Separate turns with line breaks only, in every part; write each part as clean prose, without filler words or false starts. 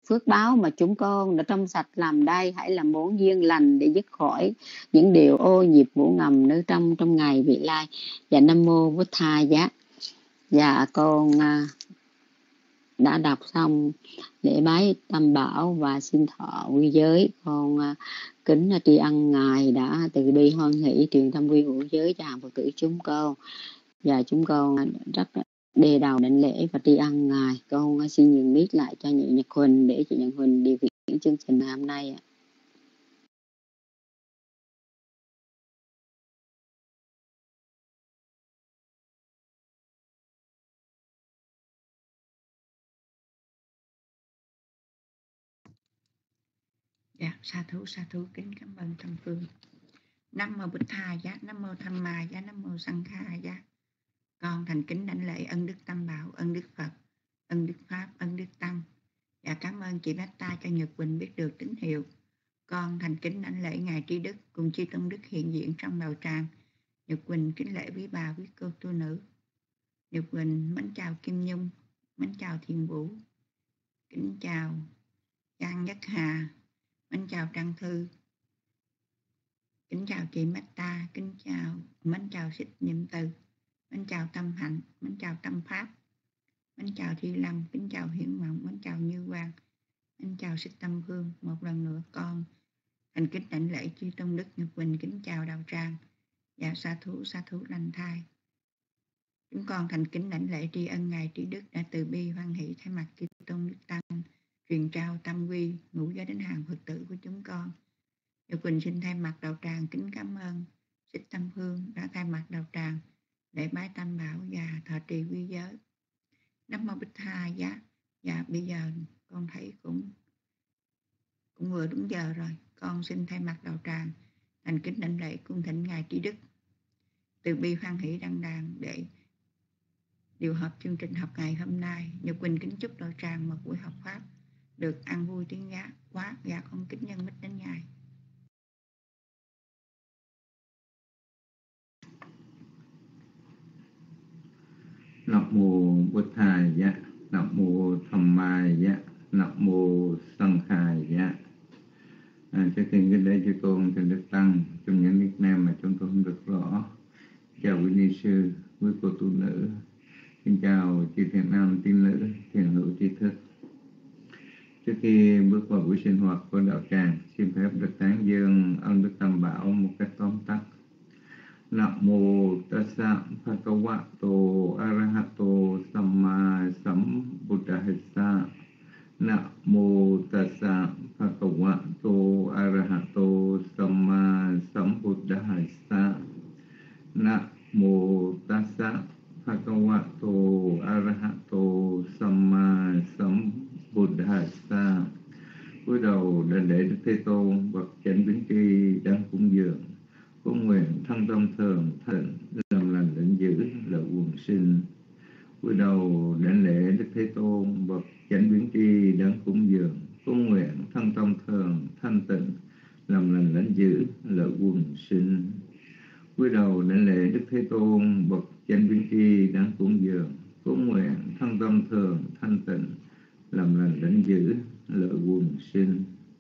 phước báo mà chúng con đã trong sạch làm đây, hãy làm món duyên lành để dứt khỏi những điều ô nhiễm vũ ngầm nơi trong ngày vị lai. Và Nam Mô Bụt Thà Giá. Dạ con đã đọc xong lễ bái Tam Bảo và xin thọ quy giới. Con kính tri ân Ngài đã từ bi hoan hỷ truyền tâm quy ngũ giới cho hàng Phật tử chúng con. Và chúng con rất đề đầu đảnh lễ và tri ân Ngài. Con xin nhường mic lại cho chị Nhật Huỳnh để chị Nhật Huỳnh điều khiển chương trình hôm nay.
Dạ, sa thú, kính cảm ơn Tâm Phương. Nam Mô Bụt Thà Giá, Nam Mô Tham Ma Giá, Nam Mô Sanh Kha Giá. Con thành kính đảnh lễ ân đức Tam Bảo, ân đức Phật, ân đức Pháp, ân đức Tăng. Và cảm ơn chị Beta cho Nhật Quỳnh biết được tín hiệu. Con thành kính đảnh lễ Ngài Trí Đức cùng chư tôn đức hiện diện trong đạo tràng. Nhật Quỳnh kính lễ quý bà, quý cô tu nữ. Nhật Quỳnh mến chào Kim Nhung, mến chào Thiền Vũ, kính chào Trang Nhất Hà, mến chào Trang Thư, kính chào chị Meta, mến chào Xích Niệm Từ, mến chào Tâm Hạnh, mến chào Tâm Pháp, mến chào Thi Lâm, kính chào Hiển Mộng, mến chào Như Quang, mến chào Xích Tâm Hương. Một lần nữa con thành kính đảnh lễ chư tôn đức. Nhật Quỳnh kính chào đạo tràng. Và sa thú lành thai. Chúng con thành kính đảnh lễ tri ân Ngài Trí Đức đã từ bi hoan hỷ thay mặt chư tôn đức tăng truyền trao tam quy ngũ giới đến hàng Phật tử của chúng con. Nhật Quỳnh xin thay mặt đạo tràng kính cảm ơn Xích Tâm Hương đã thay mặt đạo tràng lễ bái Tam Bảo và thọ trì quy giới. Nam Mô Bụt Thà Giá. Và bây giờ con thấy cũng vừa đúng giờ rồi. Con xin thay mặt đạo tràng thành kính đảnh lễ cung thỉnh Ngài Trí Đức từ bi hoan hỷ đăng đàn để điều hợp chương trình học ngày hôm nay. Nhật Quỳnh kính chúc đạo tràng một buổi học pháp được an vui tiếng giá quá. Và con kính nhân mít đến Ngài.
Nam Mô Bụt Thà Giá, Nam Mô Tham Ma Giá, Nam Mô Sanh Kha Giá. Trước tiên kính lễ chư tôn trên đức tăng trong những nickname mà chúng tôi không được rõ. Chào quý ni sư, quý cô tu nữ. Xin chào chư thiện nam tín nữ, thiện hữu tri thức. Trước khi bước vào buổi sinh hoạt của đạo tràng, xin phép được tán dương ân đức Tam Bảo một cách tóm tắt. Nam mô tassa bhagavato arahato samma sambuddhassa. Nam mô tassa bhagavato arahato samma sambuddhassa. Nam mô tassa bhagavato arahato samma sambuddhassa. Cúi đầu đảnh lễ Đức Thế Tôn bậc chánh biến tri đang cúng dường. Con nguyện thân tâm thường thịnh làm lành lĩnh giữ lợi quần sinh. Cúi đầu đảnh lễ Đức Thế Tôn bậc chánh biến tri đang cúng dường. Con nguyện thân tâm thường thanh tịnh làm lành lĩnh giữ lợi quần sinh. Cúi đầu đảnh lễ Đức Thế Tôn bậc chánh biến tri đang cúng dường. Con nguyện thân tâm thường thanh tịnh làm lành lĩnh giữ lợi quần sinh.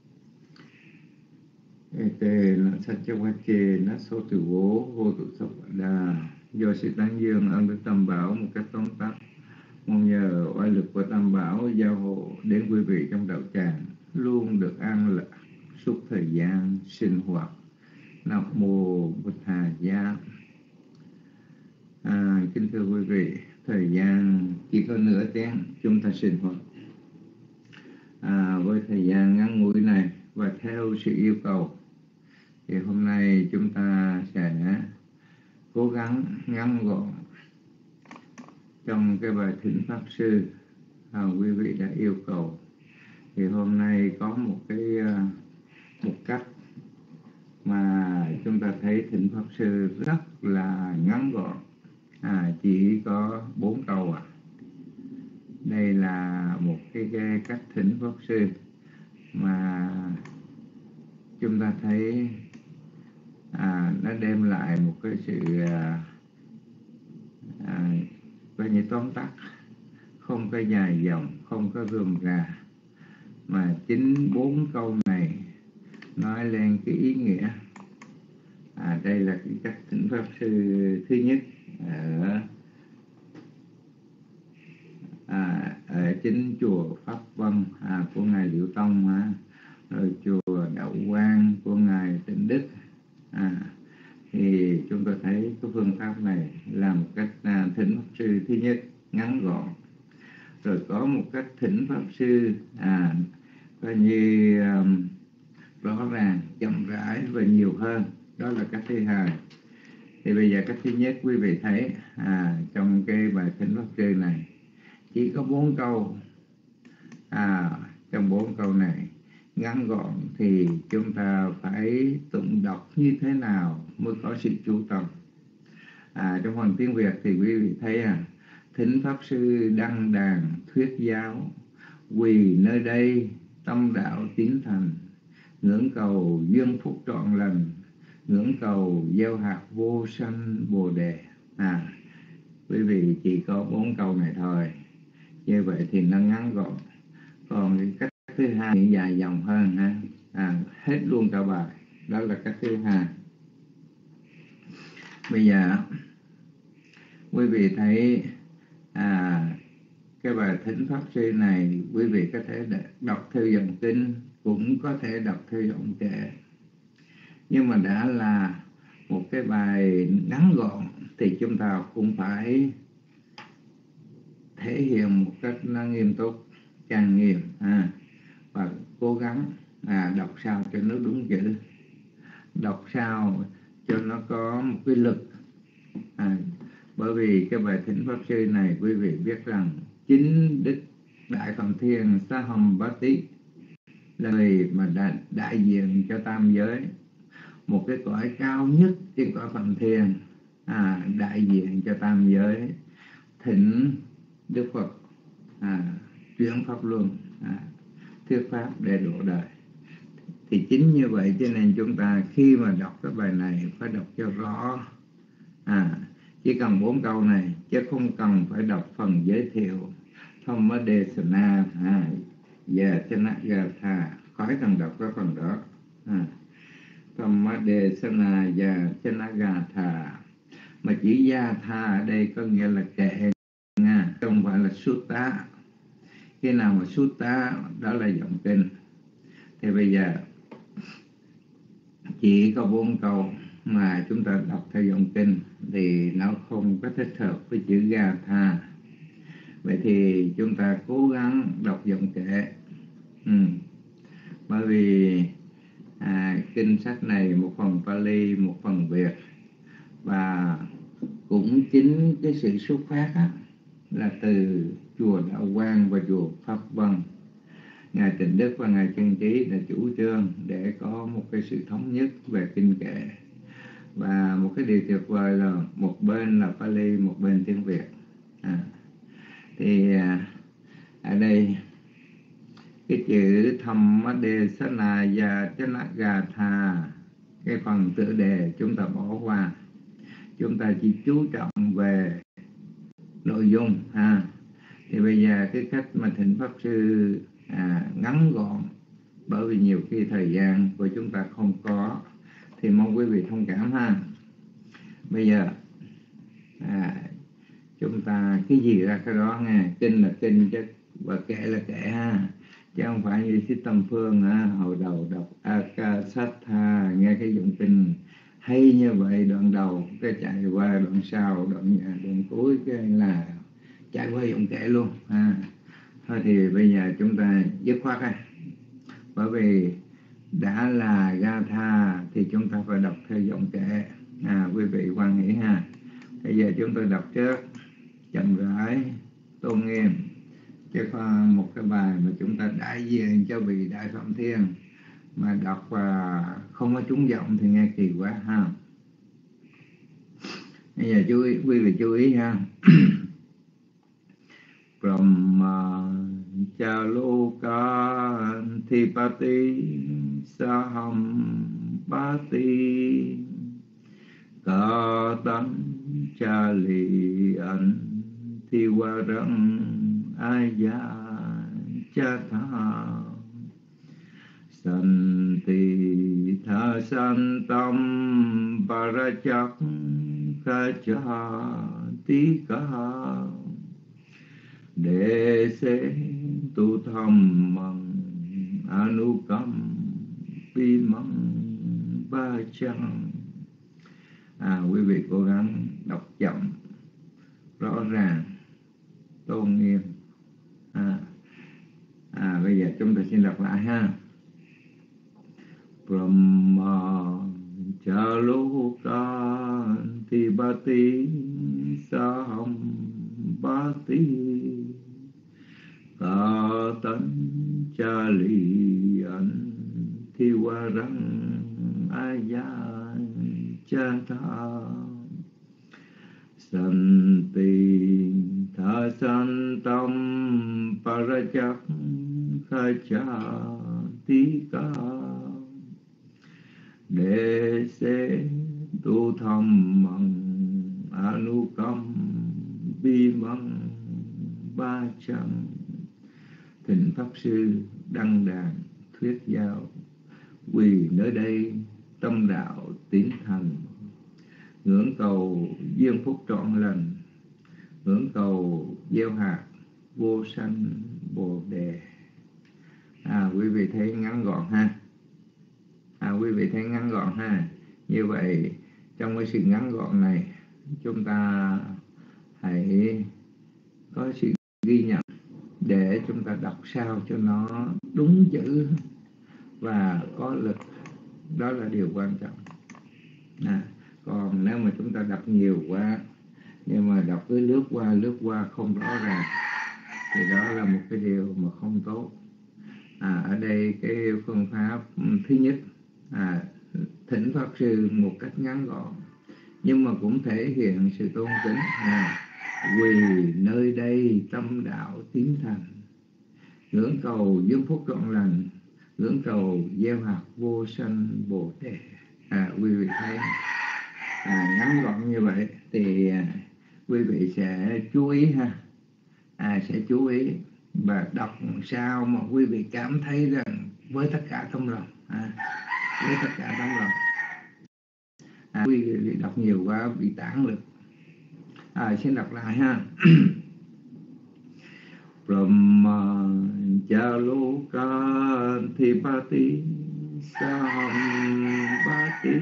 Ete na Satyavache na Sotu Vô Vô Tụ Sốc Đà. Do sự tán dương ân đức Tam Bảo một cách tóm tắt, mong nhờ oai lực của Tam Bảo giao hộ đến quý vị trong đạo tràng luôn được an lạc suốt thời gian sinh hoạt. Nam Mô Bụt Thà Giá. Kính thưa quý vị, thời gian chỉ có nửa tiếng chúng ta sinh hoạt. Với thời gian ngắn ngủi này và theo sự yêu cầu thì hôm nay chúng ta sẽ cố gắng ngắn gọn trong cái bài thỉnh Pháp Sư quý vị đã yêu cầu. Thì hôm nay có một cách mà chúng ta thấy thỉnh Pháp Sư rất là ngắn gọn, chỉ có 4 câu Đây là một cái cách thỉnh Pháp Sư mà chúng ta thấy nó đem lại một cái sự coi như tóm tắt, không có dài dòng, không có rườm rà, mà chính 4 câu này nói lên cái ý nghĩa. Đây là cái cách thỉnh Pháp Sư thứ nhất ở chính chùa Pháp Vân của Ngài Diệu Tông, rồi chùa Đạo Quang của Ngài Tịnh Đức. Thì chúng tôi thấy cái phương pháp này là một cách thỉnh Pháp Sư thứ nhất ngắn gọn. Rồi có một cách thỉnh Pháp Sư coi như rõ ràng, chậm rãi và nhiều hơn. Đó là cách thứ hai. Thì bây giờ cách thứ nhất quý vị thấy trong cái bài thỉnh Pháp Sư này chỉ có 4 câu. Trong 4 câu này ngắn gọn thì chúng ta phải tụng đọc như thế nào mới có sự chú tâm. Trong phần tiếng Việt thì quý vị thấy thỉnh Pháp Sư đăng đàn thuyết giáo, quỳ nơi đây tâm đạo tiến thành, ngưỡng cầu duyên phúc trọn lành, ngưỡng cầu gieo hạt vô sanh bồ đề. Quý vị chỉ có 4 câu này thôi. Như vậy thì nó ngắn gọn. Còn cái cách thứ hai dài dòng hơn hết luôn cả bài. Đó là cách thứ hai. Bây giờ quý vị thấy cái bài thỉnh Pháp Sư này quý vị có thể đọc theo dòng kinh, cũng có thể đọc theo dòng kệ. Nhưng mà đã là một cái bài ngắn gọn thì chúng ta cũng phải thể hiện một cách nó nghiêm túc, trang nghiêm và cố gắng đọc sao cho nó đúng chữ, đọc sao cho nó có một cái lực. Bởi vì cái bài thỉnh Pháp Sư này quý vị biết rằng chính Đức Đại Phạm Thiên Sa Hầm Bá Tý là người mà đại diện cho tam giới, một cái cõi cao nhất trên cõi Phạm Thiên, đại diện cho tam giới, thỉnh Đức Phật chuyển pháp luân, thuyết pháp để độ đời. Thì chính như vậy cho nên chúng ta khi mà đọc cái bài này phải đọc cho rõ. Chỉ cần 4 câu này, chứ không cần phải đọc phần giới thiệu Thammadesana và Chanakatha, khỏi cần đọc cái phần đó. Thammadesana và Chanakatha, mà chỉ gia tha ở đây có nghĩa là kệ, không phải là sutta. Khi nào mà sutta đó là giọng kinh. Thì bây giờ chỉ có 4 câu mà chúng ta đọc theo dòng kinh thì nó không có thích hợp với chữ Gatha. Vậy thì chúng ta cố gắng đọc dòng kệ. Bởi vì kinh sách này một phần Pali, một phần Việt, và cũng chính cái sự xuất phát là từ chùa Đạo Quang và chùa Pháp Vân. Ngài Tịnh Đức và Ngài Chân Trí đã chủ trương để có một cái sự thống nhất về kinh kệ. Và một cái điều tuyệt vời là một bên là Pali, một bên tiếng Việt. Thì ở đây cái chữ Thammadesana và Chanakatha, cái phần tựa đề chúng ta bỏ qua. Chúng ta chỉ chú trọng về nội dung. Thì bây giờ cái cách mà thỉnh Pháp Sư ngắn gọn, bởi vì nhiều khi thời gian của chúng ta không có, thì mong quý vị thông cảm Bây giờ chúng ta cái gì ra cái đó nghe. Kinh là kinh chứ, và kệ là kệ chứ không phải như Thích Tâm Phương hồi đầu đọc Akasattha, nghe cái dụng kinh hay như vậy, đoạn đầu cái chạy qua đoạn sau, đoạn cuối cái là chạy qua dụng kệ luôn. Thôi thì bây giờ chúng ta dứt khoát bởi vì đã là Gatha thì chúng ta phải đọc theo giọng kệ. Quý vị quan nghĩ bây giờ chúng tôi đọc trước, chậm rãi, tôn nghiêm, chứ không một cái bài mà chúng ta đại diện cho vị Đại Phạm Thiên mà đọc và không có trúng giọng thì nghe kỳ quá Bây giờ quý vị chú ý Brahmachaloka Thipati Saham Bati Katan Chalian Thiwaram Aya Chatha Santi tha santam parachak kachatika dese tu dhammang anukam pimang bachang. Quý vị cố gắng đọc chậm, rõ ràng, tôn nghiêm. Bây giờ chúng ta xin đọc lại ha. Brahma chalokan tibati saham bhati katan chaliyan thiwarang ayan chata santi tha santam parachak kachatika dese tu dhammang anukam bimang bachang. Thỉnh Pháp Sư đăng đàn thuyết giáo, quỳ nơi đây tâm đạo tiến thành, ngưỡng cầu duyên phúc trọn lành, ngưỡng cầu gieo hạt vô sanh bồ đề. Quý vị thấy ngắn gọn ha. Quý vị thấy ngắn gọn ha. Như vậy trong cái sự ngắn gọn này, chúng ta hãy có sự ghi nhận để chúng ta đọc sao cho nó đúng chữ và có lực. Đó là điều quan trọng. Còn nếu mà chúng ta đọc nhiều quá, nhưng mà đọc cứ lướt qua không rõ ràng, thì đó là một cái điều mà không tốt. Ở đây cái phương pháp thứ nhất, thỉnh Pháp Sư một cách ngắn gọn, nhưng mà cũng thể hiện sự tôn kính. Quỳ nơi đây tâm đạo tiến thành, ngưỡng cầu duyên phúc trọn lành, ngưỡng cầu gieo hạt vô sanh bồ đề. Quý vị thấy ngắn gọn như vậy thì quý vị sẽ chú ý ha. Sẽ chú ý và đọc sao mà quý vị cảm thấy rằng với tất cả tấm lòng, với tất cả tấm lòng. Quý vị đọc nhiều quá bị tản lực. Xin đọc lại ha. Brahma chalokan thipati sambhati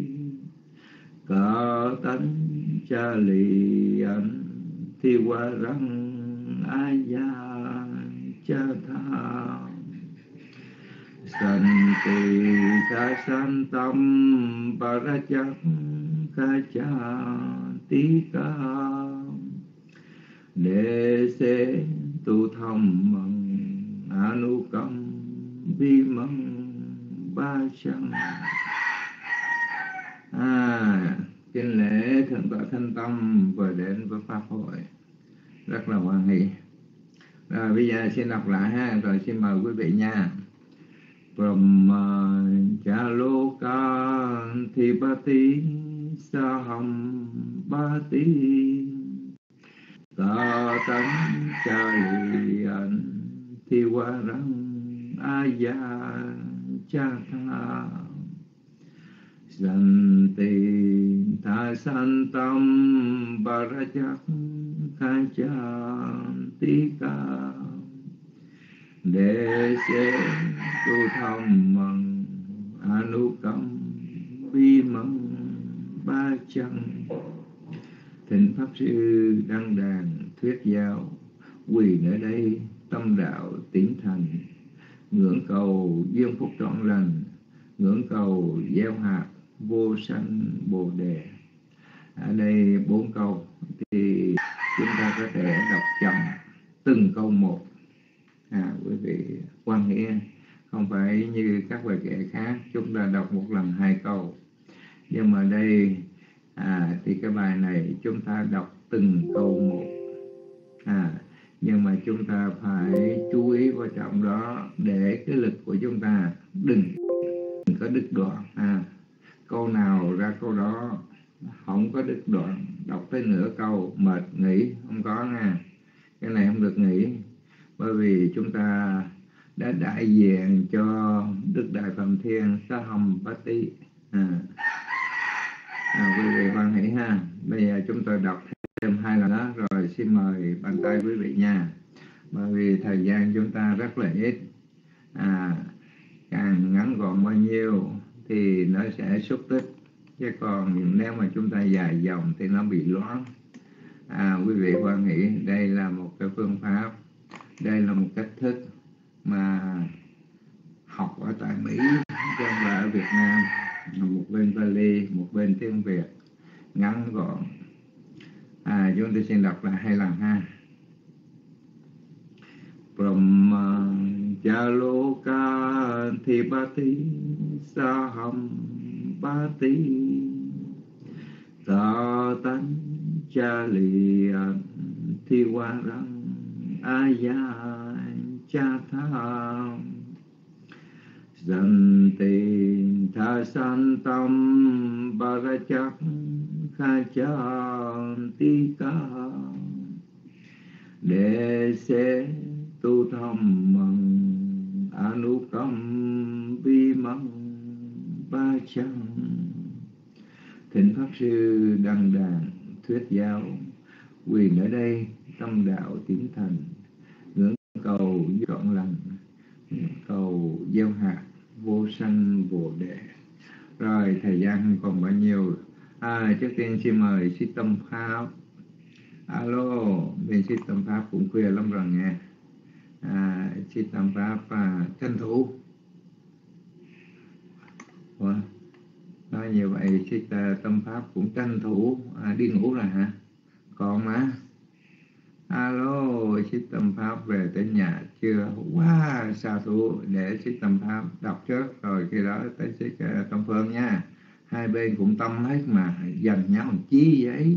katan chaliyan thiwarang ayan chatha santi thasantam parachak kachatika dese tu dhammang anukam bimang bachang. Kinh lễ thượng tọa Thanh Tâm vừa đến với Pháp hội rất là hoan hỷ. Rồi bây giờ xin đọc lại ha, rồi xin mời quý vị nha. Brahma chalokan thipati saham bhati katan chaliyan thiwarang ayan chatha santi thasantam parachak kachatika dese tu dhammang anukam bimang bachang. Thỉnh Pháp Sư đăng đàn thuyết giáo, quỳ nơi đây tâm đạo tiến thành, ngưỡng cầu duyên phúc trọn lành, ngưỡng cầu gieo hạt vô sanh bồ đề. Ở đây 4 câu thì chúng ta có thể đọc chậm từng câu một. Quý vị quan nghĩa, không phải như các bài kệ khác chúng ta đọc một lần 2 câu. Nhưng mà đây thì cái bài này chúng ta đọc từng câu một. Nhưng mà chúng ta phải chú ý vào trong đó để cái lực của chúng ta đừng có đứt đoạn. Câu nào ra câu đó, không có đứt đoạn. Đọc tới nửa câu mệt nghỉ, không có nha. Cái này không được nghỉ, bởi vì chúng ta đã đại diện cho Đức Đại Phạm Thiên Sahampati. Quý vị hoan hỷ ha. Bây giờ chúng tôi đọc thêm 2 lần đó rồi xin mời bàn tay quý vị nha. Bởi vì thời gian chúng ta rất là ít, càng ngắn gọn bao nhiêu thì nó sẽ xúc tích, chứ còn nếu mà chúng ta dài dòng thì nó bị loãng. Quý vị hoan hỷ, đây là một cái phương pháp, đây là một cách thức mà học ở tại Mỹ chứ không phải ở Việt Nam. Một bên Pali, một bên tiếng Việt, ngắn gọn. Chúng tôi xin đọc lại 2 lần ha. Brahmajaloka thipati sahampati tatan chaliyan thiwarang ayan chatham Zanti thasantam barachak khachantika Dese tu dhammang anukam vimang bachang. Thỉnh Pháp Sư Đăng Đàn thuyết giáo. Quyền ở đây tâm đạo tiến thành, ngưỡng cầu trọn lành, cầu gieo hạt vô sanh Bồ Đề. Rồi thời gian còn bao nhiêu? Trước tiên xin mời Sĩ Tâm Pháp. Alo, bên Sĩ Tâm Pháp cũng khuya lắm rồi nha. Sĩ Tâm Pháp tranh thủ. Nói như vậy Sĩ Tâm Pháp cũng tranh thủ đi ngủ rồi hả? Còn mà. Alo, Sĩ Tâm Pháp về tới nhà chưa? Wow, sao thủ để Sĩ Tâm Pháp đọc trước rồi khi đó tới Sĩ Tâm Phương nha. Hai bên cũng tâm hết mà dành nhau làm chi vậy?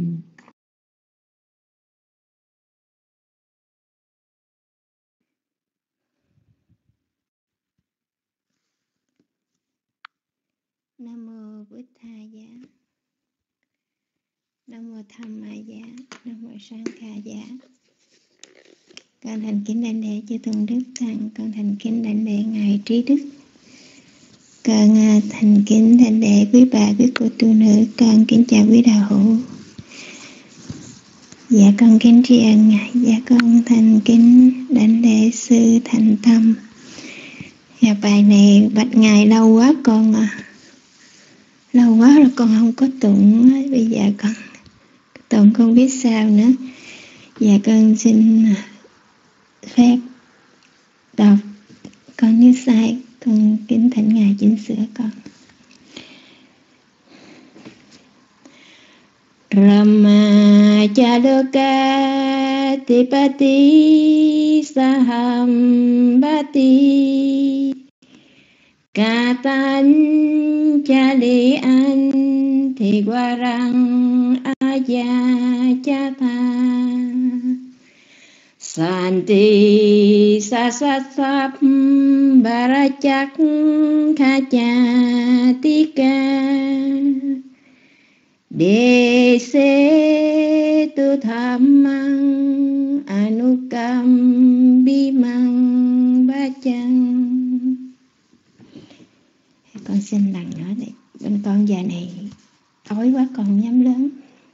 Nam mô Bụt Thà Giá, Nam mô Tham Ma Giá, Nam mô Sang Kha Giá. Con thành kính đảnh lễ chư tôn đức tăng, con thành kính đảnh lễ ngài trí đức, con thành kính đảnh lễ quý bà quý cô tu nữ, con kính chào quý đạo hữu. Dạ con kính tri ân ngài. Dạ con thành kính đảnh lễ sư Thành Tâm. Dạ bài này bạch ngài lâu quá con lâu quá rồi con không có tụng. Bây giờ con tụng không biết sao nữa. Dạ con xin phép đọc, con như sai, con kính thỉnh ngài chỉnh sửa con. Brahmajaloka tipati sahambati Katan chalian thiwarang ayachatha Santi sasasap barachak khachatika Dese tu dhammang anukam bimang bachang. Con xin lần nữa đi. Bên con giờ này tối quá còn nhắm lớn.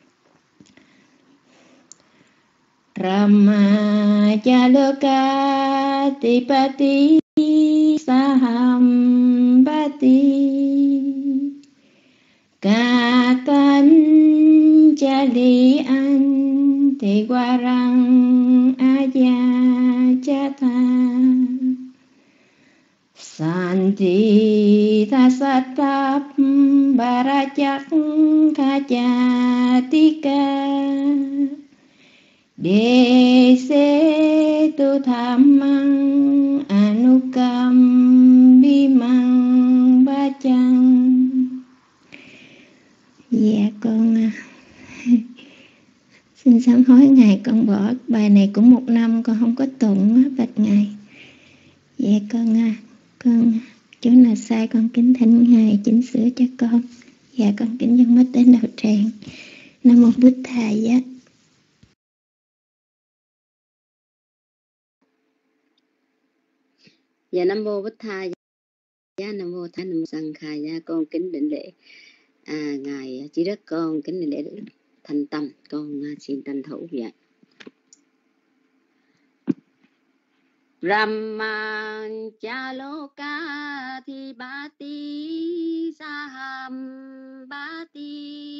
Brahmajaloka tipati sahambati Katan chalian thiwarang ayachatha Santi thasatap barachak khachatika Dese tu dhammang anukam bimang bachang. Dạ con xin sám hối ngài, con bỏ bài này cũng 1 năm con không có tụng bạch ngài. Dạ con chỗ nào sai con kính thỉnh ngài chỉnh sửa cho con. Dạ con kính dâng mắt đến đạo tràng. Nam mô Bụt Thà Giá.
Dạ Nam Mô Bích Tha Giá, Nam Mô Tham Nam Mô Sanh Khai Giá. Con kính định lễ ngài Chí Đức, con kính định lễ được thành tâm, con xin tranh thủ vậy. Brahman Chaloka Thi Bati Saham Bati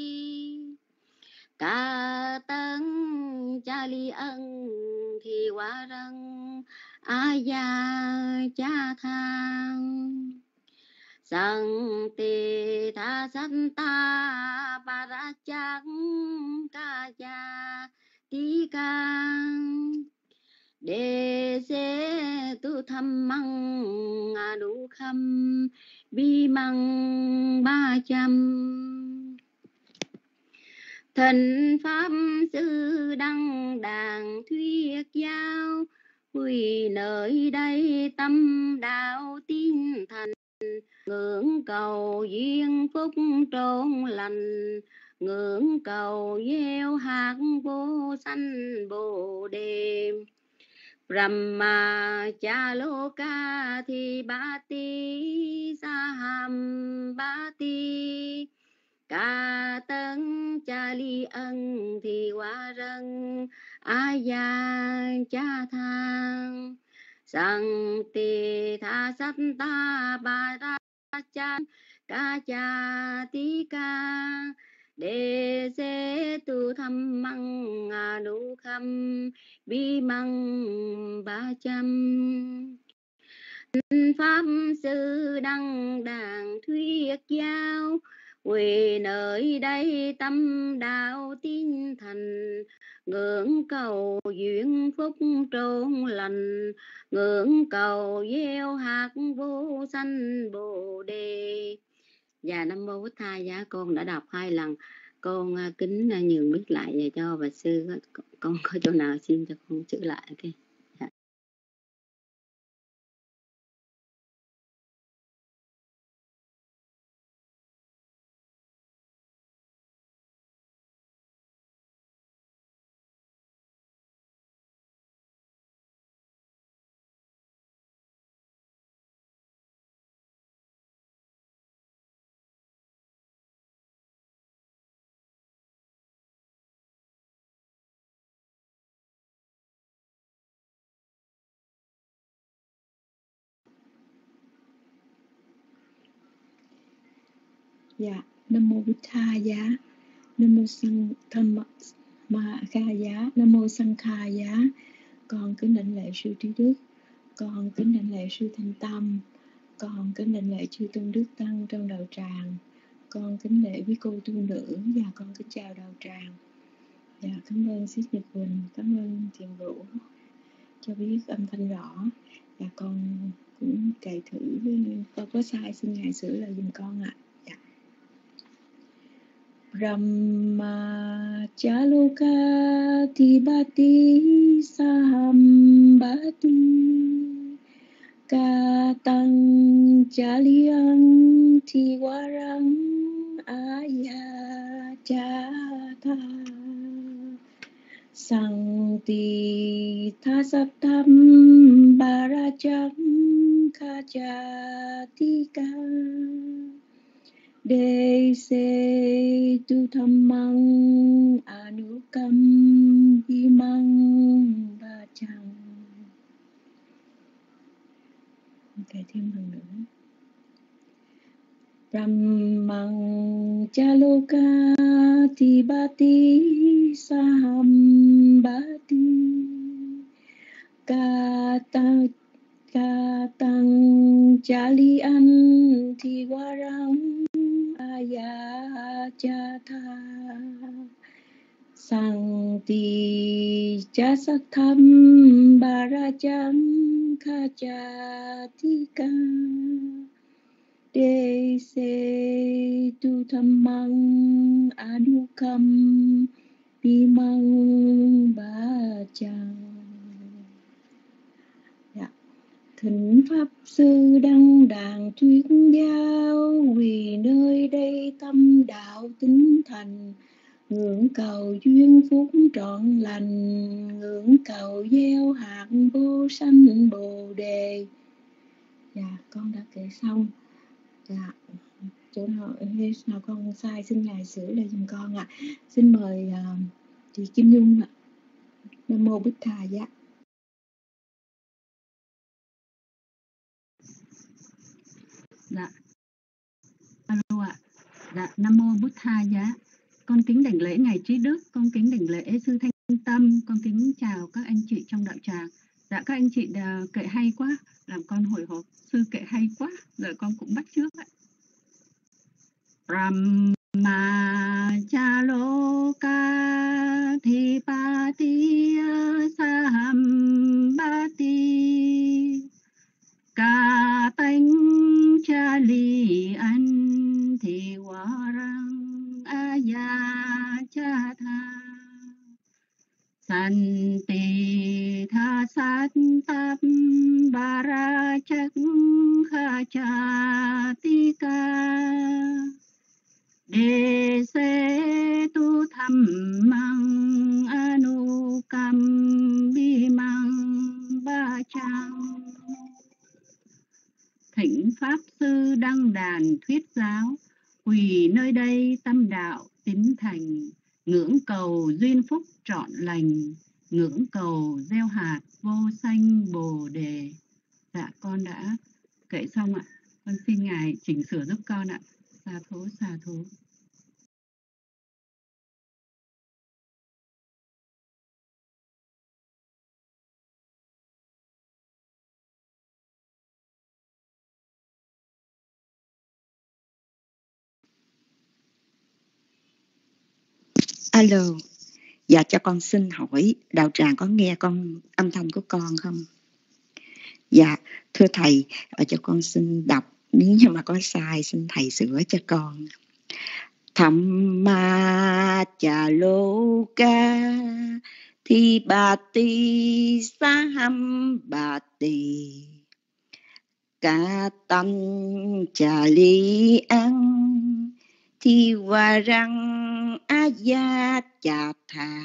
Ca Tân Chali Ân Thi Hóa Răng Aya Cha Thang Sang Tê Tha Sanh Ta Para Chang Ca Cha Ti Cang Đề Xê Tu Tham Măng Đủ Khâm Bi Măng 300 Thần Pháp Sư Đăng Đàn Thuyết Giáo Huy nơi đây tâm đạo tin thành ngưỡng cầu duyên phúc trốn lành ngưỡng cầu gieo hạt vô sanh bồ đề Brahma Chaloka Thi Bati Saham Bati Ca Tân Chali Ân Thi Hóa Răng Aya Cha Thang Sang Tê Tha Sát Ta Ba Ra Chan Ca Cha Ti Ca Đề Xê Tu Tham Măng Đủ Khâm Bi Măng 300 Pháp Sư Đăng Đàn Thuyết Giáo Quỳ nơi đây tâm đạo tin thành ngưỡng cầu duyên phúc trốn lành ngưỡng cầu gieo hạt vô sanh bồ đề. Và Nam Mô Bích Tha Giá. Con đã đọc 2 lần, con kính nhường biết lại cho bà sư. Con có chỗ nào xin cho con chữ lại. Okay.
Dạ, Nam Mô Bích Tha Giá, Nam Mô Sang Tham Ma Kha Giá, Nam Mô Sang Kha Giá. Con kính đảnh lễ sư Trí Đức, con kính đảnh lễ sư Thanh Tâm, con kính đảnh lễ chư tôn đức tăng trong đạo tràng, con kính lễ quý cô tu nữ và con kính chào đạo tràng. Dạ, cảm ơn Siết Nhật Quỳnh, cảm ơn Thiền Vũ cho biết âm thanh rõ. Và con cũng cày thử, con có sai xin ngài sửa lại giùm con ạ. Dạ. Brahma Chaloka Thi Bati Saham Bati Ca Tăng Chali Ân Thi Hóa Răng Aya Cha Tha Sang Tì Tha Sát Tham Ba Ra Cham Kha Cha Ti Ca Đề Xê Tu Tham Măng Anukam Di Măng 300. Kể thêm lần nữa. Brahmang Chaloka Thi Bati Saham Bati Ca Tăng Chali An Thi Hóa Răng Aya Cha Tha Sang Tì Cha Sát Tham Ba Ra Cham Kha Cha Ti Ca Đề Xê Tu Tham Măng Anukam Bi Măng 300. Dạ. Thỉnh Pháp Sư Đăng Đàn Thuyết Giáo vì nơi đây tâm đạo tính thành ngưỡng cầu duyên phúc trọn lành ngưỡng cầu gieo hạt vô sanh bồ đề
Dạ, con đã kể xong. Dạ, chỗ nào con sai xin Ngài sửa lại giùm con ạ. Xin mời chị Kim Nhung ạ. Nam mô Bích Thà Giá.
Dạ, alo ạ. Dạ, Nam mô Bút Tha Giá. Con kính đảnh lễ Ngài Trí Đức, con kính đảnh lễ Sư Thanh Tâm, con kính chào các anh chị trong đạo tràng. Dạ, các anh chị kệ hay quá, làm con hồi hộp. Sư kệ hay quá, rồi con cũng bắt chước ạ. Brahma Chaloka Thipati Sahambati Ca tánh cha li an thì warang aya cha tha san ti tha sát tam bara chắc kha cha ti ca đề se tu tham mang anu kam bi mang ba chang. Thỉnh Pháp Sư đăng đàn thuyết giáo, quỳ nơi đây tâm đạo tín thành, ngưỡng cầu duyên phúc trọn lành, ngưỡng cầu gieo hạt vô sanh bồ đề. Dạ, con đã kể xong ạ. Con xin Ngài chỉnh sửa giúp con ạ. Sa thú, sa thú.
Alo, dạ cho con xin hỏi đạo tràng có nghe con âm thanh của con không? Dạ, thưa thầy, cho con xin đọc, nếu như mà có sai xin thầy sửa cho con. Thamma Chaloka Thipati Sahambati Ca tánh cha li an thi warang aya cha tha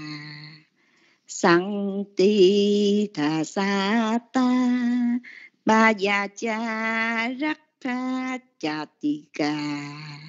sang ti tha sa ta ba ya cha rắc tha cha ti ca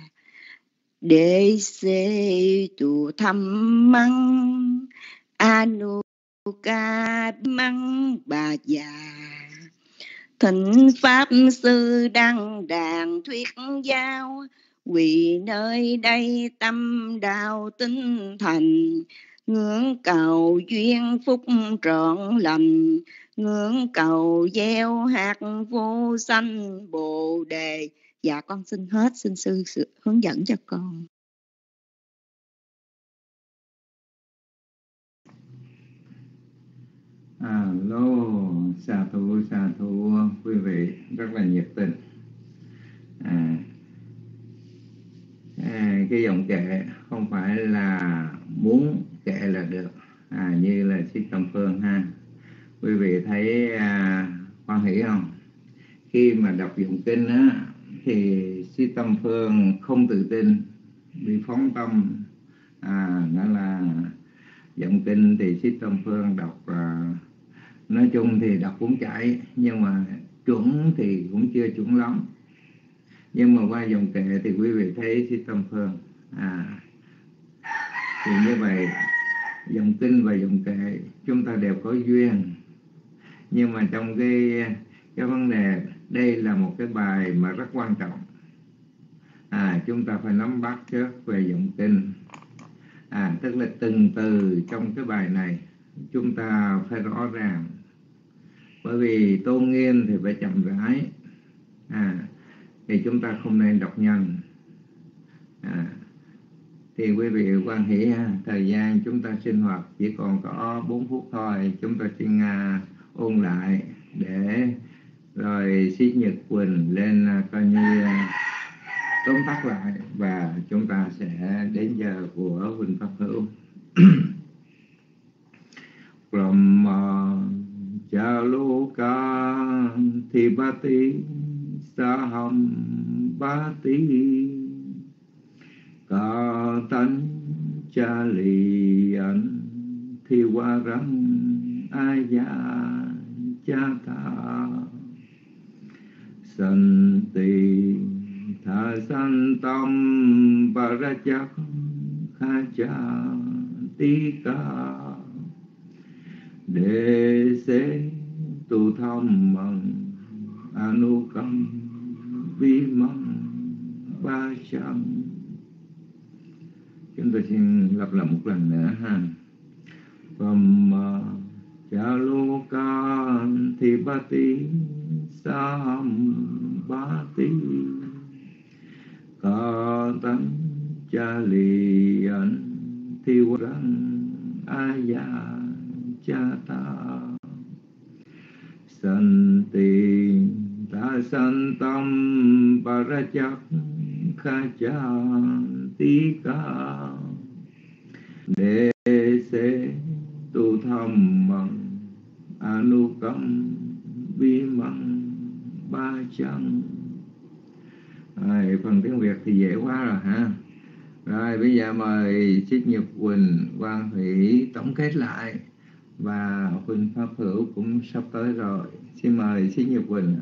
để se tu tham măng anu ca măng ba ya. Thỉnh Pháp Sư đăng đàn thuyết giáo, quỳ nơi đây tâm đạo tinh thành, ngưỡng cầu duyên phúc trọn lành, ngưỡng cầu gieo hạt vô sanh bồ đề. Dạ con xin hết, xin sư hướng dẫn cho con.
Alo, sa thú quý vị rất là nhiệt tình. Cái giọng kệ không phải là muốn kệ là được, như là Sư Tâm Phương ha. Quý vị thấy hoan hỷ không? Khi mà đọc giọng kinh á, thì Sư Tâm Phương không tự tin, bị phóng tâm. Đó là giọng kinh thì Sư Tâm Phương đọc nói chung thì đọc cũng chảy, nhưng mà chuẩn thì cũng chưa chuẩn lắm. Nhưng mà qua dòng kệ thì quý vị thấy Sư Tâm Phương thì như vậy, dòng kinh và dòng kệ chúng ta đều có duyên. Nhưng mà trong cái vấn đề đây là một cái bài mà rất quan trọng, chúng ta phải nắm bắt trước về dòng kinh, tức là từng từ trong cái bài này chúng ta phải rõ ràng. Bởi vì tôn nghiêm thì phải chậm rãi, thì chúng ta không nên đọc nhanh. Thì quý vị quan hỷ ha, thời gian chúng ta sinh hoạt chỉ còn có 4 phút thôi. Chúng ta xin ôn lại để rồi Sĩ Nhật Quỳnh lên coi như tóm tắt lại, và chúng ta sẽ đến giờ của Huỳnh Pháp Hữu. Brahma Chaloka Thipati Sahambati Ca tánh cha li an thi warang aya cha tha Santi tha santam parajak khaja tika đề xế tu tham bằng anukam vi măng ba trăm. Chúng tôi xin lặp lại một lần nữa ha. From Chaloka Thibati Sambati Katan Chalian Thiwaran Aya Chata Santi Ta Santam Parajak Khajantika Đề Xế Tu Tham Bằng Anukam Vi Măng Ba Trăm. Phần tiếng Việt thì dễ quá rồi ha. Rồi bây giờ mời Xích Nhật Quỳnh, Quang Thủy tổng kết lại. Và Huỳnh Pháp Hữu cũng sắp tới rồi. Xin mời Xích Nhật Quỳnh.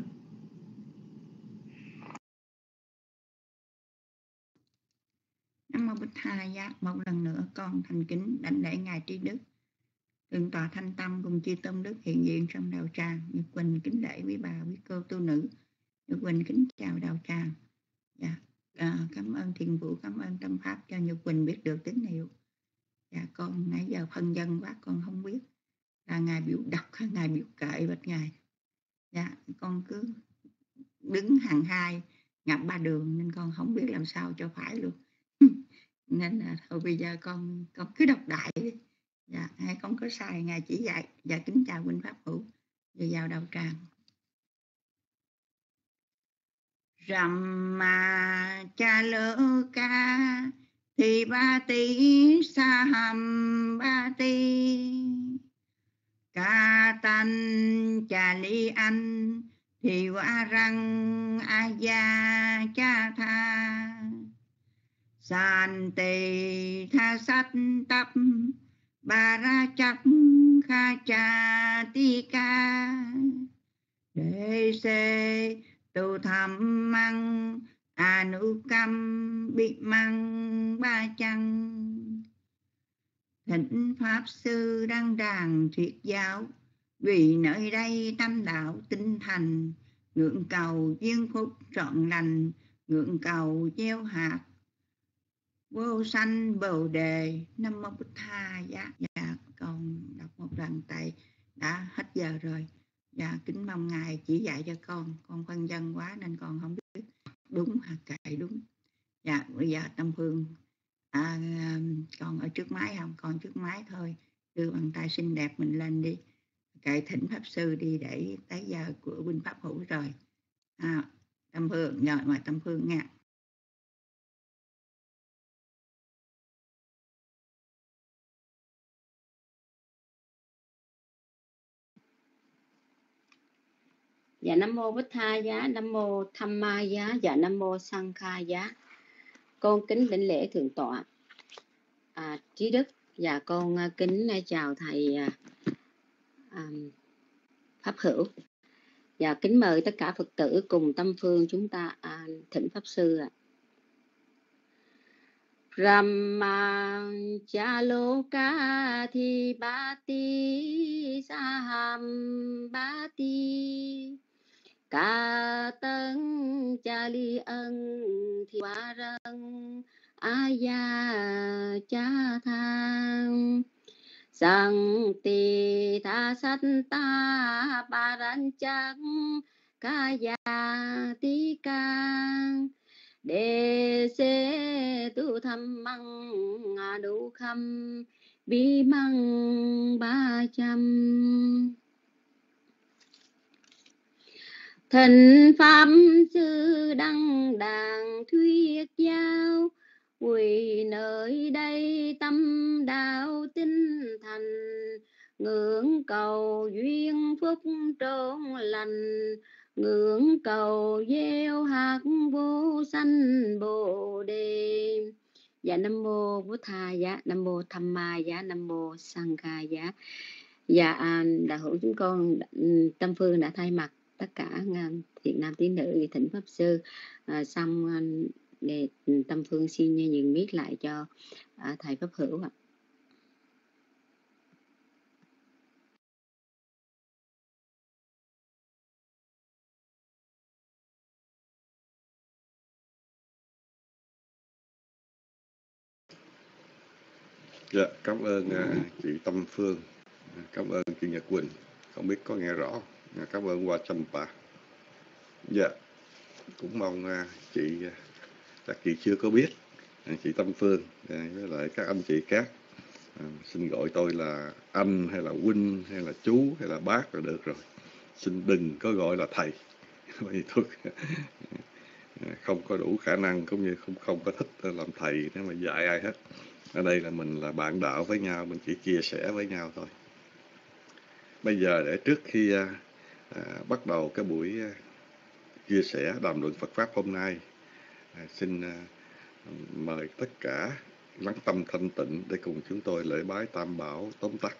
Nam mô Bích Tha Giá. Một lần nữa con thành kính đảnh lễ ngài Trí Đức, Thượng tọa Thanh Tâm cùng chư tôn đức hiện diện trong đạo tràng. Nhật Quỳnh kính lễ quý bà quý cô tu nữ. Nhật Quỳnh kính chào đạo tràng. Dạ, cảm ơn Thiền Vũ, cảm ơn Tâm Pháp cho Nhật Quỳnh biết được tín hiệu. Dạ, con nãy giờ phân dân quá, con không biết là ngài biểu đọc hay ngài biểu kệ bạch ngài. Dạ, con cứ đứng hàng hai ngập ba đường nên con không biết làm sao cho phải luôn. Nên là thôi bây giờ con cứ đọc đại đi. Dạ, hay không có sai ngài chỉ dạy. Dạ, kính chào huynh Pháp Hữu. Giờ vào đạo tràng. Ramma Chaloka thì ba tí sa hầm ba tí ca tan cha li anh thì wa răng a gia cha tha san tề tha sát tập ba ra chắc kha cha ti ca đề se tu tham măng anukam bị măng ba chăng. Thỉnh Pháp Sư đăng đàn thuyết giáo, vì nơi đây tâm đạo tinh thành, ngưỡng cầu duyên phúc trọn lành, ngưỡng cầu gieo hạt vô sanh bồ đề. Nam mô Bích Tha Giá. Dạ, con đọc một lần tại đã hết giờ rồi. Dạ, kính mong ngài chỉ dạy cho con phân dân quá nên con không biết đúng hay kệ đúng. Dạ, bây giờ Tâm Phương con ở trước máy không? Con trước máy thôi, đưa bàn tay xinh đẹp mình lên đi, kệ thỉnh Pháp Sư đi để tới giờ của huynh Pháp Hữu rồi. Tâm Phương, rồi mời Tâm Phương nha.
Dạ, Nam mô Bích Tha Giá, Nam mô Tham Ma Giá, dạ Nam mô Sang Kha Giá. Con kính đảnh lễ Thượng tọa Trí Đức. Dạ, con kính chào thầy Pháp Hữu. Dạ, kính mời tất cả Phật tử cùng Tâm Phương chúng ta thỉnh Pháp Sư ạ. Ramma Chaloka thi bati saham bati ca tân cha li ân thì quá răng aya cha thang sang tì tha sát ta ba ran chắc ca ya ti ca đề xê tu tham măng đủ khâm bi măng ba trăm. Thỉnh Pháp Sư đăng đàn thuyết giáo, quỳ nơi đây tâm đạo tinh thành, ngưỡng cầu duyên phúc trọn lành, ngưỡng cầu gieo hạt vô sanh bồ đề. Dạ, Nam mô Bổn Tha Giá, Nam mô Tham Ma Giá, Nam mô Sang Kha Giá. Dạ, đạo hữu chúng con Tâm Phương đã thay mặt tất cả thiện nam tín nữ thỉnh pháp sư. Xong để Tâm Phương xin nhường mic lại cho thầy Pháp Hữu ạ.
Dạ, cảm ơn chị Tâm Phương, cảm ơn chị Nhật Quỳnh, không biết có nghe rõ. Cảm ơn Hoa Champa. Dạ, cũng mong các chị chưa có biết chị Tâm Phương với lại các anh chị khác xin gọi tôi là anh hay là huynh hay là chú hay là bác là được rồi, xin đừng có gọi là thầy, bởi vì tôi không có đủ khả năng cũng như không có thích làm thầy để mà dạy ai hết. Ở đây là mình là bạn đạo với nhau, mình chỉ chia sẻ với nhau thôi. Bây giờ để trước khi bắt đầu cái buổi chia sẻ đàm luận Phật Pháp hôm nay, xin mời tất cả lắng tâm thanh tịnh để cùng chúng tôi lễ bái Tam Bảo tóm tắt.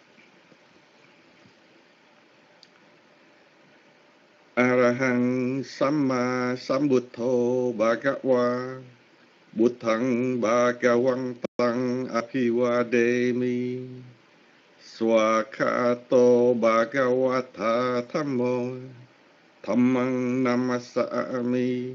Arahang Samma Sambuddho Bhagava Buddhang Bhagavantang Abhivademi Swakato Bhagavata Thammo Dhammang Namasami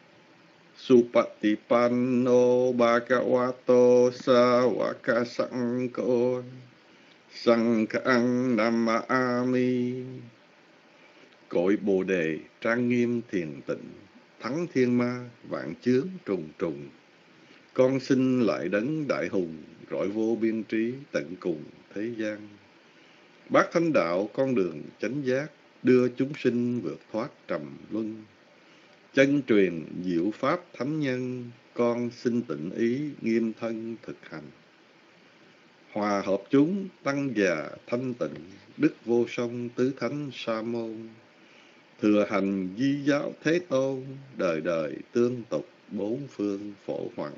Supatipanno Bhagavato Sawaka Sangho Sanghang Namami. Cội Bồ Đề trang nghiêm thiền tịnh, thắng thiên ma vạn chướng trùng trùng. Con xin lại đấng đại hùng, rọi vô biên trí tận cùng thế gian. Bát thánh đạo con đường chánh giác, đưa chúng sinh vượt thoát trầm luân. Chân truyền diệu pháp thánh nhân, con xin tịnh ý nghiêm thân thực hành. Hòa hợp chúng tăng già thanh tịnh, đức vô song tứ thánh sa môn. Thừa hành di giáo thế tôn, đời đời tương tục bốn phương phổ hoằng.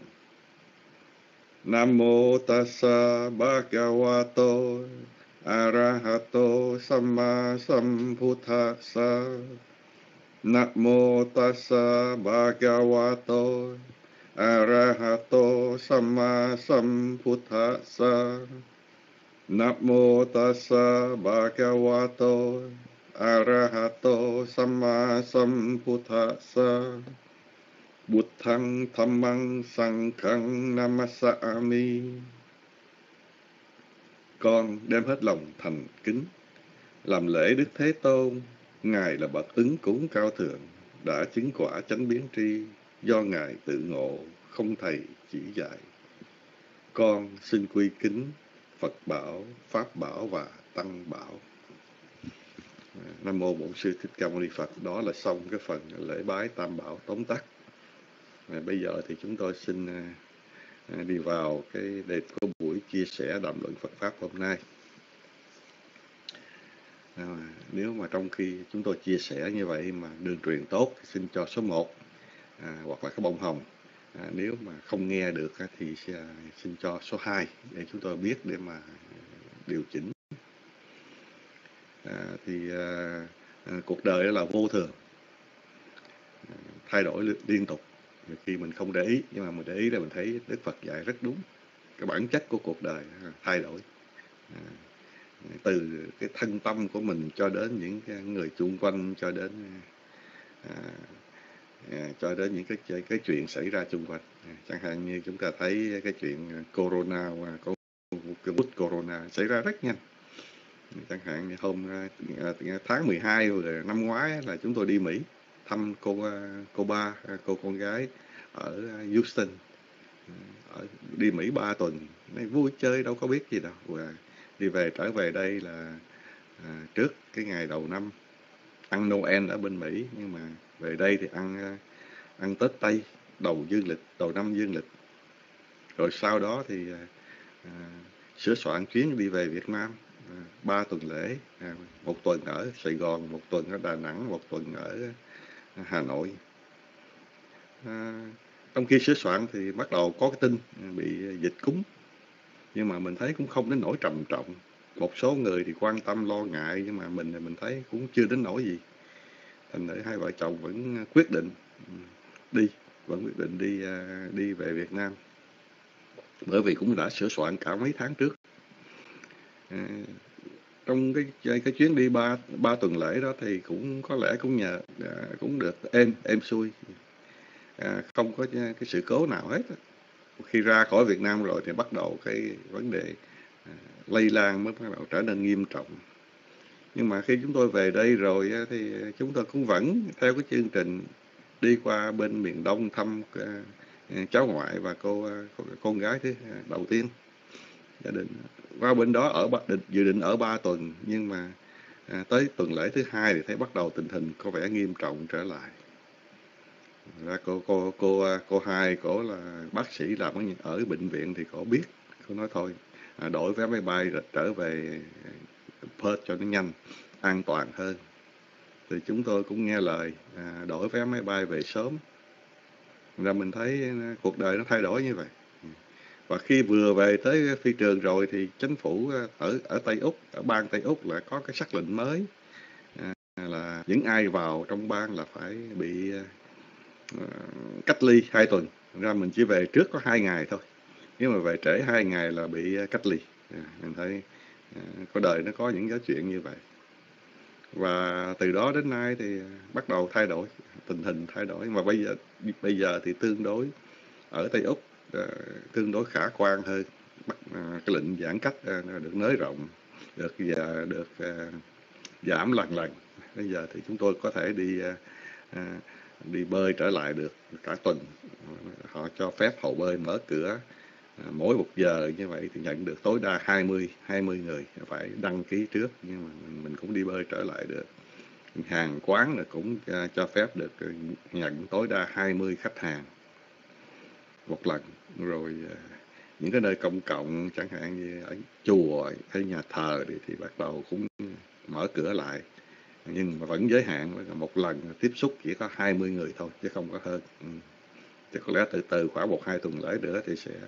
Nam mô tassa bhagavato arahato samma sambuddhassa. Nam mô tassa bhagavato arahato samma sambuddhassa. Nam mô tassa bhagavato arahato samma sambuddhassa. Buddhang Dhammang Sanghang Namasami. Con đem hết lòng thành kính làm lễ Đức Thế Tôn. Ngài là bậc ứng cúng cao thượng, đã chứng quả chánh biến tri, do Ngài tự ngộ, không thầy chỉ dạy. Con xin quy kính Phật bảo, Pháp bảo và Tăng bảo. Nam mô Bổn Sư Thích Ca Mâu Ni Phật. Đó là xong cái phần lễ bái Tam Bảo tóm tắt. Bây giờ thì chúng tôi xin đi vào cái đề của buổi chia sẻ đàm luận Phật Pháp hôm nay. Nếu mà trong khi chúng tôi chia sẻ như vậy mà đường truyền tốt, xin cho số 1 hoặc là cái bông hồng. Nếu mà không nghe được thì xin cho số 2 để chúng tôi biết để mà điều chỉnh. Cuộc đời là vô thường, thay đổi liên tục. Khi mình không để ý, nhưng mà mình để ý là mình thấy Đức Phật dạy rất đúng. Cái bản chất của cuộc đời thay đổi. Từ cái thân tâm của mình cho đến những cái người chung quanh, cho đến những cái chuyện xảy ra chung quanh. Chẳng hạn như chúng ta thấy cái chuyện corona, cái virus corona xảy ra rất nhanh. Chẳng hạn như tháng 12 rồi năm ngoái là chúng tôi đi Mỹ thăm cô con gái ở Houston, đi Mỹ 3 tuần, vui chơi đâu có biết gì đâu. Và trở về đây là trước cái ngày đầu năm ăn Noel ở bên Mỹ, nhưng mà về đây thì ăn Tết Tây đầu năm dương lịch. Rồi sau đó thì sửa soạn chuyến đi về Việt Nam, 3 tuần lễ, 1 tuần ở Sài Gòn, 1 tuần ở Đà Nẵng, 1 tuần ở Hà Nội. Trong khi sửa soạn thì bắt đầu có cái tin bị dịch cúm, nhưng mà mình thấy cũng không đến nỗi trầm trọng. Một số người thì quan tâm lo ngại, nhưng mà mình thấy cũng chưa đến nỗi gì. thành thử hai vợ chồng vẫn quyết định đi, đi về Việt Nam, bởi vì cũng đã sửa soạn cả mấy tháng trước. Trong cái chuyến đi ba tuần lễ đó thì cũng có lẽ cũng nhờ cũng được êm xuôi, không có cái sự cố nào hết. Khi ra khỏi Việt Nam rồi thì bắt đầu cái vấn đề lây lan mới bắt đầu trở nên nghiêm trọng. Nhưng mà khi chúng tôi về đây rồi thì chúng tôi cũng vẫn theo cái chương trình đi qua bên miền Đông thăm cháu ngoại và con gái đầu tiên gia đình. Qua bên đó dự định ở 3 tuần, nhưng mà tới tuần lễ thứ 2 thì thấy bắt đầu tình hình có vẻ nghiêm trọng trở lại. Ra cô hai, cổ là bác sĩ làm ở bệnh viện thì cổ biết, cô nói thôi đổi vé máy bay rồi trở về Perth cho nó nhanh, an toàn hơn. Thì chúng tôi cũng nghe lời đổi vé máy bay về sớm. Ra mình thấy cuộc đời nó thay đổi như vậy. Và khi vừa về tới phi trường rồi thì chính phủ ở Tây Úc, ở bang Tây Úc lại có cái sắc lệnh mới là những ai vào trong bang là phải bị cách ly 2 tuần. Ra mình chỉ về trước có 2 ngày thôi, nếu mà về trễ 2 ngày là bị cách ly. Mình thấy có đời nó có những cái chuyện như vậy. Và từ đó đến nay thì bắt đầu thay đổi, tình hình thay đổi. Mà bây giờ thì tương đối ở Tây Úc tương đối khả quan hơn. Cái lệnh giãn cách được nới rộng, được giảm lần. Bây giờ thì chúng tôi có thể đi bơi trở lại được cả tuần. Họ cho phép hồ bơi mở cửa mỗi 1 giờ như vậy thì nhận được tối đa 20 người, phải đăng ký trước, nhưng mà mình cũng đi bơi trở lại được. Hàng quán là cũng cho phép được nhận tối đa 20 khách hàng một lần. Rồi những cái nơi công cộng chẳng hạn như ở chùa hay nhà thờ thì bắt đầu cũng mở cửa lại, nhưng mà vẫn giới hạn là một lần tiếp xúc chỉ có 20 người thôi chứ không có hơn. Chứ có lẽ từ khoảng 1-2 tuần lễ nữa thì sẽ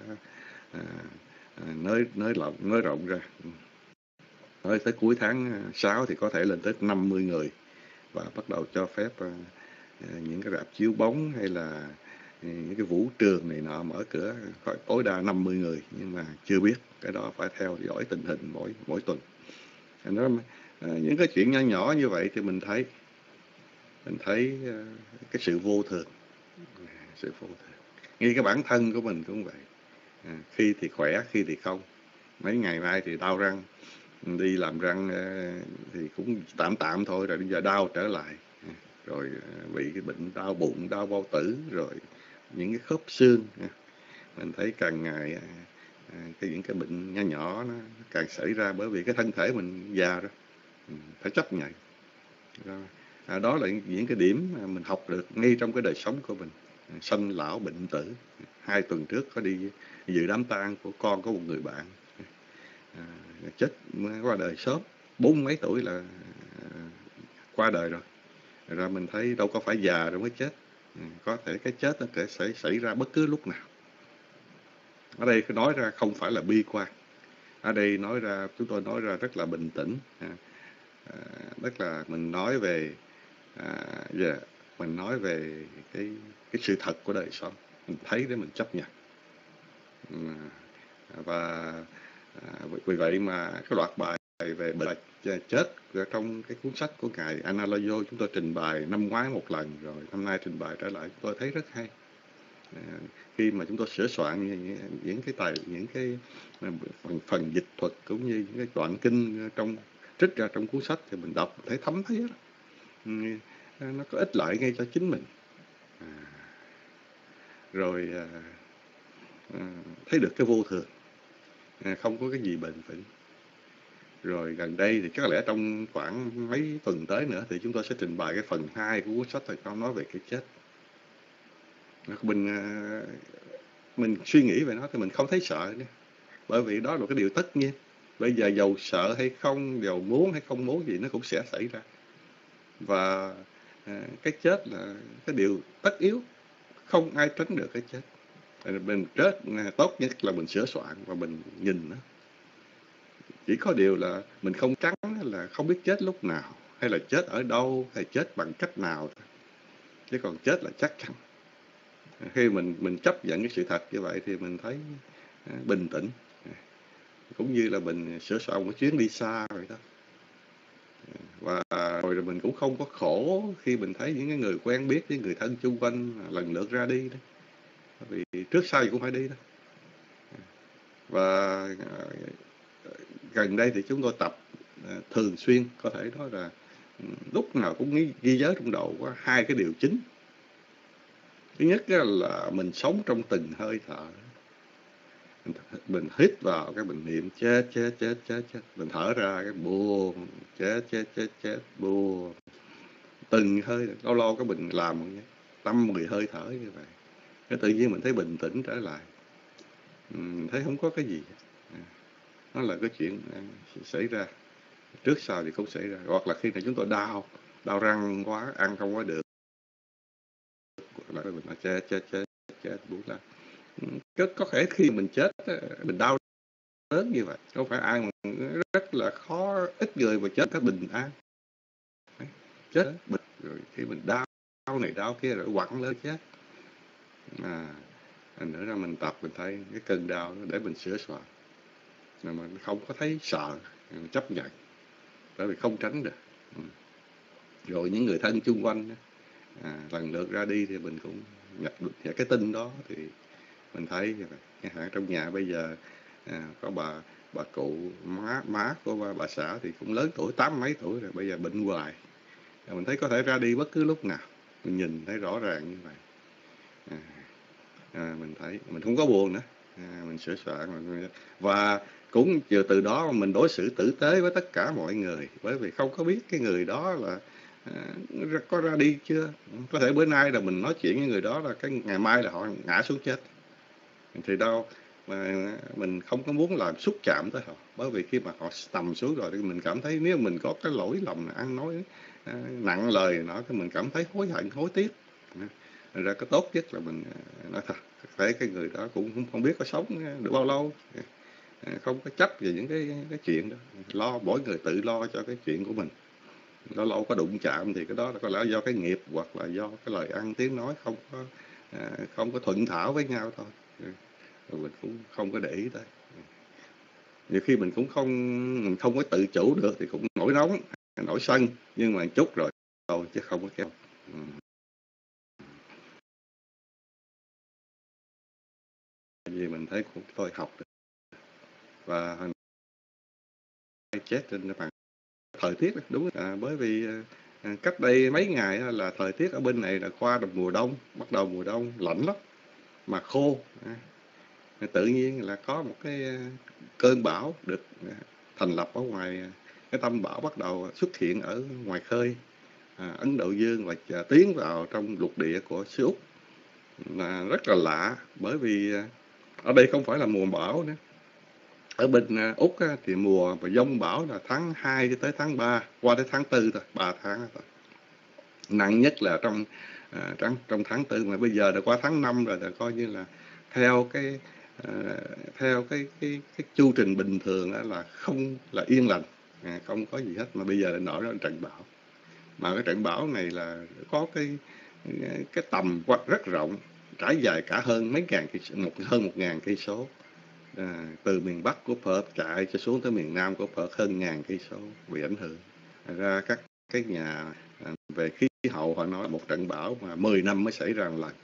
nới rộng ra. Tới cuối tháng 6 thì có thể lên tới 50 người, và bắt đầu cho phép những cái rạp chiếu bóng hay là những cái vũ trường này nọ mở cửa tối đa 50 người, nhưng mà chưa biết, cái đó phải theo dõi tình hình mỗi tuần. Những cái chuyện nhỏ nhỏ như vậy thì mình thấy cái sự vô thường, ngay cái bản thân của mình cũng vậy. Khi thì khỏe, khi thì không. Mấy ngày nay thì đau răng, đi làm răng thì cũng tạm thôi, rồi bây giờ đau trở lại, rồi bị cái bệnh đau bụng, đau bao tử, rồi những cái khớp xương. Mình thấy càng ngày những cái bệnh nhỏ nó càng xảy ra, bởi vì cái thân thể mình già rồi, phải chấp nhận. Đó là những cái điểm mà mình học được ngay trong cái đời sống của mình. Sanh lão bệnh tử. 2 tuần trước có đi dự đám tang của con có một người bạn, chết qua đời sớm, 40 mấy tuổi là qua đời rồi. Ra mình thấy đâu có phải già rồi mới chết, có thể cái chết nó sẽ xảy ra bất cứ lúc nào. Ở đây nói ra không phải là bi quan, ở đây chúng tôi nói ra rất là bình tĩnh, tức là mình nói về mình nói về cái sự thật của đời sống, mình thấy để mình chấp nhận. Và vì vậy mà cái loạt bài về bệnh chết trong cái cuốn sách của ngài Analayo chúng tôi trình bày năm ngoái một lần, rồi năm nay trình bày trở lại, chúng tôi thấy rất hay. Khi mà chúng tôi sửa soạn những cái phần dịch thuật cũng như những cái đoạn kinh trích ra trong cuốn sách thì mình đọc thấy thấm thấy đó. Nó có ích lợi ngay cho chính mình. Rồi thấy được cái vô thường, không có cái gì bền vững. Rồi gần đây thì chắc lẽ trong khoảng mấy tuần tới nữa thì chúng tôi sẽ trình bày cái phần 2 của cuốn sách, thì con nói về cái chết. Mình suy nghĩ về nó thì mình không thấy sợ nữa, bởi vì đó là cái điều tất nhiên. Bây giờ dầu sợ hay không, dầu muốn hay không muốn gì nó cũng sẽ xảy ra. Và cái chết là cái điều tất yếu, không ai tránh được cái chết. Mình chết tốt nhất là mình sửa soạn và mình nhìn nó. Chỉ có điều là mình không tránh là không biết chết lúc nào, hay là chết ở đâu, hay chết bằng cách nào, chứ còn chết là chắc chắn. Khi mình chấp nhận cái sự thật như vậy thì mình thấy bình tĩnh, cũng như là mình sửa soạn một chuyến đi xa vậy đó. Và rồi mình cũng không có khổ khi mình thấy những cái người quen biết với người thân chung quanh lần lượt ra đi đó. Vì trước sau gì cũng phải đi đó. Và gần đây thì chúng tôi tập thường xuyên, có thể nói là lúc nào cũng ghi nhớ trong đầu có hai cái điều chính. Thứ nhất là mình sống trong từng hơi thở. Mình hít vào cái mình niệm chết. Mình thở ra cái buông chết buông. Từng hơi, lâu cái mình làm 5-10 hơi thở như vậy. Cái tự nhiên mình thấy bình tĩnh trở lại. Mình thấy không có cái gì. Nó là cái chuyện xảy ra. Trước sau thì không xảy ra. Hoặc là khi nào chúng tôi đau răng quá, ăn không có được, là mình nói chết buông ra. Có thể khi mình chết mình đau đớn như vậy, không phải ai mà rất là khó, ít người mà chết cái bình an. Chết bịch rồi khi mình đau này đau kia rồi quặn lên chết. Nữa ra mình tập mình thấy cái cơn đau để mình sửa soạn, mà mình không có thấy sợ, mình chấp nhận, bởi vì không tránh được. Rồi những người thân chung quanh lần lượt ra đi thì mình cũng nhận được cái tin đó, thì mình thấy chẳng hạn trong nhà bây giờ có bà cụ má của bà xã thì cũng lớn tuổi, 80 mấy tuổi rồi, bây giờ bệnh hoài. Mình thấy có thể ra đi bất cứ lúc nào, mình nhìn thấy rõ ràng như vậy. Mình thấy mình không có buồn nữa, mình sửa soạn, và cũng từ đó mình đối xử tử tế với tất cả mọi người, bởi vì không có biết cái người đó là có ra đi chưa. Có thể bữa nay là mình nói chuyện với người đó là cái ngày mai là họ ngã xuống chết, thì đâu mà mình không có muốn làm xúc chạm tới họ, bởi vì khi mà họ nằm xuống rồi thì mình cảm thấy nếu mình có cái lỗi lầm ăn nói nặng lời nó, thì mình cảm thấy hối hận hối tiếc. Thành ra cái tốt nhất là mình nói thật, thấy cái người đó cũng không biết có sống được bao lâu, không có chấp về những cái chuyện đó, lo mỗi người tự lo cho cái chuyện của mình. Lâu có đụng chạm thì cái đó là có lẽ do cái nghiệp, hoặc là do cái lời ăn tiếng nói không có thuận thảo với nhau thôi. Rồi mình cũng không có để ý tới. Nhiều khi mình cũng không có tự chủ được thì cũng nổi nóng, nổi sân, nhưng mà chút rồi thôi chứ không có kéo. Vì mình thấy cũng tôi học được. Và hồi nay chết trên cái bằng thời tiết đúng, bởi vì cách đây mấy ngày là thời tiết ở bên này là qua được mùa đông, bắt đầu mùa đông lạnh lắm mà khô. Tự nhiên là có một cái cơn bão được thành lập ở ngoài, cái tâm bão bắt đầu xuất hiện ở ngoài khơi Ấn Độ Dương và tiến vào trong lục địa của xứ Úc. Rất là lạ, bởi vì ở đây không phải là mùa bão nữa. Ở bên Úc thì mùa và giông bão là tháng 2 cho tới tháng 3, qua tới tháng 4 thôi, 3 tháng thôi. Nặng nhất là trong tháng 4, mà bây giờ đã qua tháng 5 rồi, là coi như là theo cái chu trình bình thường là không là yên lành, không có gì hết, mà bây giờ lại nổi ra trận bão. Mà cái trận bão này là có cái tầm rất rộng, trải dài cả hơn mấy ngàn hơn 1.000 cây số, từ miền Bắc của Perth chạy cho xuống tới miền Nam của Perth hơn 1.000 cây số bị ảnh hưởng. Ra các cái nhà về khí hậu họ nói một trận bão mà 10 năm mới xảy ra một lần.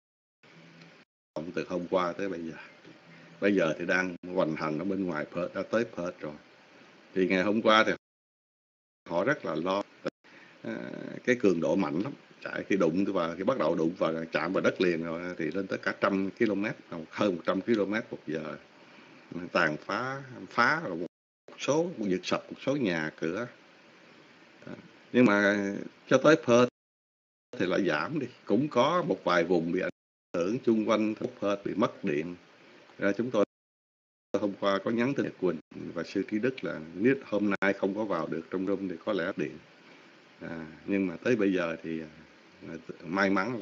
Từ hôm qua tới bây giờ thì đang hoành hành ở bên ngoài Perth, đã tới Perth rồi. Thì ngày hôm qua thì họ rất là lo, cái cường độ mạnh lắm, chạy khi đụng vào, khi bắt đầu đụng vào chạm vào đất liền rồi thì lên tới cả 100 km, hơn 100 km một giờ, tàn phá rồi giật sập một số nhà cửa. Nhưng mà cho tới Perth thì lại giảm đi, cũng có một vài vùng bị ảnh hưởng chung quanh Perth bị mất điện. Ra chúng tôi hôm qua có nhắn tin Quỳnh và sư Trí Đức là nếu hôm nay không có vào được trong room thì có lẽ điện. Nhưng mà tới bây giờ thì may mắn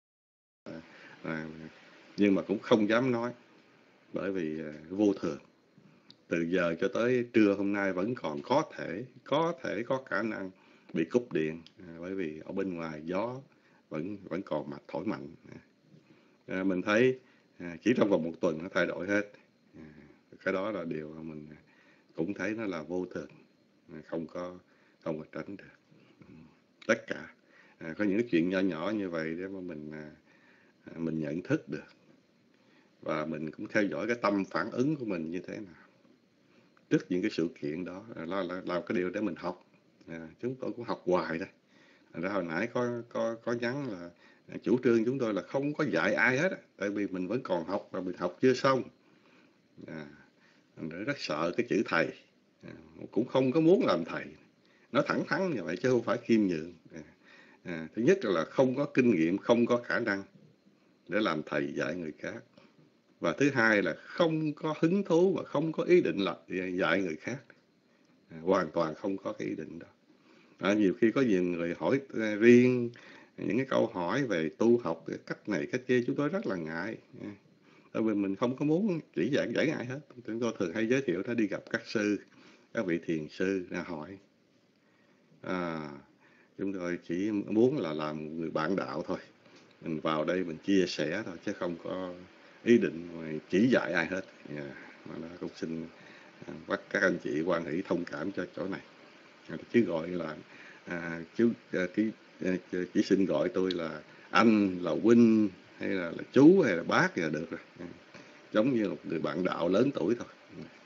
nhưng mà cũng không dám nói, bởi vì vô thường. Từ giờ cho tới trưa hôm nay vẫn còn có thể có khả năng bị cúp điện, bởi vì ở bên ngoài gió vẫn còn thổi mạnh. Mình thấy chỉ trong vòng 1 tuần nó thay đổi hết. Cái đó là điều mà mình cũng thấy nó là vô thường, không có tránh được. Tất cả có những cái chuyện nhỏ nhỏ như vậy để mà mình nhận thức được, và mình cũng theo dõi cái tâm phản ứng của mình như thế nào trước những cái sự kiện đó, là cái điều để mình học. Chúng tôi cũng học hoài đây. Ra hồi nãy có nhắn là chủ trương chúng tôi là không có dạy ai hết, tại vì mình vẫn còn học và mình học chưa xong. Mình rất sợ cái chữ thầy, cũng không có muốn làm thầy. Nó thẳng thắn như vậy chứ không phải khiêm nhường. Thứ nhất là không có kinh nghiệm, không có khả năng để làm thầy dạy người khác. Và thứ hai là không có hứng thú và không có ý định là dạy người khác. Hoàn toàn không có cái ý định đó. Nhiều khi có nhiều người hỏi riêng những cái câu hỏi về tu học, cách này cách kia, chúng tôi rất là ngại. Tại vì mình không có muốn chỉ dạy ai hết. Chúng tôi thường hay giới thiệu nó đi gặp các sư, các vị thiền sư ra hỏi. Chúng tôi chỉ muốn là làm người bạn đạo thôi. Mình vào đây mình chia sẻ thôi, chứ không có ý định chỉ dạy ai hết. Mà nó cũng xin bắt các anh chị quan hỷ thông cảm cho chỗ này. Chứ gọi là chỉ xin gọi tôi là anh, là huynh, hay là chú, hay là bác là được rồi. Giống như một người bạn đạo lớn tuổi thôi.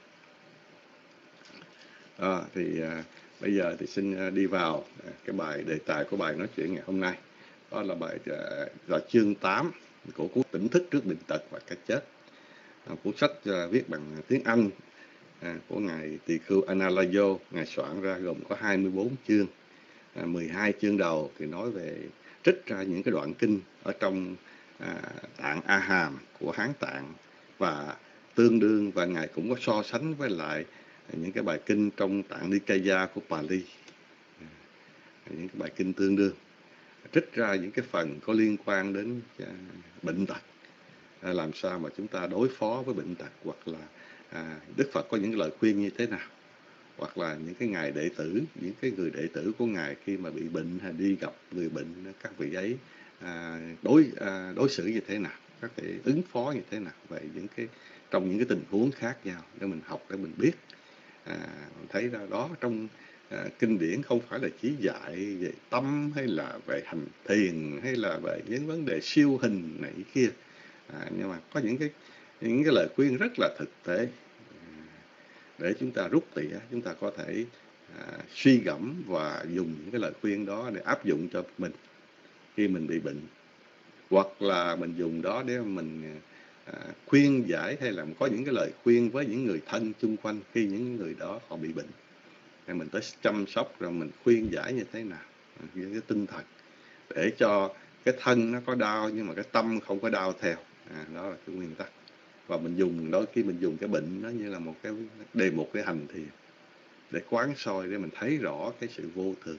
Bây giờ thì xin đi vào cái bài đề tài của bài nói chuyện ngày hôm nay. Đó là bài là chương 8 của cuốn Tỉnh thức trước bệnh tật và cái chết. Cuốn sách viết bằng tiếng Anh của ngài Tỳ Khưu Analayo. Ngài soạn ra gồm có 24 chương. 12 chương đầu thì nói về trích ra những cái đoạn kinh ở trong tạng A Hàm của Hán Tạng, và tương đương, và ngài cũng có so sánh với lại những cái bài kinh trong tạng Nikaya của Pali, những cái bài kinh tương đương, trích ra những cái phần có liên quan đến bệnh tật, làm sao mà chúng ta đối phó với bệnh tật, hoặc là Đức Phật có những lời khuyên như thế nào, hoặc là những cái ngài đệ tử, những cái người đệ tử của ngài khi mà bị bệnh hay đi gặp người bệnh, các vị ấy đối xử như thế nào, các thể ứng phó như thế nào về trong những cái tình huống khác nhau, để mình học, để mình biết. Mình thấy ra đó trong kinh điển không phải là chỉ dạy về tâm, hay là về hành thiền, hay là về những vấn đề siêu hình này kia, nhưng mà có những cái lời khuyên rất là thực tế, để chúng ta rút tỉa, chúng ta có thể suy gẫm và dùng những cái lời khuyên đó để áp dụng cho mình khi mình bị bệnh, hoặc là mình dùng đó để mình khuyên giải, hay là có những cái lời khuyên với những người thân chung quanh khi những người đó họ bị bệnh, thì mình tới chăm sóc rồi mình khuyên giải như thế nào, với cái tinh thần để cho cái thân nó có đau nhưng mà cái tâm không có đau theo. Đó là cái nguyên tắc. Và mình dùng đôi khi mình dùng cái bệnh nó như là một cái đề mục để hành thiền, để quán soi, để mình thấy rõ cái sự vô thường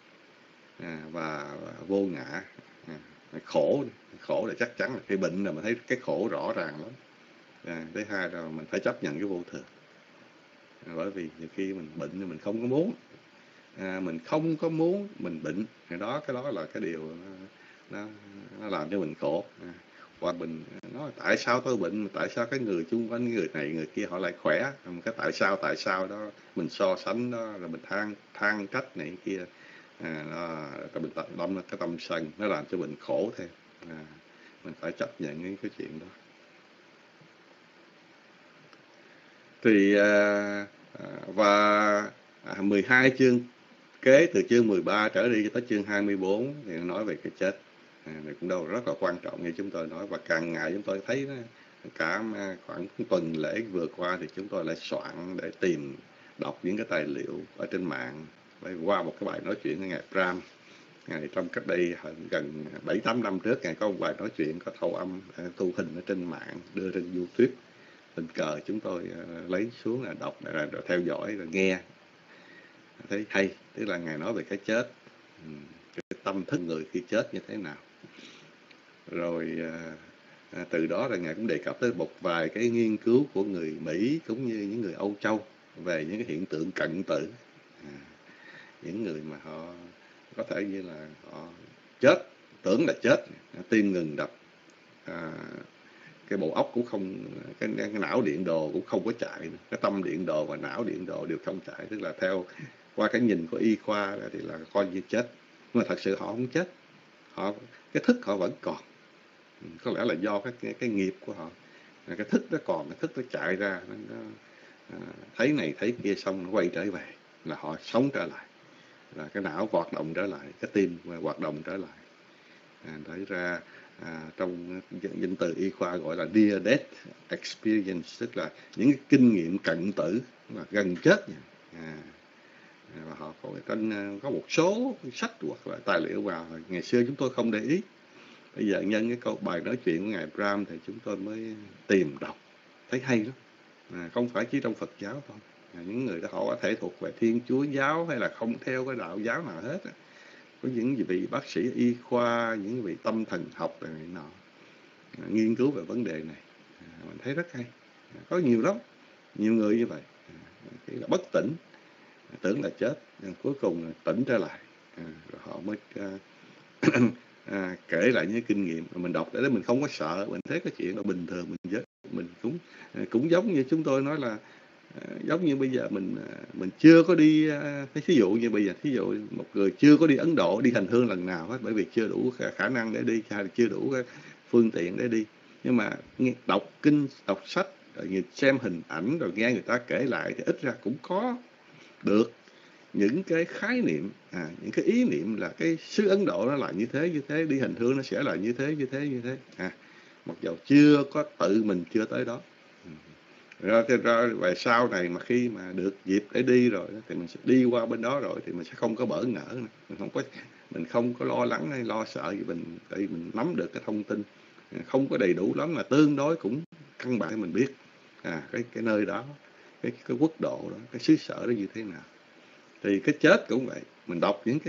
và vô ngã. Khổ là chắc chắn là khi bệnh là mình thấy cái khổ rõ ràng lắm. Thứ hai là mình phải chấp nhận cái vô thường, bởi vì nhiều khi mình bệnh thì mình không có muốn, mình không có muốn mình bệnh, thì cái đó là cái điều nó làm cho mình khổ. Hoặc mình nói tại sao tôi bệnh, tại sao cái người chung quanh, người này người kia họ lại khỏe, cái tại sao đó mình so sánh đó, rồi mình than trách này kia, mình đâm cái tâm sân, nó làm cho mình khổ thêm. Mình phải chấp nhận những cái chuyện đó. Thì và 12 chương kế, từ chương 13 trở đi tới chương 24 thì nói về cái chết. Này cũng đâu rất là quan trọng như chúng tôi nói, và càng ngày chúng tôi thấy đó, cả khoảng tuần lễ vừa qua thì chúng tôi lại soạn để tìm đọc những cái tài liệu ở trên mạng, qua một cái bài nói chuyện của ngài Pram. Ngài trong cách đây gần 7-8 năm trước, ngài có một bài nói chuyện có thâu âm, thu hình ở trên mạng, đưa trên YouTube. Tình cờ chúng tôi lấy xuống là đọc, rồi theo dõi, rồi nghe, thấy hay. Tức là ngài nói về cái chết, cái tâm thức người khi chết như thế nào. Rồi từ đó là ngài cũng đề cập tới một vài cái nghiên cứu của người Mỹ cũng như những người Âu Châu về những cái hiện tượng cận tử, những người mà họ có thể như là họ chết, tưởng là chết, tim ngừng đập, cái bộ óc cũng không, cái não điện đồ cũng không có chạy nữa. Cái tâm điện đồ và não điện đồ đều không chạy, tức là theo qua cái nhìn của y khoa thì là coi như chết, nhưng mà thật sự họ không chết, họ cái thức họ vẫn còn. Có lẽ là do cái nghiệp của họ, cái thức nó còn, cái thức nó chạy ra, nó thấy này thấy kia xong nó quay trở về, là họ sống trở lại, là cái não hoạt động trở lại, cái tim hoạt động trở lại. Đấy ra trong danh từ y khoa gọi là near death experience, tức là những cái kinh nghiệm cận tử, là gần chết. Và họ có một số sách hoặc là tài liệu vào ngày xưa chúng tôi không để ý. Bây giờ nhân cái câu bài nói chuyện của ngài Brahm thì chúng tôi mới tìm đọc, thấy hay lắm. Không phải chỉ trong Phật giáo thôi, những người đó họ có thể thuộc về Thiên Chúa giáo hay là không theo cái đạo giáo nào hết. Có những vị bác sĩ y khoa, những vị tâm thần học này nọ nghiên cứu về vấn đề này, mình thấy rất hay. Có nhiều lắm, nhiều người như vậy, thì là bất tỉnh, tưởng là chết, cuối cùng tỉnh trở lại, rồi họ mới kể lại những kinh nghiệm. Mình đọc để mình không có sợ, mình thấy cái chuyện là bình thường, mình cũng giống như chúng tôi nói là giống như bây giờ mình chưa có đi, thí dụ như bây giờ, thí dụ một người chưa có đi Ấn Độ đi hành hương lần nào hết, bởi vì chưa đủ khả năng để đi, hay là chưa đủ cái phương tiện để đi. Nhưng mà đọc kinh, đọc sách, rồi xem hình ảnh, rồi nghe người ta kể lại thì ít ra cũng có được những cái khái niệm, những cái ý niệm là cái xứ Ấn Độ nó là như thế, đi hành hương nó sẽ là như thế. Mặc dù chưa có tự mình chưa tới đó. Ra về sau này mà khi mà được dịp để đi rồi thì mình sẽ đi qua bên đó rồi thì mình sẽ không có bỡ ngỡ nữa. Mình không có lo lắng hay lo sợ gì, tại vì mình nắm được cái thông tin không có đầy đủ lắm mà tương đối cũng căn bản mình biết cái nơi đó, cái quốc độ đó, cái xứ sở đó như thế nào. Thì cái chết cũng vậy, mình đọc những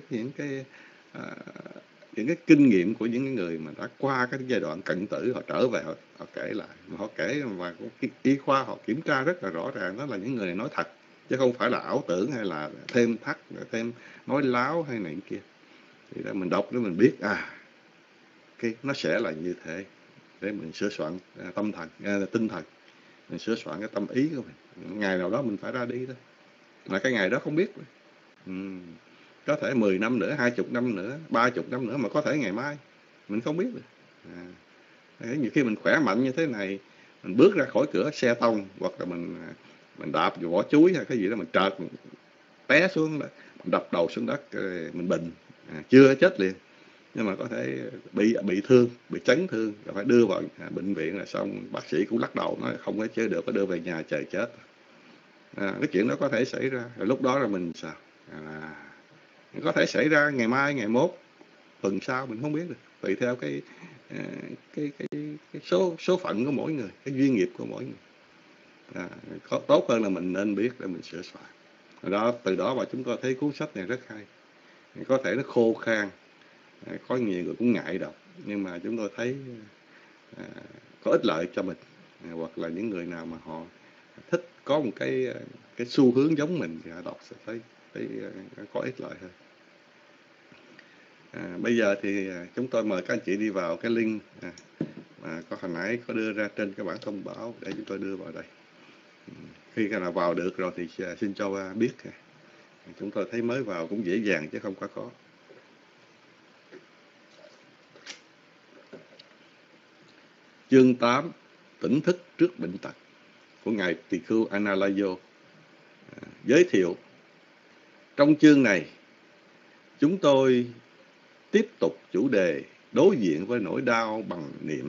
cái kinh nghiệm của những người mà đã qua cái giai đoạn cận tử, họ trở về họ kể lại, mà họ kể và y khoa họ kiểm tra rất là rõ ràng, đó là những người này nói thật chứ không phải là ảo tưởng hay là thêm thắt, thêm nói láo hay này kia. Thì đó mình đọc để mình biết nó sẽ là như thế, để mình sửa soạn tâm thần, tinh thần, mình sửa soạn cái tâm ý của mình. Ngày nào đó mình phải ra đi thôi, mà cái ngày đó không biết. Có thể 10 năm nữa, 20 năm nữa, 30 năm nữa, mà có thể ngày mai mình không biết được. Nhiều khi mình khỏe mạnh như thế này, mình bước ra khỏi cửa xe tông, hoặc là mình đạp vào vỏ chuối hay cái gì đó, mình trợt, mình té xuống, mình đập đầu xuống đất, mình bệnh, chưa chết liền, nhưng mà có thể bị thương, bị chấn thương, rồi phải đưa vào bệnh viện, là xong bác sĩ cũng lắc đầu nói không có chữa được, có đưa về nhà chờ chết. Cái chuyện đó có thể xảy ra, rồi lúc đó là mình sao? Có thể xảy ra ngày mai, ngày mốt, tuần sau, mình không biết được, tùy theo cái số phận của mỗi người, cái duyên nghiệp của mỗi người. Tốt hơn là mình nên biết để mình sửa soạn. Đó, từ đó mà chúng tôi thấy cuốn sách này rất hay. Có thể nó khô khan, có nhiều người cũng ngại đọc, nhưng mà chúng tôi thấy có ích lợi cho mình, hoặc là những người nào mà họ thích có một cái xu hướng giống mình thì họ đọc sẽ thấy có ích lợi hơn. Bây giờ thì chúng tôi mời các anh chị đi vào cái link mà có hồi nãy có đưa ra trên cái bản thông báo để chúng tôi đưa vào đây. Khi nào vào được rồi thì xin cho biết. Chúng tôi thấy mới vào cũng dễ dàng chứ không quá khó. Chương 8, tỉnh thức trước bệnh tật, của ngài Tỳ Khưu Analayo. Giới thiệu. Trong chương này, chúng tôi tiếp tục chủ đề đối diện với nỗi đau bằng niệm.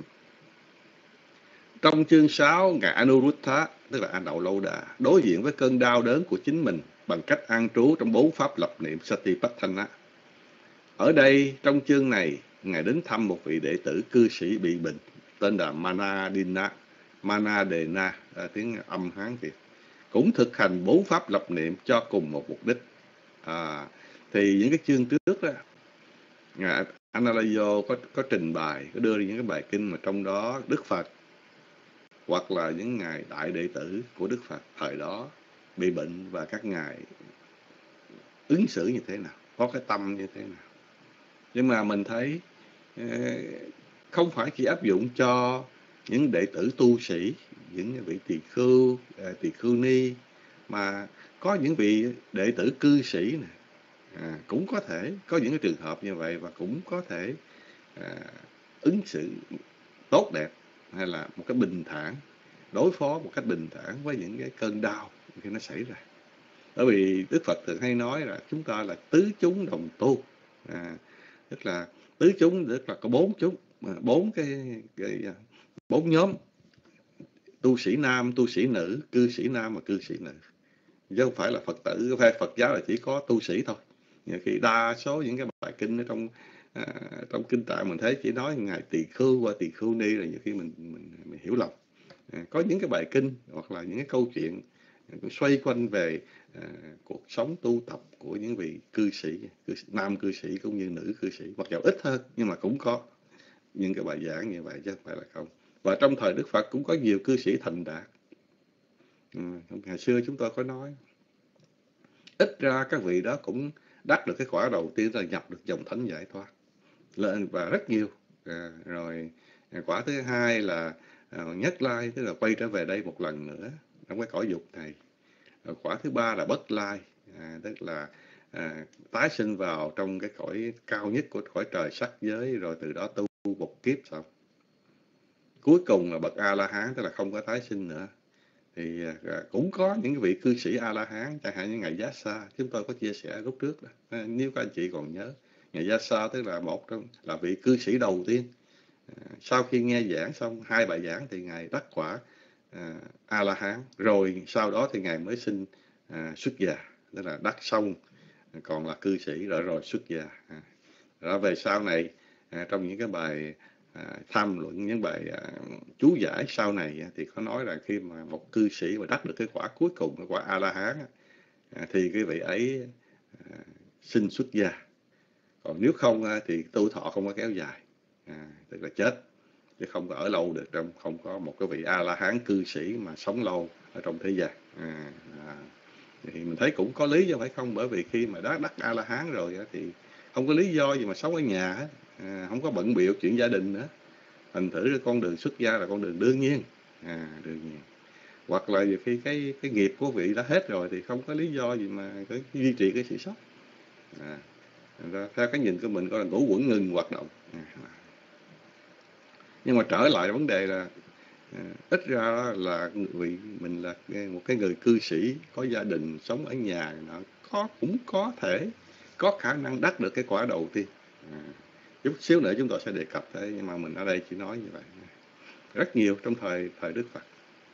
Trong chương 6, ngài Anuruddha, tức là An Đậu Lâu Đà, đối diện với cơn đau đớn của chính mình bằng cách an trú trong 4 pháp lập niệm Satipatthana. Ở đây, trong chương này, ngài đến thăm một vị đệ tử cư sĩ bị bệnh, tên là Manadena, tiếng âm Hán Việt, cũng thực hành 4 pháp lập niệm cho cùng một mục đích. Thì những cái chương trước đó, ngài Analayo có trình bày, có đưa ra những cái bài kinh mà trong đó Đức Phật hoặc là những ngài đại đệ tử của Đức Phật thời đó bị bệnh và các ngài ứng xử như thế nào. có cái tâm như thế nào. Nhưng mà mình thấy không phải chỉ áp dụng cho những đệ tử tu sĩ, những vị tỳ khưu, tỳ khưu ni, mà có những vị đệ tử cư sĩ này, cũng có thể có những cái trường hợp như vậy, và cũng có thể ứng xử tốt đẹp hay là một cái bình thản, đối phó một cách bình thản với những cái cơn đau khi nó xảy ra. Bởi vì Đức Phật thường hay nói là chúng ta là tứ chúng đồng tu, tức là tứ chúng tức là có bốn chúng, bốn nhóm: tu sĩ nam, tu sĩ nữ, cư sĩ nam và cư sĩ nữ. Chứ không phải là Phật tử, không phải Phật giáo là chỉ có tu sĩ thôi. Nhiều khi đa số những cái bài kinh ở trong kinh Tạng mình thấy chỉ nói ngài tỳ khưu và tỳ khưu ni, là nhiều khi mình hiểu lầm. Có những cái bài kinh hoặc là những cái câu chuyện xoay quanh về cuộc sống tu tập của những vị cư sĩ, nam cư sĩ cũng như nữ cư sĩ, mặc dù ít hơn nhưng mà cũng có những cái bài giảng như vậy chứ không phải là không. Và trong thời Đức Phật cũng có nhiều cư sĩ thành đạt. Ngày xưa chúng tôi có nói, ít ra các vị đó cũng đắc được cái quả đầu tiên là nhập được dòng thánh giải thoát lên, và rất nhiều. Rồi quả thứ hai là nhất lai, tức là quay trở về đây một lần nữa trong cái cõi dục này. Rồi quả thứ ba là bất lai, tức là tái sinh vào trong cái cõi cao nhất của cõi trời sắc giới, rồi từ đó tu một kiếp xong. Cuối cùng là bậc A La Hán, tức là không có tái sinh nữa. Thì cũng có những vị cư sĩ A La Hán, chẳng hạn như ngài Giá Sa, chúng tôi có chia sẻ lúc trước đó, nếu các anh chị còn nhớ. Ngài Giá Sa tức là một trong là vị cư sĩ đầu tiên. Sau khi nghe giảng xong 2 bài giảng thì ngài đắc quả A La Hán, rồi sau đó thì ngài mới xin xuất gia, tức là đắc xong còn là cư sĩ, rồi xuất gia. Rồi về sau này trong những cái bài tham luận, những bài chú giải sau này thì có nói là khi mà một cư sĩ mà đắc được cái quả cuối cùng, cái quả A La Hán, thì cái vị ấy xin xuất gia. Còn nếu không thì tu thọ không có kéo dài, tức là chết, chứ không có ở lâu được, không có một cái vị A La Hán cư sĩ mà sống lâu ở trong thế gian. Thì mình thấy cũng có lý chứ phải không, bởi vì khi mà đắc A La Hán rồi thì không có lý do gì mà sống ở nhà hết, không có bận bịu chuyện gia đình nữa. Thành thử con đường xuất gia là con đường đương nhiên, đương nhiên. Hoặc là khi cái nghiệp của vị đã hết rồi thì không có lý do gì mà cái duy trì cái sự sống. Theo cái nhìn của mình coi là ngũ quẩn ngừng hoạt động. Nhưng mà trở lại vấn đề là ít ra là vị mình là một cái người cư sĩ có gia đình sống ở nhà, nó cũng có thể có khả năng đắc được cái quả đầu tiên. Chút xíu nữa chúng tôi sẽ đề cập thế, nhưng mà mình ở đây chỉ nói như vậy. Rất nhiều trong thời Đức Phật.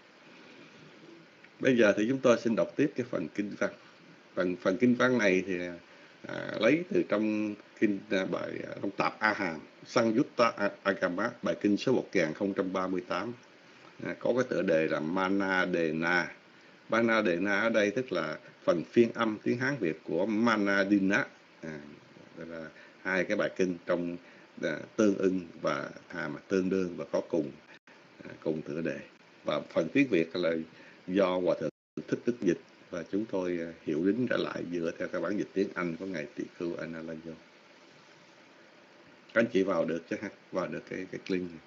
Bây giờ thì chúng tôi xin đọc tiếp cái phần kinh văn. Phần kinh văn này thì lấy từ trong kinh bài trong tạp A Hàm Sangyutta Agama, bài kinh số 1038, có cái tựa đề là Mana Dena. Mana Dena ở đây tức là phần phiên âm tiếng Hán Việt của Mana Dina, là hai cái bài kinh trong tương ưng và hàm tương đương và có cùng tựa đề. Và phần tiếng Việt là do Hòa Thượng Thích Đức dịch, và chúng tôi hiệu đính trở lại dựa theo cái bản dịch tiếng Anh của ngài Tỳ Khưu Analayo. Các anh chị vào được chứ ha, vào được cái link này.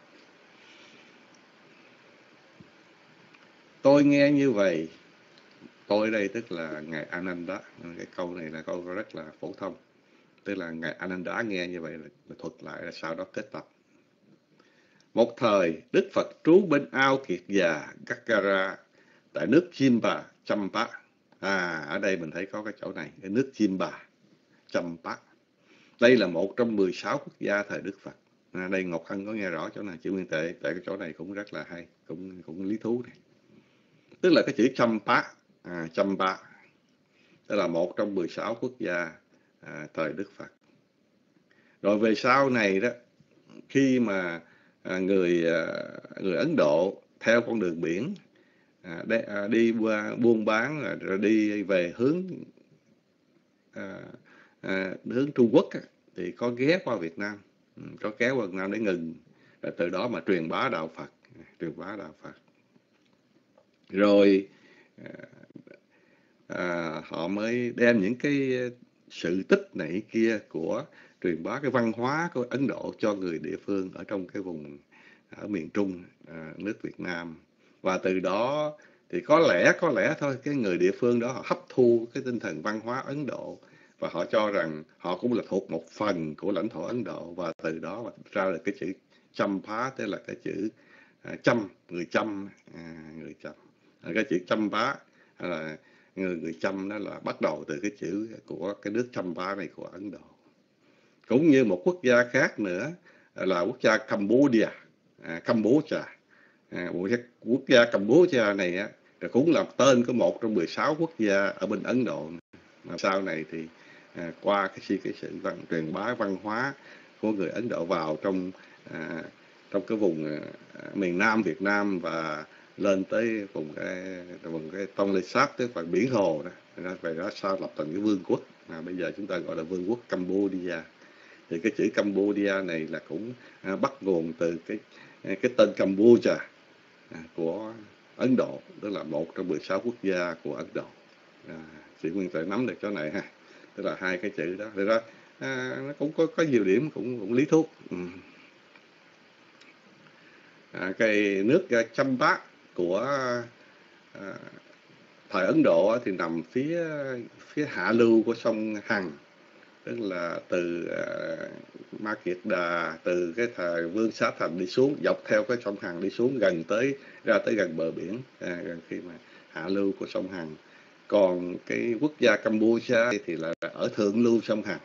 Tôi nghe như vậy, tôi đây tức là ngài Ananda. Cái câu này là câu rất là phổ thông, tức là ngài Ananda nghe như vậy là thuật lại là sau đó kết tập. Một thời Đức Phật trú bên ao Kiệt Già Gaggara tại nước Chimba Champa. Ở đây mình thấy có cái chỗ này, cái nước Chimba Champa. Đây là một trong 16 quốc gia thời Đức Phật. Đây Ngọc Hân có nghe rõ chỗ này, chữ nguyên tệ, tại cái chỗ này cũng rất là hay, cũng lý thú này. Tức là cái chữ Champa, Champa, tức là một trong 16 quốc gia thời Đức Phật. Rồi về sau này đó, khi mà người Ấn Độ theo con đường biển đi qua buôn bán, rồi đi về hướng Trung Quốc thì có ghé qua Việt Nam, để ngừng, rồi từ đó mà truyền bá đạo Phật. Rồi họ mới đem những cái sự tích này kia của truyền bá cái văn hóa của Ấn Độ cho người địa phương ở trong cái vùng ở miền Trung nước Việt Nam. Và từ đó thì có lẽ thôi, cái người địa phương đó họ hấp thu cái tinh thần văn hóa Ấn Độ và họ cho rằng họ cũng là thuộc một phần của lãnh thổ Ấn Độ, và từ đó mà ra được cái chữ Champa, tức là cái chữ chăm, người chăm, người chăm. Cái chữ Champa hay là người chăm đó là bắt đầu từ cái chữ của cái nước Champa này của Ấn Độ. Cũng như một quốc gia khác nữa là quốc gia Cambodia, Cambodia. Quốc gia Cambodia này á, cũng là tên của một trong 16 quốc gia ở bên Ấn Độ. Mà sau này thì qua cái sự truyền bá văn hóa của người Ấn Độ vào trong cái vùng miền Nam Việt Nam và lên tới vùng cái Tonle Sap, tức là biển hồ đó. Vậy đó sau lập thành cái vương quốc. Bây giờ chúng ta gọi là vương quốc Cambodia. Thì cái chữ Cambodia này là cũng bắt nguồn từ cái tên Cambodia của Ấn Độ, tức là một trong 16 quốc gia của Ấn Độ. Chị Nguyên Tuệ nắm được chỗ này ha, tức là hai cái chữ đó. Thực ra nó cũng có nhiều điểm cũng lý thú. Cái nước Champa của thời Ấn Độ thì nằm phía hạ lưu của sông Hằng, tức là từ Ma Kiệt Đà, từ cái thời Vương Xá Thành đi xuống, dọc theo cái sông Hằng đi xuống ra tới gần bờ biển, gần khi mà hạ lưu của sông Hằng. Còn cái quốc gia Campuchia thì là ở thượng lưu sông Hằng,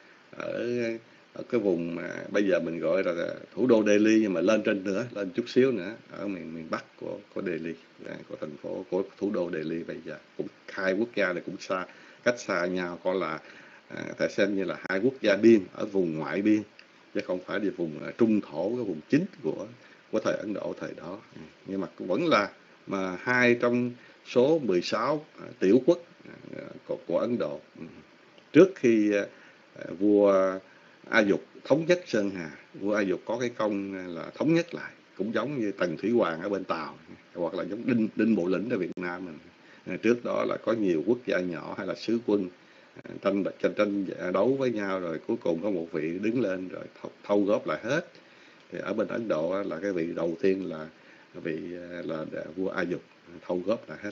ở cái vùng mà bây giờ mình gọi là thủ đô Delhi, nhưng mà lên trên nữa, lên chút xíu nữa, ở miền Bắc của Delhi, của thành phố, của thủ đô Delhi. Bây giờ cũng hai quốc gia này cũng cách xa nhau, coi là phải xem như là hai quốc gia biên ở vùng ngoại biên, chứ không phải là vùng trung thổ, cái vùng chính của thời Ấn Độ thời đó. Nhưng mà vẫn là hai trong số 16 tiểu quốc của Ấn Độ. Trước khi vua A Dục thống nhất Sơn Hà, vua A Dục có cái công là thống nhất lại, cũng giống như Tần Thủy Hoàng ở bên Tàu, hoặc là giống Đinh Bộ Lĩnh ở Việt Nam mình. Trước đó là có nhiều quốc gia nhỏ hay là sứ quân tranh đấu với nhau, rồi cuối cùng có một vị đứng lên rồi thâu góp lại hết. Thì ở bên Ấn Độ là cái vị đầu tiên là vua A Dục thâu góp lại hết.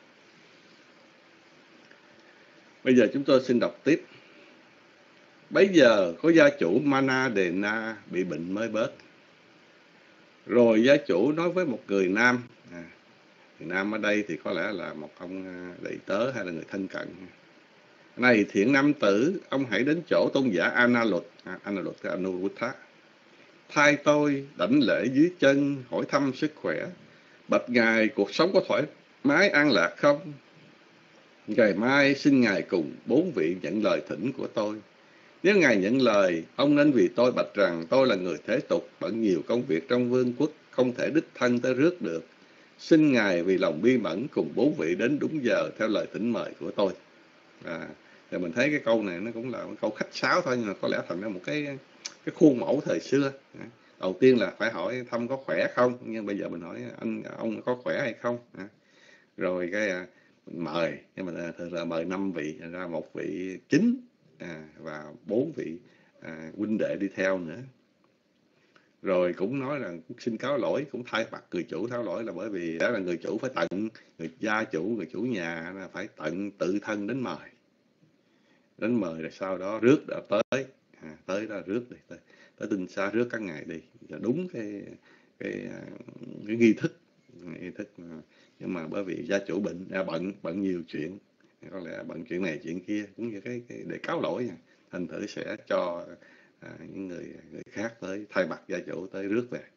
Bây giờ chúng tôi xin đọc tiếp. Bấy giờ có gia chủ Mana Đề Na bị bệnh mới bớt. Rồi gia chủ nói với một người nam, người nam ở đây thì có lẽ là một ông đầy tớ hay là người thân cận. Này thiện nam tử, ông hãy đến chỗ tôn giả Analut cái Anuruddha. Thay tôi đảnh lễ dưới chân, hỏi thăm sức khỏe. Bạch ngài, cuộc sống có thoải mái an lạc không? Ngày mai xin ngài cùng 4 vị nhận lời thỉnh của tôi. Nếu ngài nhận lời, ông nên vì tôi bạch rằng tôi là người thế tục, bận nhiều công việc trong vương quốc, không thể đích thân tới rước được. Xin ngài vì lòng bi mẫn cùng 4 vị đến đúng giờ theo lời thỉnh mời của tôi. Thì mình thấy cái câu này nó cũng là một câu khách sáo thôi, nhưng mà có lẽ thành ra một cái khuôn mẫu thời xưa. Đầu tiên là phải hỏi thăm có khỏe không, nhưng bây giờ mình hỏi ông có khỏe hay không. Rồi cái mình mời, nhưng mà thường là mời 5 vị, ra một vị chính và 4 vị huynh đệ đi theo nữa. Rồi cũng nói là xin cáo lỗi, cũng thay mặt người chủ cáo lỗi, là bởi vì đó là người chủ phải tận, người gia chủ, người chủ nhà là phải tự thân đến mời rồi sau đó rước đã tới đó rước đi, tới Tinh Xa rước các ngài đi. Và đúng cái nghi thức. Nhưng mà bởi vì gia chủ bận nhiều chuyện, có lẽ bận chuyện này chuyện kia, cũng như cái để cáo lỗi, thành thử sẽ cho những người khác tới thay mặt gia chủ tới rước về.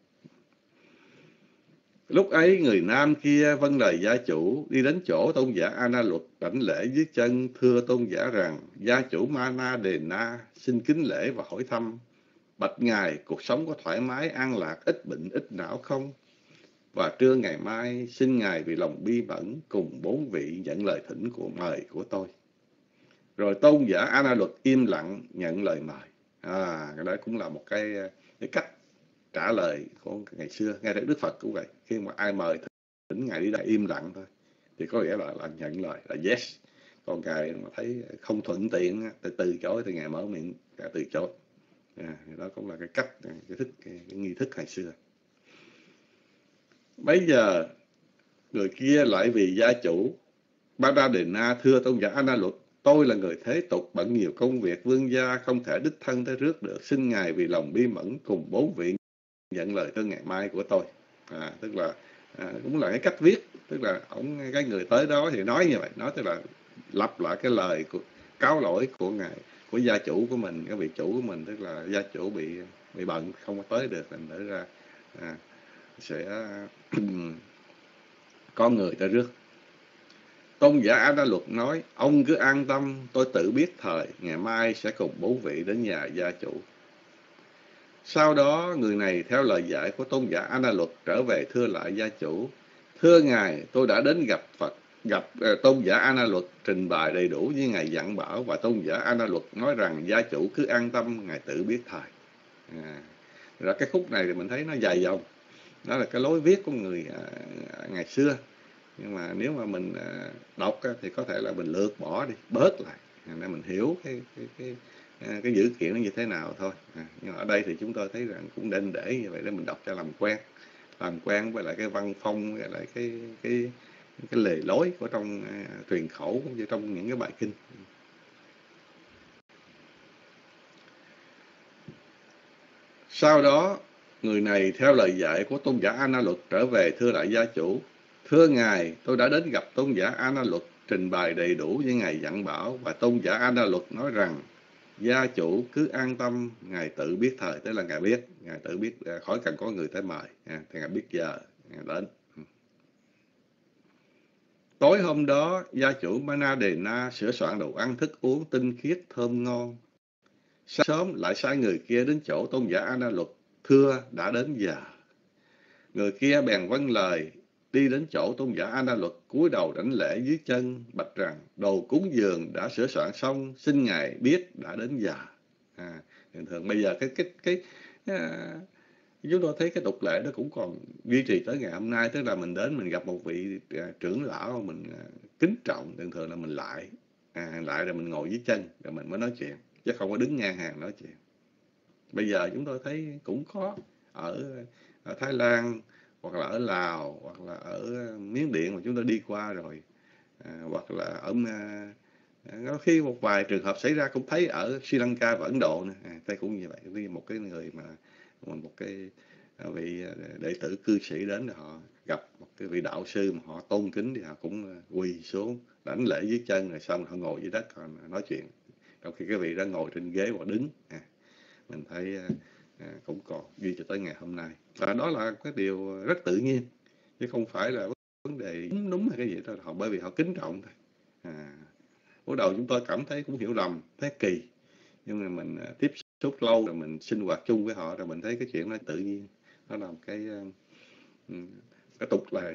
Lúc ấy người nam kia vâng lời gia chủ, đi đến chỗ tôn giả Analut đảnh lễ dưới chân, thưa tôn giả rằng gia chủ Mana Đề Na xin kính lễ và hỏi thăm. Bạch ngài, cuộc sống có thoải mái an lạc, ít bệnh ít não không? Và trưa ngày mai xin ngài vì lòng bi mẫn cùng 4 vị nhận lời thỉnh mời của tôi. Rồi tôn giả Analut im lặng nhận lời mời. Cái đó cũng là một cái cách trả lời của ngày xưa. Ngay tại Đức Phật cũng vậy, khi mà ai mời thỉnh ngài đi đây im lặng thôi thì có nghĩa là nhận lời, là yes. Còn Ngài mà thấy không thuận tiện từ chối thì Ngài mở miệng từ chối. Đó cũng là cái cách, cái nghi thức ngày xưa. Bây giờ người kia lại vì gia chủ Ba-đa-đề-na thưa tôn giả A Na Luật, tôi là người thế tục bận nhiều công việc vương gia, không thể đích thân tới rước được, xin Ngài vì lòng bi mẫn cùng 4 vị nhận lời tới ngày mai của tôi. Tức là cũng là cái cách viết, tức là cái người tới đó thì nói như vậy, nói tức là lặp lại cái lời cáo lỗi của Ngài, của gia chủ của mình, cái vị chủ của mình, tức là gia chủ bị bận không có tới được, thành thử ra sẽ có người tới rước. Tôn giả A Na Luật nói, ông cứ an tâm, tôi tự biết thời, ngày mai sẽ cùng 4 vị đến nhà gia chủ. Sau đó người này theo lời dạy của tôn giả A Na Luật trở về thưa lại gia chủ, thưa Ngài, tôi đã đến gặp tôn giả A Na Luật, trình bày đầy đủ với Ngài dặn bảo, và tôn giả A Na Luật nói rằng gia chủ cứ an tâm, Ngài tự biết thời. Rồi cái khúc này thì mình thấy nó dài dòng, đó là cái lối viết của người ngày xưa. Nhưng mà nếu mà mình đọc thì có thể là mình lược bỏ đi, bớt lại để mình hiểu cái dữ kiện nó như thế nào thôi. Nhưng mà ở đây thì chúng tôi thấy rằng cũng nên để như vậy để mình đọc cho làm quen với lại cái văn phong, với lại cái lề lối của trong truyền khẩu cũng như trong những cái bài kinh. Sau đó người này theo lời dạy của tôn giả A Na Luật trở về thưa lại gia chủ, thưa Ngài, tôi đã đến gặp tôn giả A Na Luật, trình bày đầy đủ với Ngài dặn bảo, và tôn giả A Na Luật nói rằng gia chủ cứ an tâm, Ngài tự biết thời. Tức là Ngài tự biết, khỏi cần có người tới mời, thì Ngài biết giờ Ngài đến. Tối hôm đó, gia chủ Ba-na-đề-na sửa soạn đồ ăn thức uống tinh khiết thơm ngon. Sáng sớm lại sai người kia đến chỗ tôn giả A Na Luật, thưa đã đến giờ. Người kia bèn vâng lời, đi đến chỗ tôn giả A Na Luật, cúi đầu đảnh lễ dưới chân, bạch rằng đồ cúng dường đã sửa soạn xong, xin Ngài biết đã đến giờ. Thường bây giờ chúng tôi thấy cái tục lệ đó cũng còn duy trì tới ngày hôm nay, tức là mình đến mình gặp một vị trưởng lão, mình kính trọng, thường là mình lại rồi mình ngồi dưới chân rồi mình mới nói chuyện, chứ không có đứng ngang hàng nói chuyện. Bây giờ chúng tôi thấy cũng có ở Thái Lan, hoặc là ở Lào, hoặc là ở Miến Điện mà chúng tôi đi qua rồi, hoặc là ở khi một vài trường hợp xảy ra cũng thấy ở Sri Lanka và Ấn Độ nữa. Đây cũng như vậy, vì một cái người mà một cái vị đệ tử cư sĩ đến, họ gặp một cái vị đạo sư mà họ tôn kính thì họ cũng quỳ xuống đảnh lễ dưới chân, rồi xong họ ngồi dưới đất họ nói chuyện, trong khi cái vị đó ngồi trên ghế hoặc đứng. Mình thấy cũng còn duy cho tới ngày hôm nay, và đó là cái điều rất tự nhiên, chứ không phải là vấn đề đúng hay cái gì đó. Bởi vì họ kính trọng thôi. Lúc đầu chúng tôi cảm thấy cũng hiểu lầm, thấy kỳ, nhưng mà mình tiếp xúc lâu rồi mình sinh hoạt chung với họ rồi mình thấy cái chuyện đó tự nhiên, nó là một cái tục lệ.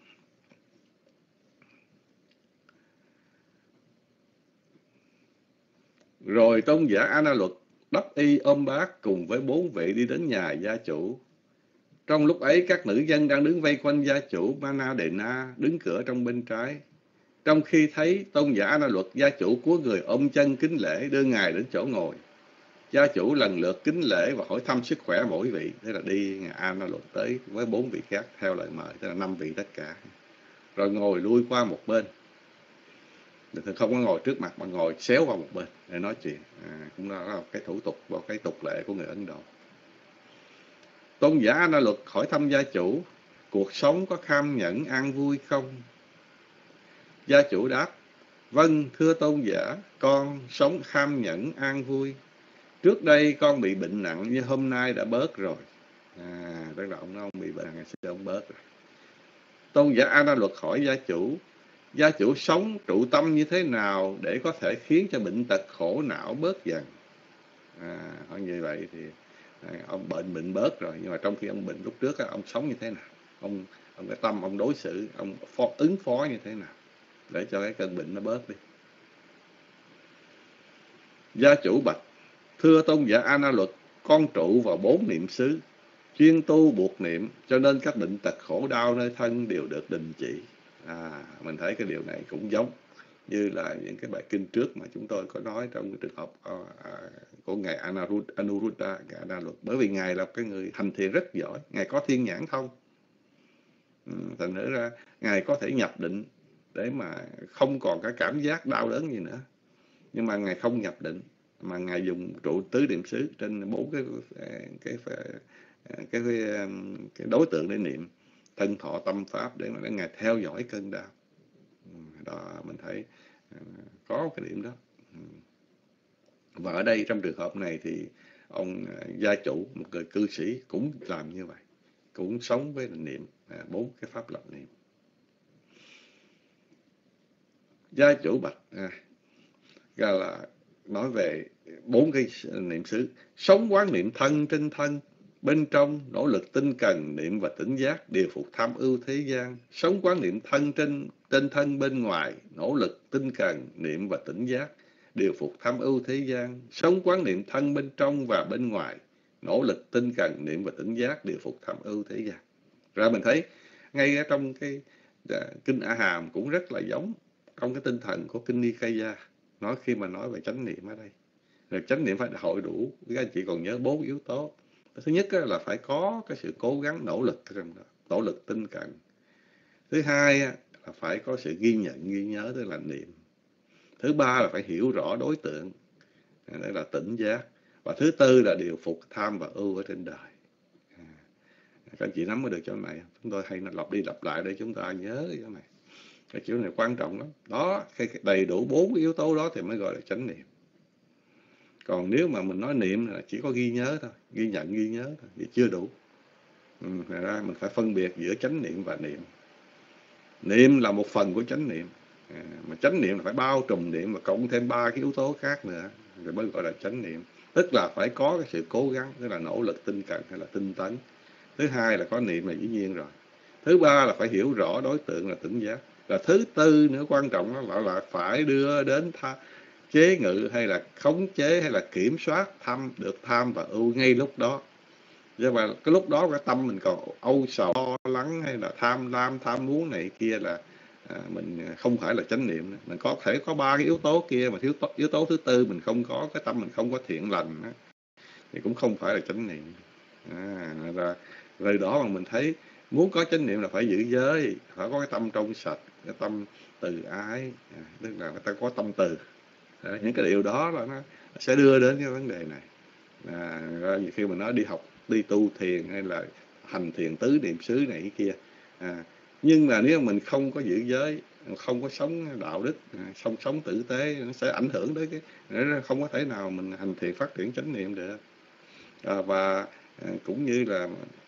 Rồi tôn giả A Na Luật đắp y ôm bát cùng với 4 vị đi đến nhà gia chủ. Trong lúc ấy các nữ dân đang đứng vây quanh gia chủ Ba-na-đề-na, đứng cửa trong bên trái. Trong khi thấy tôn giả A Na Luật, gia chủ của người ôm chân kính lễ, đưa Ngài đến chỗ ngồi. Gia chủ lần lượt kính lễ và hỏi thăm sức khỏe mỗi vị. Thế là đi Ngài A Na Luật tới với 4 vị khác theo lời mời, tức là 5 vị tất cả. Rồi ngồi lui qua một bên. Không có ngồi trước mặt mà ngồi xéo qua một bên để nói chuyện. Cũng đó là cái thủ tục và cái tục lệ của người Ấn Độ. Tôn giả A Na Luật hỏi thăm gia chủ, cuộc sống có kham nhẫn an vui không? Gia chủ đáp, vâng thưa tôn giả, con sống kham nhẫn an vui. Trước đây con bị bệnh nặng nhưng hôm nay đã bớt rồi. Tức là ông bị bệnh, ngày xưa ông bớt rồi. Tôn giả A Na Luật hỏi gia chủ sống trụ tâm như thế nào để có thể khiến cho bệnh tật khổ não bớt dần? Hỏi như vậy thì ông bệnh bớt rồi, nhưng mà trong khi ông bệnh lúc trước ông sống như thế nào? Ông cái tâm ông đối xử, ông ứng phó như thế nào để cho cái cơn bệnh nó bớt đi? Gia chủ bạch, thưa tôn giả A Na Luật, con trụ vào 4 niệm xứ, chuyên tu buộc niệm, cho nên các bệnh tật khổ đau nơi thân đều được đình chỉ. Mình thấy cái điều này cũng giống như là những cái bài kinh trước mà chúng tôi có nói trong cái trường hợp của ngài Anuruddha, ngài Đa Luật. Bởi vì ngài là cái người hành thiền rất giỏi, ngài có thiên nhãn thông. Thành thử ra ngài có thể nhập định để mà không còn cái cảm giác đau đớn gì nữa, nhưng mà ngài không nhập định, mà ngài dùng trụ tứ niệm xứ trên 4 cái đối tượng để niệm thân thọ tâm pháp, để mà ngài theo dõi cơn đau. Đó, mình thấy có cái điểm đó. Và ở đây trong trường hợp này thì ông gia chủ, một người cư sĩ, cũng làm như vậy, cũng sống với niệm 4 cái pháp lập niệm. Gia chủ bạch ra là nói về 4 cái niệm xứ: sống quán niệm thân trên thân, bên trong nỗ lực tinh cần niệm và tỉnh giác, điều phục tham ưu thế gian. Sống quán niệm thân trên thân, bên ngoài nỗ lực tinh cần niệm và tỉnh giác, điều phục tham ưu thế gian. Sống quán niệm thân bên trong và bên ngoài nỗ lực tinh cần niệm và tỉnh giác, điều phục tham ưu thế gian. Rồi mình thấy ngay ở trong cái kinh A Hàm cũng rất là giống trong cái tinh thần của kinh Nikaya, nói khi mà nói về chánh niệm ở đây. Rồi chánh niệm phải hội đủ, các anh chị còn nhớ 4 yếu tố. Thứ nhất là phải có cái sự cố gắng nỗ lực trong đó, nỗ lực tinh cần. Thứ hai là phải có sự ghi nhận, ghi nhớ, tức là niệm. Thứ ba là phải hiểu rõ đối tượng, đây là tỉnh giác. Và thứ tư là điều phục tham và ưu ở trên đời. Các anh chị nắm được chỗ này, chúng tôi hay lặp đi lặp lại để chúng ta nhớ cái chỗ này. Cái chỗ này quan trọng lắm. Đó, khi đầy đủ 4 yếu tố đó thì mới gọi là chánh niệm. Còn nếu mà mình nói niệm là chỉ có ghi nhớ thôi, ghi nhận, ghi nhớ thôi, thì chưa đủ. Ra mình phải phân biệt giữa chánh niệm và niệm. Niệm là một phần của chánh niệm, mà chánh niệm là phải bao trùm niệm và cộng thêm 3 cái yếu tố khác nữa, rồi mới gọi là chánh niệm. Tức là phải có cái sự cố gắng, tức là nỗ lực tinh cần hay là tinh tấn. Thứ hai là có niệm là dĩ nhiên rồi. Thứ ba là phải hiểu rõ đối tượng là tỉnh giác. Và thứ tư nữa quan trọng đó là phải đưa đến chế ngự hay là khống chế hay là kiểm soát được tham và ưu ngay lúc đó. Nhưng mà cái lúc đó cái tâm mình còn âu sầu, lo lắng hay là tham lam, tham muốn này kia là mình không phải là chánh niệm nữa. Mình có thể có 3 cái yếu tố kia mà yếu tố thứ tư mình không có, cái tâm mình không có thiện lành đó, thì cũng không phải là chánh niệm. Rồi đó mà mình thấy muốn có chánh niệm là phải giữ giới, phải có cái tâm trong sạch, cái tâm từ ái, tức là người ta có tâm từ. Những cái điều đó là nó sẽ đưa đến cái vấn đề này. Khi mà nó đi học, đi tu thiền hay là hành thiền tứ niệm xứ này kia, nhưng mà nếu mình không có giữ giới, không có sống đạo đức, sống tử tế, nó sẽ ảnh hưởng tới nó không có thể nào mình hành thiền phát triển chánh niệm được. Và cũng như là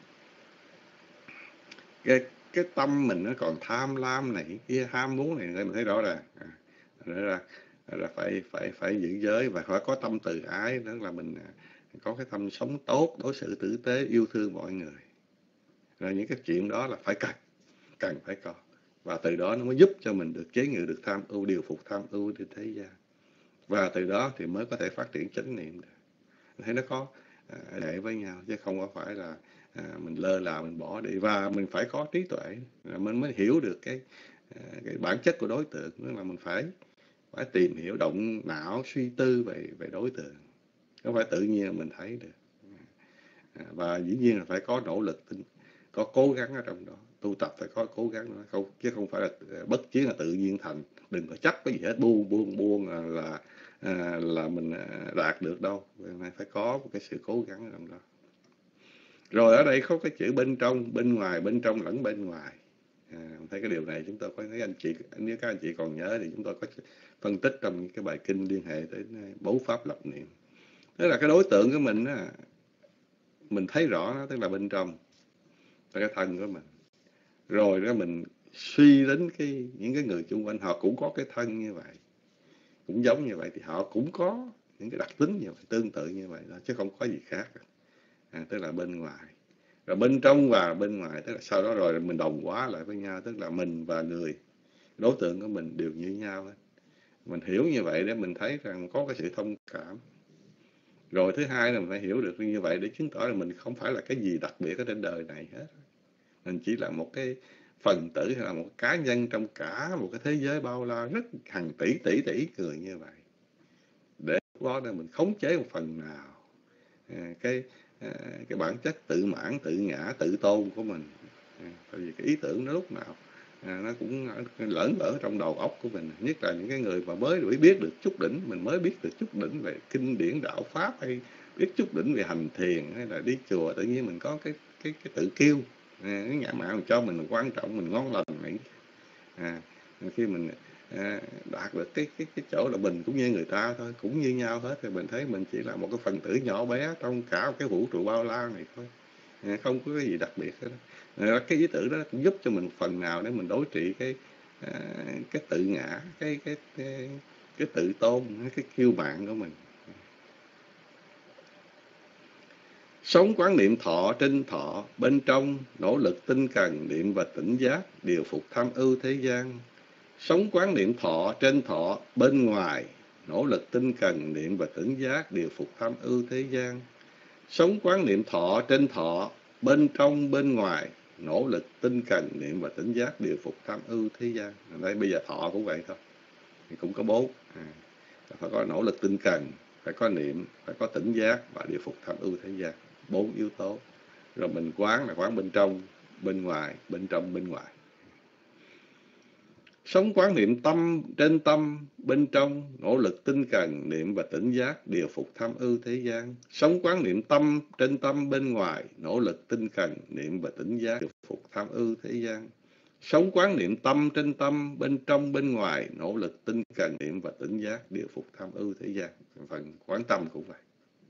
cái tâm mình nó còn tham lam này kia, ham muốn này, mình thấy rõ ràng. Là phải giữ giới và phải có tâm từ ái, đó là mình có cái tâm sống tốt, đối xử tử tế, yêu thương mọi người. Rồi những cái chuyện đó là phải cần phải có, và từ đó nó mới giúp cho mình được chế ngự được tham ưu, điều phục tham ưu trên thế gian, và từ đó thì mới có thể phát triển chánh niệm được. Thấy nó có hệ với nhau, chứ không có phải là mình lơ là mình bỏ đi. Và mình phải có trí tuệ, mình mới hiểu được cái bản chất của đối tượng, tức là mình phải tìm hiểu, động não suy tư về đối tượng, không phải tự nhiên mình thấy được. Và dĩ nhiên là phải có nỗ lực, có cố gắng ở trong đó. Tu tập phải có cố gắng đó, chứ không phải là bất chí là tự nhiên thành. Đừng có chấp cái gì hết, buông là mình đạt được đâu. Phải có một cái sự cố gắng ở trong đó. Rồi ở đây có cái chữ bên trong, bên ngoài, bên trong lẫn bên ngoài. Thấy cái điều này chúng tôi có thấy anh chị, nếu các anh chị còn nhớ thì chúng tôi có phân tích trong những cái bài kinh liên hệ đến 4 pháp lập niệm. Tức là cái đối tượng của mình á, mình thấy rõ nó, tức là bên trong là cái thân của mình. Rồi đó mình suy đến những cái người xung quanh, họ cũng có cái thân như vậy, cũng giống như vậy, thì họ cũng có những cái đặc tính như vậy, tương tự như vậy đó, chứ không có gì khác. Tức là bên ngoài. Rồi bên trong và bên ngoài, tức là sau đó rồi mình đồng hóa lại với nhau, tức là mình và người đối tượng của mình đều như nhau hết. Mình hiểu như vậy để mình thấy rằng có cái sự thông cảm. Rồi thứ hai là mình phải hiểu được như vậy để chứng tỏ là mình không phải là cái gì đặc biệt ở trên đời này hết. Mình chỉ là một phần tử hay là một cá nhân trong cả một cái thế giới bao la rất hàng tỷ người như vậy, để đó là mình khống chế một phần nào cái bản chất tự mãn, tự ngã, tự tôn của mình. Tại vì cái ý tưởng nó lúc nào nó cũng lởn vởn trong đầu óc của mình, nhất là những cái người mà mới biết được chút đỉnh, mình mới biết được chút đỉnh về kinh điển đạo pháp, hay biết chút đỉnh về hành thiền, hay là đi chùa, tự nhiên mình có cái tự kiêu, cái ngã mạn cho mình quan trọng, mình ngon lành này. Khi mình đạt được cái chỗ là mình cũng như người ta thôi, cũng như nhau hết, thì mình thấy mình chỉ là một cái phần tử nhỏ bé trong cả cái vũ trụ bao la này thôi, không có cái gì đặc biệt hết. Cái ý tưởng đó cũng giúp cho mình phần nào để mình đối trị cái tự ngã, cái tự tôn, cái kiêu mạn của mình. Sống quán niệm thọ trên thọ, bên trong nỗ lực tinh cần niệm và tỉnh giác, điều phục tham ưu thế gian. Sống quán niệm thọ trên thọ, bên ngoài nỗ lực tinh cần niệm và tỉnh giác, điều phục tham ưu thế gian. Sống quán niệm thọ trên thọ, bên trong bên ngoài nỗ lực tinh cần niệm và tỉnh giác, điều phục tham ưu thế gian. Đây bây giờ thọ cũng vậy thôi, thì cũng có 4. Phải có nỗ lực tinh cần, phải có niệm, phải có tỉnh giác và điều phục tham ưu thế gian. 4 yếu tố. Rồi mình quán là quán bên trong, bên ngoài, bên trong, bên ngoài. Sống quán niệm tâm trên tâm, bên trong nỗ lực tinh cần niệm và tỉnh giác, điều phục tham ưu thế gian. Sống quán niệm tâm trên tâm, bên ngoài nỗ lực tinh cần niệm và tỉnh giác, điều phục tham ưu thế gian. Sống quán niệm tâm trên tâm, bên trong bên ngoài nỗ lực tinh cần niệm và tỉnh giác, điều phục tham ưu thế gian. Phần quán tâm cũng vậy.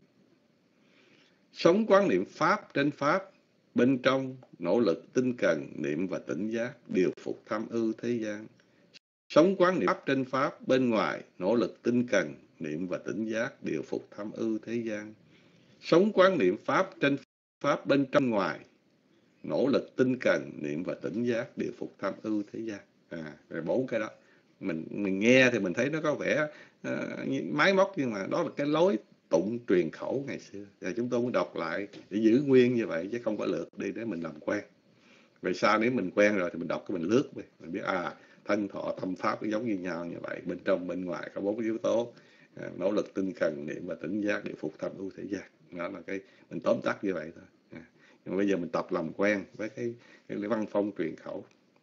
Sống quán niệm pháp trên pháp, bên trong nỗ lực tinh cần niệm và tỉnh giác, điều phục tham ưu thế gian. Sống quán niệm pháp trên pháp, bên ngoài nỗ lực tinh cần niệm và tỉnh giác, điều phục tham ưu thế gian. Sống quán niệm pháp trên pháp, bên trong ngoài nỗ lực tinh cần niệm và tỉnh giác, điều phục tham ưu thế gian. Rồi 4 cái đó mình nghe thì mình thấy nó có vẻ máy móc, nhưng mà đó là cái lối tụng truyền khẩu ngày xưa. Và chúng tôi muốn đọc lại để giữ nguyên như vậy, chứ không có lượt đi để mình làm quen. Về sau nếu mình quen rồi thì mình đọc cái mình lướt đi, mình biết thân thọ tâm pháp nó giống như nhau như vậy, bên trong bên ngoài có 4 yếu tố, nỗ lực tinh cần niệm và tỉnh giác, điều phục tham ưu thế gian. Đó là cái mình tóm tắt như vậy thôi. Nhưng mà bây giờ mình tập làm quen với cái văn phong truyền khẩu.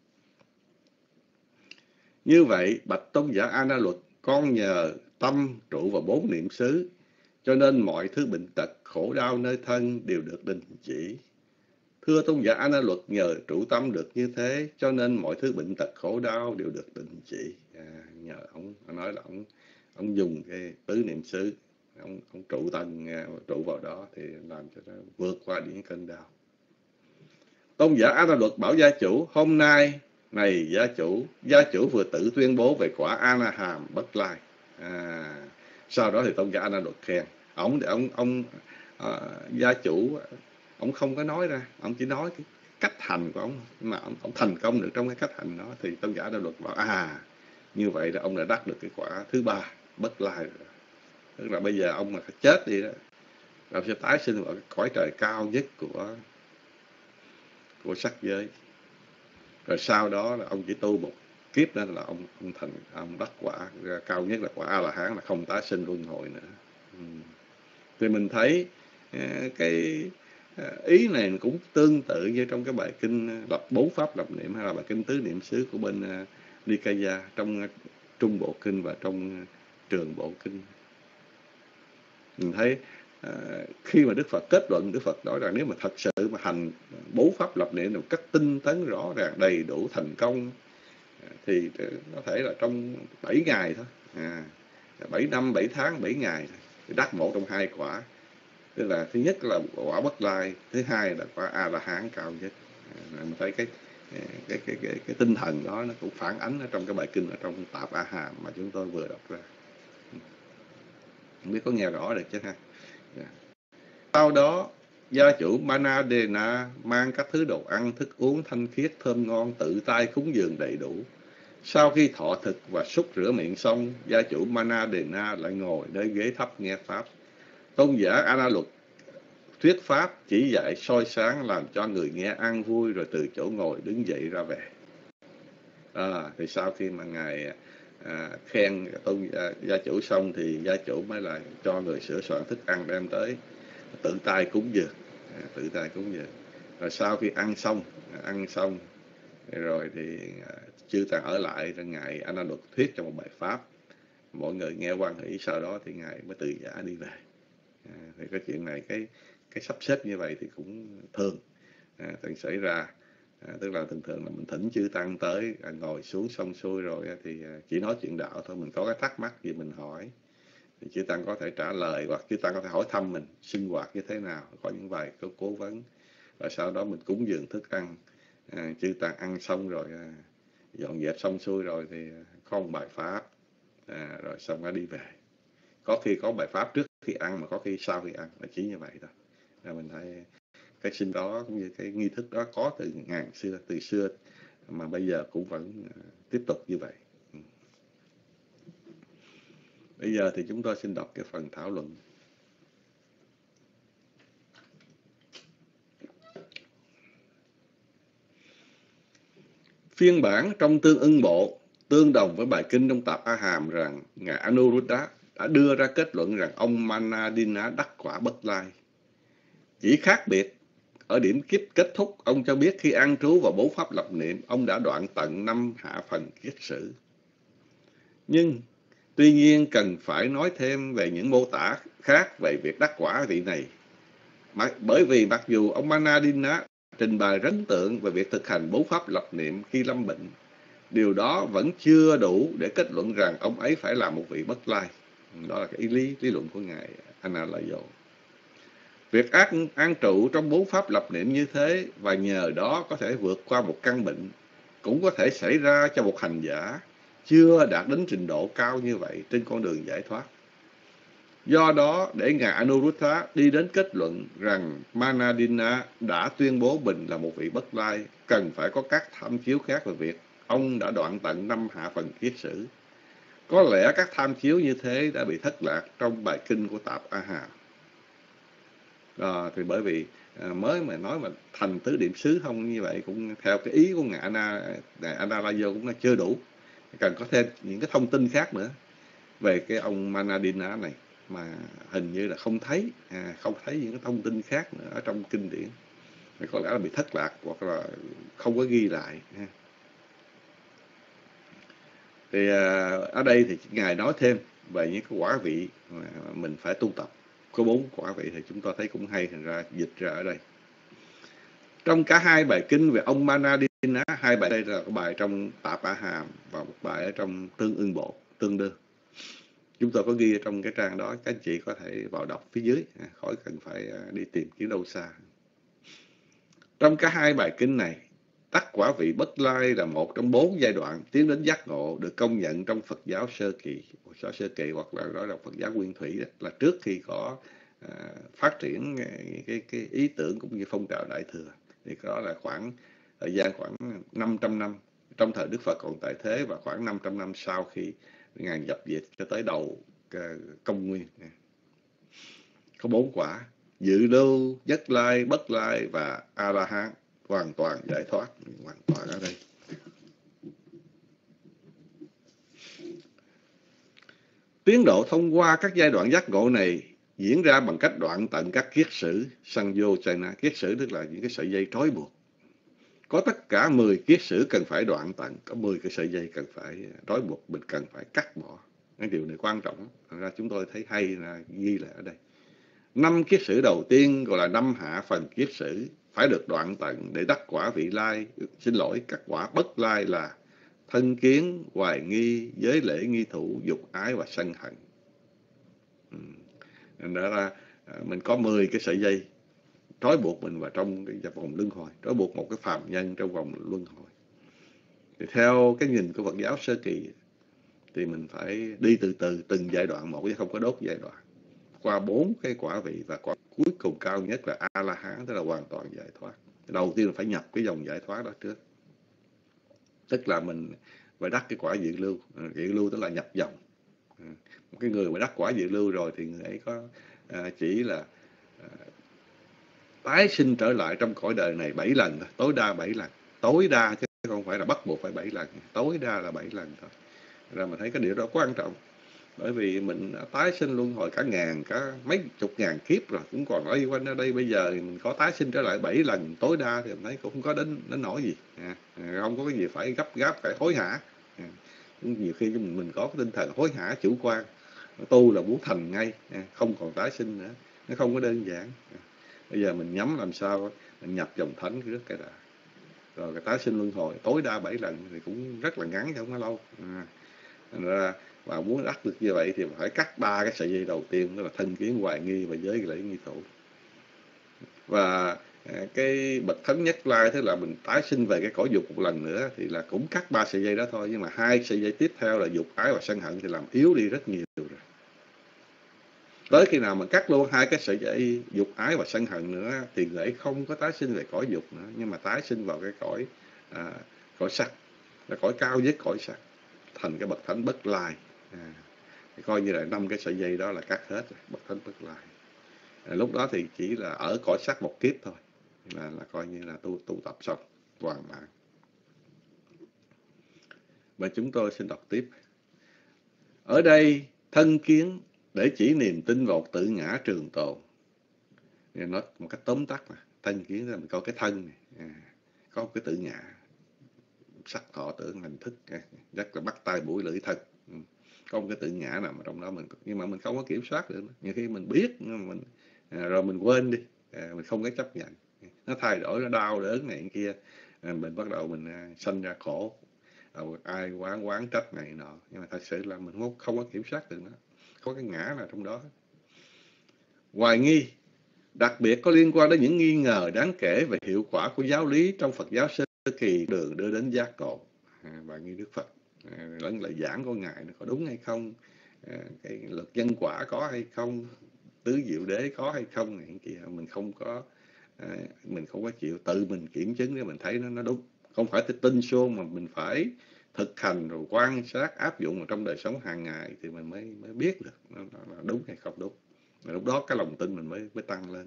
Như vậy bạch tôn giả A Na Luật, con nhờ tâm trụ vào 4 niệm xứ, cho nên mọi thứ bệnh tật khổ đau nơi thân đều được đình chỉ. Thưa tôn giả A Na Luật, nhờ trụ tâm được như thế, cho nên mọi thứ bệnh tật khổ đau đều được đình chỉ. Nhờ ông nói là ông dùng cái tứ niệm xứ, ông trụ vào đó thì làm cho nó vượt qua những cơn đau. Tôn giả A Na Luật bảo gia chủ, hôm nay này gia chủ vừa tự tuyên bố về quả A Na Hàm Bất Lai. Sau đó thì tôn giả A Na Luật khen ông gia chủ. Ông không có nói ra, ông chỉ nói cái cách hành của ông, mà ông thành công được trong cái cách hành đó, thì tôn giả A Na Luật bảo như vậy là ông đã đắc được cái quả thứ 3 Bất Lai rồi. Tức là bây giờ ông mà chết đi đó, ông sẽ tái sinh vào cái cõi trời cao nhất của sắc giới. Rồi sau đó là ông chỉ tu một kiếp nên là ông đắc quả cao nhất là quả A La Hán, là không tái sinh luân hồi nữa. Thì mình thấy cái ý này cũng tương tự như trong cái bài kinh lập 4 pháp lập niệm, hay là bài kinh tứ niệm xứ của bên Nikaya, trong Trung Bộ Kinh và trong Trường Bộ Kinh. Mình thấy khi mà Đức Phật kết luận, Đức Phật nói rằng nếu mà thật sự mà hành 4 pháp lập niệm một cách tinh tấn rõ ràng, đầy đủ, thành công, thì có thể là trong 7 ngày thôi, 7 năm, 7 tháng, 7 ngày thôi, đắc một trong 2 quả. Tức là thứ nhất là quả Bất Lai, thứ hai là quả A La Hán cao nhất. Mình thấy cái tinh thần đó nó cũng phản ánh ở trong cái bài kinh ở trong Tạp A Hàm mà chúng tôi vừa đọc ra. Không biết có nghe rõ được chứ ha. Sau đó gia chủ Manadena mang các thứ đồ ăn, thức uống thanh khiết thơm ngon tự tay cúng dường đầy đủ. Sau khi thọ thực và súc rửa miệng xong, gia chủ Manadena lại ngồi nơi ghế thấp nghe pháp. Tôn giả A Na Luật thuyết pháp chỉ dạy soi sáng, làm cho người nghe an vui, rồi từ chỗ ngồi đứng dậy ra về. Thì sau khi mà ngài khen gia chủ xong thì gia chủ mới là cho người sửa soạn thức ăn đem tới, tự tay cúng dường, rồi sau khi ăn xong rồi thì chư Tăng ở lại, rồi ngài A Nan Luật thuyết trong một bài pháp, mọi người nghe hoan hỷ, sau đó thì ngài mới từ giả đi về. Thì cái chuyện này, cái sắp xếp như vậy thì cũng thường xảy ra. Tức là thường thường là mình thỉnh chư Tăng tới, ngồi xuống xong xuôi rồi thì chỉ nói chuyện đạo thôi. Mình có cái thắc mắc gì mình hỏi thì chư Tăng có thể trả lời, hoặc chư Tăng có thể hỏi thăm mình sinh hoạt như thế nào, có những vài câu cố vấn, và sau đó mình cúng dường thức ăn. Chư Tăng ăn xong rồi, dọn dẹp xong xuôi rồi thì có một bài pháp, rồi xong ra đi về. Có khi có bài pháp trước khi ăn, mà có khi sau khi ăn, là chỉ như vậy thôi. Mình thấy cái sinh đó cũng như cái nghi thức đó có từ xưa mà bây giờ cũng vẫn tiếp tục như vậy. Bây giờ thì chúng tôi xin đọc cái phần thảo luận. Phiên bản trong Tương Ưng Bộ tương đồng với bài kinh trong Tạp A Hàm rằng ngài Anuruddha đã đưa ra kết luận rằng ông Manadina đắc quả Bất Lai. Chỉ khác biệt ở điểm kết thúc, ông cho biết khi an trú vào 4 pháp lập niệm, ông đã đoạn tận 5 hạ phần kiết sử. Nhưng tuy nhiên cần phải nói thêm về những mô tả khác về việc đắc quả vị này. Bởi vì mặc dù ông Manadina trình bày rất ấn tượng về việc thực hành 4 pháp lập niệm khi lâm bệnh, điều đó vẫn chưa đủ để kết luận rằng ông ấy phải là một vị Bất Lai. Đó là cái lý luận của ngài Analayo. Việc an trụ trong 4 pháp lập niệm như thế và nhờ đó có thể vượt qua một căn bệnh cũng có thể xảy ra cho một hành giả chưa đạt đến trình độ cao như vậy trên con đường giải thoát. Do đó, để ngài Anuruddha đi đến kết luận rằng Manadina đã tuyên bố mình là một vị Bất Lai, cần phải có các tham chiếu khác về việc ông đã đoạn tận 5 hạ phần kiết sử. Có lẽ các tham chiếu như thế đã bị thất lạc trong bài kinh của Tạp A Hàm. Thì bởi vì mới mà nói mà thành tứ niệm xứ không như vậy, cũng theo cái ý của ngài Analayo cũng là chưa đủ, cần có thêm những cái thông tin khác nữa về cái ông Manadina này mà hình như là không thấy những cái thông tin khác nữa ở trong kinh điển, thì có lẽ là bị thất lạc hoặc là không có ghi lại. Thì ở đây thì ngài nói thêm về những cái quả vị mà mình phải tu tập. Có 4 quả vị thì chúng ta thấy cũng hay, thành ra dịch ra ở đây. Trong cả hai bài kinh về ông Manadina, hai bài đây là cái bài trong Tạp A Hàm và một bài ở trong Tương Ưng Bộ, tương đương. Chúng tôi có ghi ở trong cái trang đó, các anh chị có thể vào đọc phía dưới, khỏi cần phải đi tìm kiếm đâu xa. Trong cả hai bài kinh này, đắc quả vị Bất Lai là một trong 4 giai đoạn tiến đến giác ngộ được công nhận trong Phật giáo sơ kỳ hoặc là nói là Phật giáo nguyên thủy, đó là trước khi có phát triển cái ý tưởng cũng như phong trào Đại Thừa. Thì đó là thời gian khoảng 500 năm trong thời Đức Phật còn tại thế, và khoảng 500 năm sau khi ngài nhập diệt cho tới đầu công nguyên. Có 4 quả: Dự Lưu, Nhất Lai, Bất Lai và A-la-hán, hoàn toàn giải thoát, hoàn toàn ở đây. Tiến độ thông qua các giai đoạn giác ngộ này diễn ra bằng cách đoạn tận các kiết sử, Sanyochana. Kiết sử tức là những cái sợi dây trói buộc. Có tất cả 10 kiết sử cần phải đoạn tận, có 10 cái sợi dây cần phải trói buộc, mình cần phải cắt bỏ. Cái điều này quan trọng. Thật ra chúng tôi thấy hay là ghi lại ở đây. 5 kiết sử đầu tiên gọi là 5 hạ phần kiết sử phải được đoạn tận để đắc quả vị Lai. Các quả Bất Lai là thân kiến, hoài nghi, giới lễ nghi thủ, dục ái và sân hận. Đó là mình có 10 cái sợi dây trói buộc mình vào trong cái vòng luân hồi, trói buộc một cái phàm nhân trong vòng luân hồi. Thì theo cái nhìn của Phật giáo sơ kỳ thì mình phải đi từ từ từng giai đoạn một, chứ không có đốt giai đoạn. Qua 4 cái quả vị, và quả cuối cùng cao nhất là A-la-hán, tức là hoàn toàn giải thoát. Đầu tiên là phải nhập cái dòng giải thoát đó trước. Tức là mình phải đắc cái quả dự lưu. Dự lưu tức là nhập dòng. Một cái người mà đắc quả dự lưu rồi thì người ấy có chỉ là tái sinh trở lại trong cõi đời này 7 lần thôi, tối đa 7 lần, tối đa chứ không phải là bắt buộc phải 7 lần, tối đa là 7 lần thôi. Ra mình thấy cái điều đó quan trọng, bởi vì mình đã tái sinh luân hồi cả ngàn, cả mấy chục ngàn kiếp rồi, cũng còn lây quanh ở đây. Bây giờ thì mình có tái sinh trở lại 7 lần tối đa thì mình thấy cũng không có đến nỗi gì, không có cái gì phải gấp gáp, phải hối hả. Nhiều khi mình có cái tinh thần hối hả chủ quan, tu là muốn thành ngay, không còn tái sinh nữa, nó không có đơn giản. Bây giờ mình nhắm làm sao mình nhập dòng thánh trước cái đã, rồi cái tái sinh luân hồi tối đa 7 lần thì cũng rất là ngắn chứ không có lâu. Thành ra và muốn đắc được như vậy thì phải cắt 3 cái sợi dây đầu tiên, đó là thân kiến, hoài nghi và giới lễ nghi thủ. Và cái bậc thánh nhất lai, tức là mình tái sinh về cái cõi dục một lần nữa thì là cũng cắt 3 sợi dây đó thôi, nhưng mà 2 sợi dây tiếp theo là dục ái và sân hận thì làm yếu đi rất nhiều rồi. Tới khi nào mình cắt luôn 2 cái sợi dây dục ái và sân hận nữa thì người ấy không có tái sinh về cõi dục nữa, nhưng mà tái sinh vào cái cõi sắc, là cõi cao nhất cõi sắc, thành cái bậc thánh bất lai. Thì coi như là 5 cái sợi dây đó là cắt hết rồi, bậc thánh bất lai. Lúc đó thì chỉ là ở cõi sắc một kiếp thôi, là coi như là tu tập xong hoàn mãn. Và chúng tôi xin đọc tiếp. Ở đây thân kiến để chỉ niềm tin vào tự ngã trường tồn. Nói một cách tóm tắt mà, thân kiến là mình có cái thân này, có một cái tự ngã, sắc thọ tưởng hành thức, rất là bắt tay mũi lưỡi thân. Có một cái tự ngã nào mà trong đó nhưng mà mình không có kiểm soát được. Nhiều khi mình biết rồi mình quên đi, mình không có chấp nhận, nó thay đổi, nó đau đớn này kia, mình bắt đầu mình sanh ra khổ, ai quán trách này nọ, nhưng mà thật sự là mình không có kiểm soát được nó, có cái ngã nào trong đó. Hoài nghi đặc biệt có liên quan đến những nghi ngờ đáng kể về hiệu quả của giáo lý trong Phật giáo sơ kỳ, đường đưa đến giác ngộ. Và nghi Đức Phật lẫn lời giảng của Ngài nó có đúng hay không, cái luật nhân quả có hay không, tứ diệu đế có hay không này kia, mình không có chịu tự mình kiểm chứng để mình thấy nó đúng. Không phải tin suông mà mình phải thực hành rồi quan sát áp dụng vào trong đời sống hàng ngày thì mình mới biết được nó là đúng hay không đúng. Và lúc đó cái lòng tin mình mới tăng lên.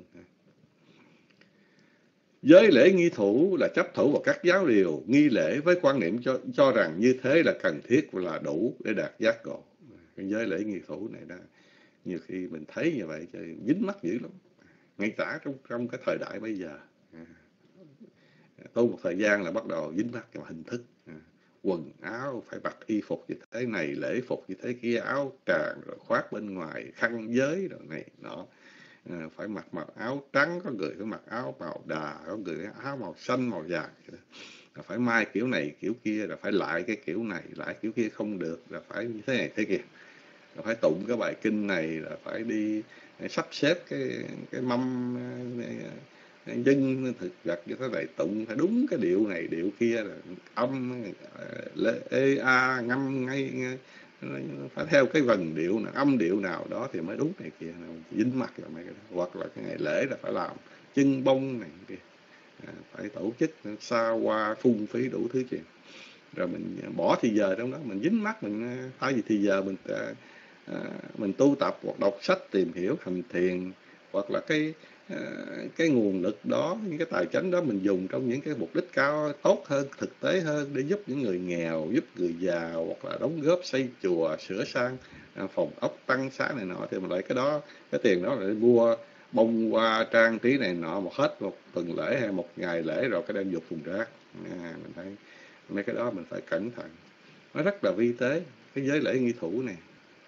Giới lễ nghi thủ là chấp thủ vào các giáo điều nghi lễ với quan niệm cho rằng như thế là cần thiết và là đủ để đạt giác ngộ. Cái giới lễ nghi thủ này đó, nhiều khi mình thấy như vậy thì dính mắc dữ lắm, ngay cả trong cái thời đại bây giờ. Tu một thời gian là bắt đầu dính mắc vào hình thức, quần áo phải mặc y phục như thế này, lễ phục như thế kia, áo tràng rồi khoác bên ngoài, khăn giới rồi này nọ. Phải mặc áo trắng, có người phải mặc áo màu đà, có người áo màu xanh, màu vàng. Phải mai kiểu này kiểu kia, là phải lại cái kiểu này, lại kiểu kia không được, là phải như thế này thế kia, là phải tụng cái bài kinh này, là phải đi sắp xếp cái mâm dân thực vật như thế này, tụng phải đúng cái điệu này điệu kia, là âm ê a ngâm ngay, phải theo cái vần điệu nào, âm điệu nào đó thì mới đúng này kia. Dính mặt là mấy cái đó. Hoặc là cái ngày lễ là phải làm chân bông này kia, phải tổ chức xa hoa phung phí đủ thứ chuyện, rồi mình bỏ thì giờ trong đó, mình dính mắt, mình thay vì thì giờ mình tu tập hoặc đọc sách tìm hiểu hành thiền, hoặc là cái nguồn lực đó, những cái tài chánh đó mình dùng trong những cái mục đích cao tốt hơn, thực tế hơn, để giúp những người nghèo, giúp người già, hoặc là đóng góp xây chùa, sửa sang phòng ốc, tăng xá này nọ, thì mình lại cái tiền đó lại mua bông hoa trang trí này nọ, hết một tuần lễ hay một ngày lễ rồi cái đem dục thùng rác. Mình thấy mấy cái đó mình phải cẩn thận, nó rất là vi tế cái giới lễ nghi thủ này.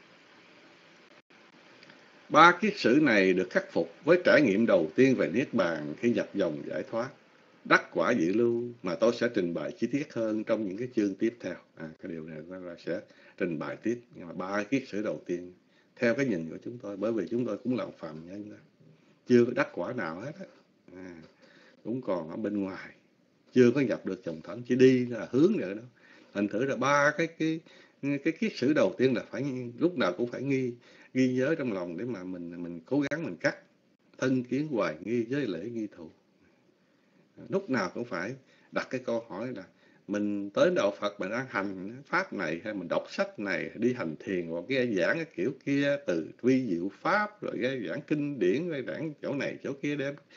3 kiết sử này được khắc phục với trải nghiệm đầu tiên về Niết Bàn khi nhập dòng giải thoát, đắc quả dự lưu, mà tôi sẽ trình bày chi tiết hơn trong những cái chương tiếp theo. Cái điều này nó sẽ trình bày tiếp. Nhưng mà 3 kiết sử đầu tiên theo cái nhìn của chúng tôi, bởi vì chúng tôi cũng là phàm nhân đó, chưa có đắc quả nào hết á, cũng còn ở bên ngoài, chưa có nhập được dòng thánh, chỉ đi là hướng nữa đó. Thành thử là 3 cái kiết sử đầu tiên là phải lúc nào cũng phải ghi nhớ trong lòng để mà mình cố gắng mình cắt thân kiến, hoài nghi, giới lễ nghi thủ. Lúc nào cũng phải đặt cái câu hỏi là mình tới đạo Phật, mình đang hành pháp này, hay mình đọc sách này, đi hành thiền, hoặc cái giảng cái kiểu kia, từ vi diệu pháp, rồi cái giảng kinh điển, cái giảng chỗ này chỗ kia, đem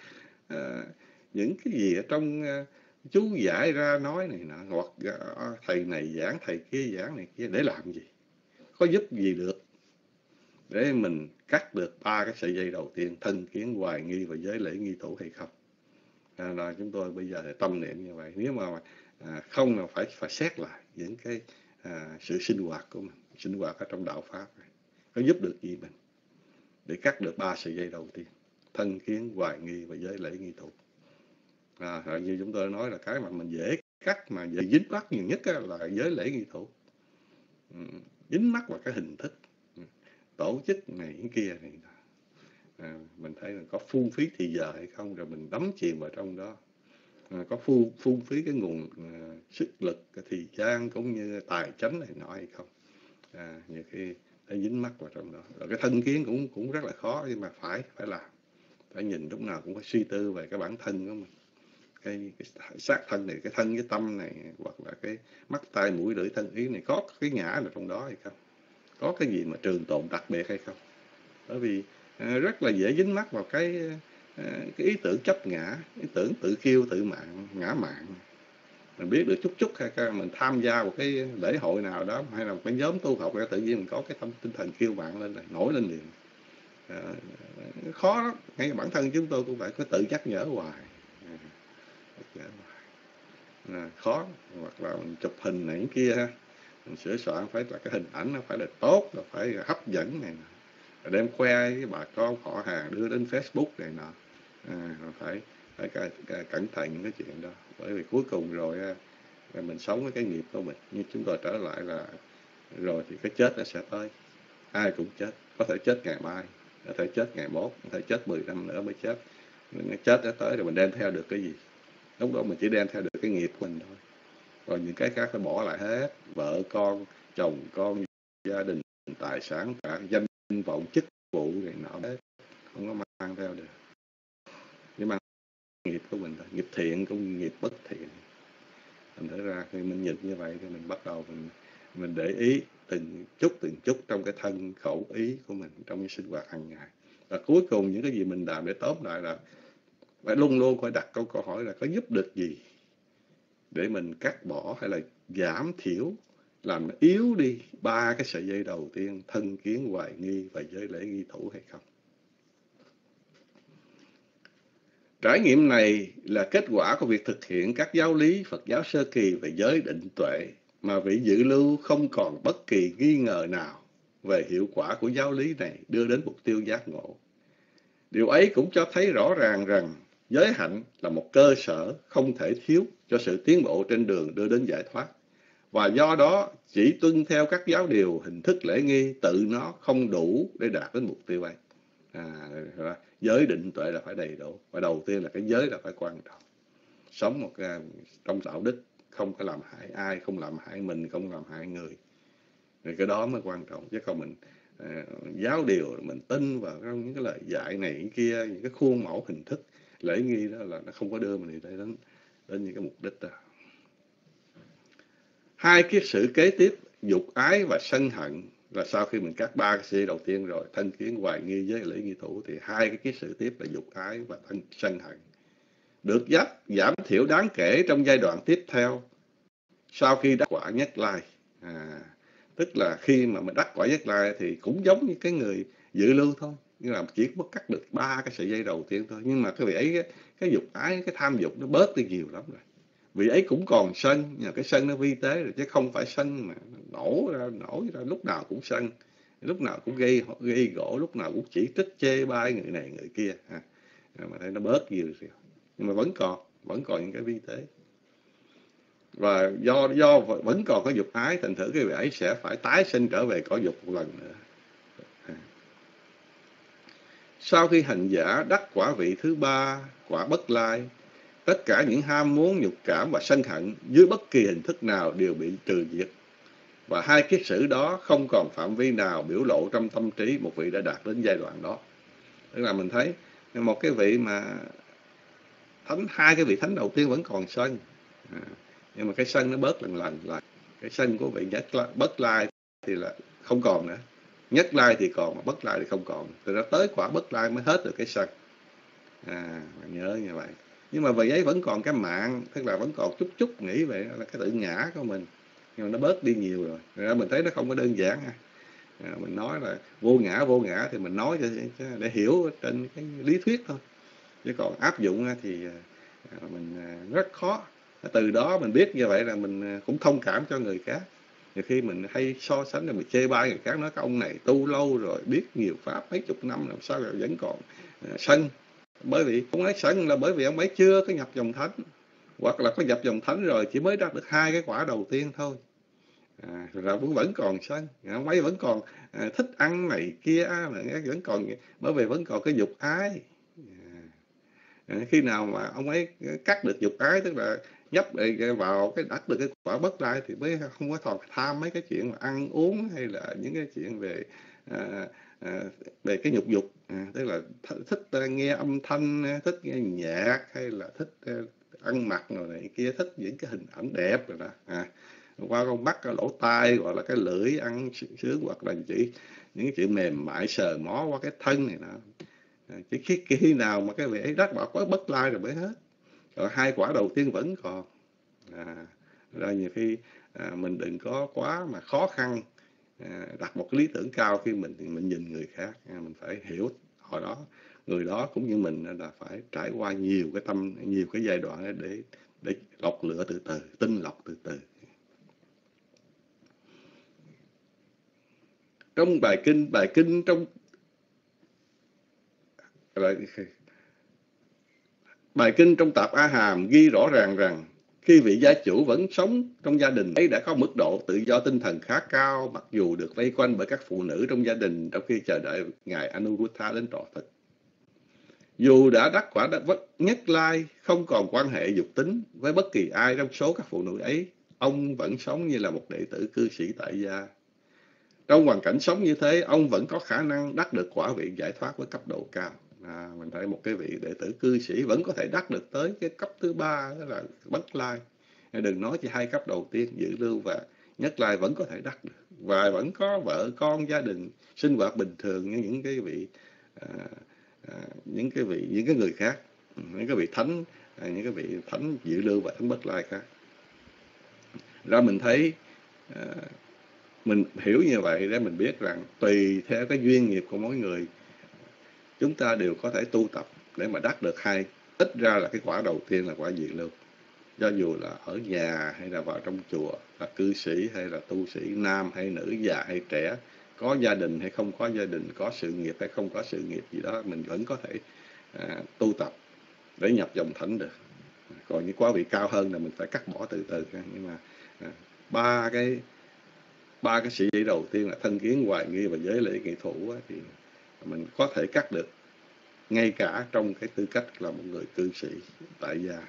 những cái gì ở trong chú giải ra nói này nọ, hoặc thầy này giảng, thầy kia giảng này kia, để làm gì? Có giúp gì được để mình cắt được 3 cái sợi dây đầu tiên, thân kiến, hoài nghi và giới lễ nghi thủ hay không? Là chúng tôi bây giờ tâm niệm như vậy. Nếu mà không là phải xét lại những cái sự sinh hoạt của mình, sinh hoạt ở trong đạo pháp này, có giúp được gì mình để cắt được 3 sợi dây đầu tiên, thân kiến, hoài nghi và giới lễ nghi thủ. Như chúng tôi nói là cái mà mình dễ cắt, mà dễ dính mắc nhiều nhất là giới lễ nghi thủ. Dính mắc vào cái hình thức tổ chức này cái kia này, mình thấy là có phung phí thì giờ hay không, rồi mình đắm chìm vào trong đó, có phung phí cái nguồn sức lực, cái thời gian cũng như tài chánh này nọ hay không. Nhiều khi phải dính mắc vào trong đó. Rồi cái thân kiến cũng rất là khó, nhưng mà phải làm, phải nhìn lúc nào cũng phải suy tư về cái bản thân của mình, cái xác thân này, cái thân với tâm này, hoặc là cái mắt tai mũi lưỡi thân ý này, có cái ngã ở trong đó hay không, có cái gì mà trường tồn đặc biệt hay không. Bởi vì rất là dễ dính mắc vào cái ý tưởng chấp ngã, ý tưởng tự kiêu tự mạn, ngã mạn. Mình biết được chút hay mình tham gia một cái lễ hội nào đó, hay là một cái nhóm tu học, tự nhiên mình có cái tinh thần kiêu mạn lên này, nổi lên liền. Khó lắm. Ngay bản thân chúng tôi cũng phải có tự nhắc nhở hoài. Khó. Hoặc là mình chụp hình này kia ha, mình sửa soạn phải là cái hình ảnh nó phải là tốt, là phải hấp dẫn này, rồi đem khoe với bà con họ hàng, đưa đến Facebook này nọ. Phải cẩn thận những cái chuyện đó. Bởi vì cuối cùng rồi mình sống với cái nghiệp của mình. Nhưng chúng tôi trở lại là rồi thì cái chết nó sẽ tới. Ai cũng chết. Có thể chết ngày mai, có thể chết ngày mốt, có thể chết 10 năm nữa mới chết. Mình chết đã tới rồi mình đem theo được cái gì? Lúc đó mình chỉ đem theo được cái nghiệp của mình thôi. Còn những cái khác phải bỏ lại hết. Vợ con, chồng con, gia đình, tài sản, cả danh vọng, chức vụ này nọ hết, không có mang theo được. Nhưng mà nghiệp của mình thôi, nghiệp thiện cũng nghiệp bất thiện. Thành thử ra khi mình nhìn như vậy thì mình bắt đầu mình để ý từng chút trong cái thân khẩu ý của mình trong cái sinh hoạt hàng ngày. Và cuối cùng những cái gì mình làm để tóm lại là phải luôn luôn phải đặt câu hỏi là có giúp được gì để mình cắt bỏ hay là giảm thiểu, làm nó yếu đi 3 cái sợi dây đầu tiên, thân kiến, hoài nghi và giới lễ nghi thủ hay không. Trải nghiệm này là kết quả của việc thực hiện các giáo lý Phật giáo sơ kỳ về giới định tuệ, mà vị dự lưu không còn bất kỳ nghi ngờ nào về hiệu quả của giáo lý này đưa đến mục tiêu giác ngộ. Điều ấy cũng cho thấy rõ ràng rằng giới hạnh là một cơ sở không thể thiếu cho sự tiến bộ trên đường đưa đến giải thoát. Và do đó, chỉ tuân theo các giáo điều, hình thức lễ nghi tự nó không đủ để đạt đến mục tiêu ấy. Giới định tuệ là phải đầy đủ. Và đầu tiên là cái giới là phải quan trọng. Sống một trong đạo đức, không có làm hại ai, không làm hại mình, không làm hại người. Thì cái đó mới quan trọng. Chứ còn mình giáo điều, mình tin vào những cái lời dạy này cái kia, những cái khuôn mẫu hình thức lễ nghi đó là nó không có đưa mình đến những cái mục đích đó. Hai cái sự kế tiếp, dục ái và sân hận, là sau khi mình cắt 3 cái sự đầu tiên rồi, thân kiến, hoài nghi, giới lễ nghi thủ, thì hai cái sự tiếp là dục ái và sân hận được giảm thiểu đáng kể trong giai đoạn tiếp theo sau khi đắc quả Nhất Lai. Tức là khi mà mình đắc quả Nhất Lai thì cũng giống như cái người dự lưu thôi, nhưng là chỉ có cắt được 3 cái sợi dây đầu tiên thôi. Nhưng mà cái vị ấy, cái dục ái, cái tham dục nó bớt đi nhiều lắm rồi. Vị ấy cũng còn sân, nhưng mà cái sân nó vi tế rồi, chứ không phải sân mà nổ ra lúc nào cũng sân, lúc nào cũng gây gỗ, lúc nào cũng chỉ trích chê bai người này người kia. Mà thấy nó bớt nhiều rồi. Nhưng mà vẫn còn những cái vi tế. Và do vẫn còn có dục ái, thành thử cái vị ấy sẽ phải tái sinh trở về cõi dục một lần nữa. Sau khi hành giả đắc quả vị thứ 3, quả Bất Lai, tất cả những ham muốn, nhục cảm và sân hận dưới bất kỳ hình thức nào đều bị trừ diệt. Và hai kiết sử đó không còn phạm vi nào biểu lộ trong tâm trí một vị đã đạt đến giai đoạn đó. Tức là mình thấy một cái vị mà hai cái vị thánh đầu tiên vẫn còn sân. Nhưng mà cái sân nó bớt lần lại. Cái sân của vị Bất Lai thì là không còn nữa. Nhất Lai thì còn, mà Bất Lai thì không còn. Từ đó tới quả Bất Lai mới hết được cái sân. Mình nhớ như vậy. Nhưng mà về giấy vẫn còn cái mạng, tức là vẫn còn chút nghĩ về là cái tự ngã của mình, nhưng mà nó bớt đi nhiều rồi. Ra mình thấy nó không có đơn giản ha. Mình nói là vô ngã thì mình nói để hiểu trên cái lý thuyết thôi, chứ còn áp dụng thì mình rất khó. Từ đó mình biết như vậy là mình cũng thông cảm cho người khác. Nhiều khi mình hay so sánh rồi mình chê bai người khác, nói cái ông này tu lâu rồi, biết nhiều pháp mấy chục năm làm sao rồi vẫn còn sân. Bởi vì ông ấy sân là bởi vì ông ấy chưa có nhập dòng thánh, hoặc là có nhập dòng thánh rồi chỉ mới đạt được 2 cái quả đầu tiên thôi. Rồi vẫn còn sân, ông ấy vẫn còn thích ăn này kia, vẫn còn, bởi vì vẫn còn cái dục ái. Khi nào mà ông ấy cắt được dục ái, tức là nhấp vào cái đắc được cái quả bất lai, thì mới không có còn tham mấy cái chuyện mà ăn uống hay là những cái chuyện về về cái nhục dục, tức là thích nghe âm thanh, thích nghe nhạc, hay là thích ăn mặc rồi này kia, thích những cái hình ảnh đẹp rồi đó. Qua con mắt, cái lỗ tai, gọi là cái lưỡi ăn sướng, hoặc là chỉ những cái chuyện mềm mại sờ mó qua cái thân này nọ. Chỉ khi nào mà cái vị ấy đắc quả bất lai rồi mới hết. Rồi 2 quả đầu tiên vẫn còn. Ra nhiều khi mình đừng có quá mà khó khăn đặt một cái lý tưởng cao khi mình nhìn người khác. Mình phải hiểu hồi đó người đó cũng như mình là phải trải qua nhiều cái giai đoạn để lọc lựa từ từ, tinh lọc từ từ. Trong bài kinh trong bài kinh trong Tạp A Hàm ghi rõ ràng rằng khi vị gia chủ vẫn sống trong gia đình ấy đã có mức độ tự do tinh thần khá cao, mặc dù được vây quanh bởi các phụ nữ trong gia đình trong khi chờ đợi ngài Anuruddha đến trọ thực. Dù đã đắc quả Nhất Lai, không còn quan hệ dục tính với bất kỳ ai trong số các phụ nữ ấy, ông vẫn sống như là một đệ tử cư sĩ tại gia. Trong hoàn cảnh sống như thế, ông vẫn có khả năng đắc được quả vị giải thoát với cấp độ cao. Mình thấy một cái vị đệ tử cư sĩ vẫn có thể đắc được tới cái cấp thứ 3, đó là Bất Lai. Đừng nói chỉ 2 cấp đầu tiên, Dự Lưu và Nhất Lai vẫn có thể đắc được, và vẫn có vợ con, gia đình, sinh hoạt bình thường như những cái vị những cái người khác, những cái vị thánh, những cái vị thánh Dự Lưu và thánh Bất Lai khác. Ra mình thấy mình hiểu như vậy để mình biết rằng tùy theo cái duyên nghiệp của mỗi người, chúng ta đều có thể tu tập để mà đắc được ít ra là cái quả đầu tiên là quả Dự Lưu. Cho dù là ở nhà hay là vào trong chùa, là cư sĩ hay là tu sĩ, nam hay nữ, già hay trẻ, có gia đình hay không có gia đình, có sự nghiệp hay không có sự nghiệp gì đó, mình vẫn có thể tu tập để nhập dòng thánh được. Còn những quả vị cao hơn là mình phải cắt bỏ từ từ. Nhưng mà ba cái sĩ vị đầu tiên là thân kiến, hoài nghi và giới lễ nghị thủ thì mình có thể cắt được ngay cả trong cái tư cách là một người cư sĩ tại gia.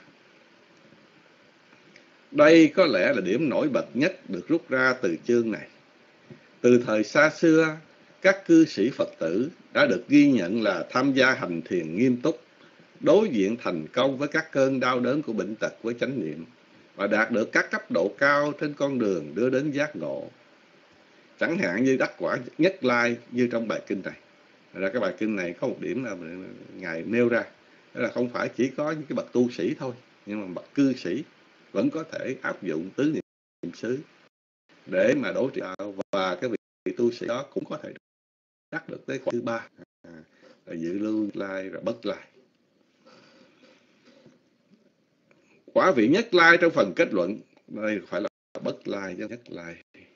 Đây có lẽ là điểm nổi bật nhất được rút ra từ chương này. Từ thời xa xưa, các cư sĩ Phật tử đã được ghi nhận là tham gia hành thiền nghiêm túc, đối diện thành công với các cơn đau đớn của bệnh tật với chánh niệm, và đạt được các cấp độ cao trên con đường đưa đến giác ngộ. Chẳng hạn như đắc quả Nhất Lai như trong bài kinh này. Ra cái bài kinh này có một điểm là Ngài nêu ra, đó là không phải chỉ có những cái bậc tu sĩ thôi, nhưng mà bậc cư sĩ vẫn có thể áp dụng tứ niệm xứ để mà đối trị, và cái vị tu sĩ đó cũng có thể đắc được tới quả thứ 3, là Dự Lưu Lai và Bất Lai. Quả vị Nhất Lai trong phần kết luận, đây phải là Bất Lai chứ Nhất Lai.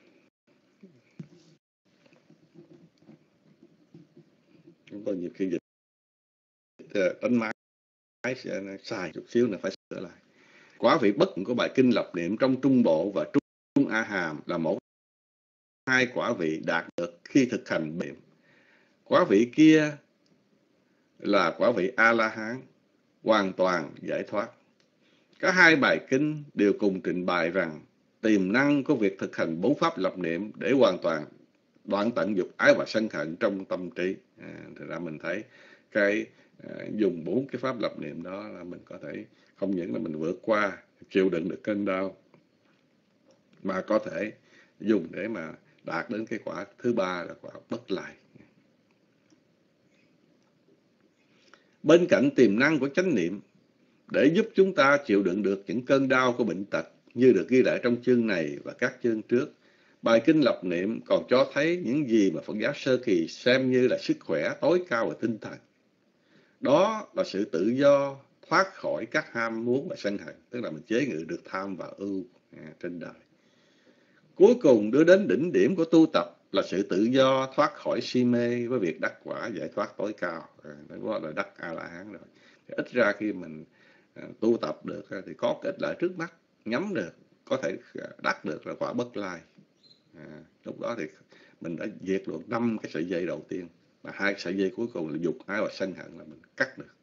Chúng tôi nhiều khi dịch đánh máy sai chút xíu là phải sửa lại. Quả vị bất của bài kinh lập niệm trong Trung Bộ và Trung A Hàm là một 2 quả vị đạt được khi thực hành niệm. Quả vị kia là quả vị A-la-hán, hoàn toàn giải thoát. Cả 2 bài kinh đều cùng trình bày rằng tiềm năng của việc thực hành 4 pháp lập niệm để hoàn toàn đoạn tận dục ái và sân hận trong tâm trí. Thật ra mình thấy cái dùng 4 cái pháp lập niệm đó là mình có thể không những là mình vượt qua, chịu đựng được cơn đau, mà có thể dùng để mà đạt đến cái quả thứ 3 là quả Bất Lai. bên cạnh tiềm năng của chánh niệm để giúp chúng ta chịu đựng được những cơn đau của bệnh tật như được ghi lại trong chương này và các chương trước. Bài kinh lập niệm còn cho thấy những gì mà Phật giáo sơ kỳ xem như là sức khỏe tối cao và tinh thần. Đó là sự tự do thoát khỏi các ham muốn và sân hận, tức là mình chế ngự được tham và ưu trên đời. Cuối cùng đưa đến đỉnh điểm của tu tập là sự tự do thoát khỏi si mê với việc đắc quả giải thoát tối cao. Đó gọi là đắc A-la-hán rồi. Thì ít ra khi mình tu tập được thì có cái ích lợi trước mắt, nhắm được, có thể đắc được là quả Bất Lai. Lúc đó thì mình đã diệt được 5 cái sợi dây đầu tiên, và 2 sợi dây cuối cùng là dục ái và sân hận là mình cắt được.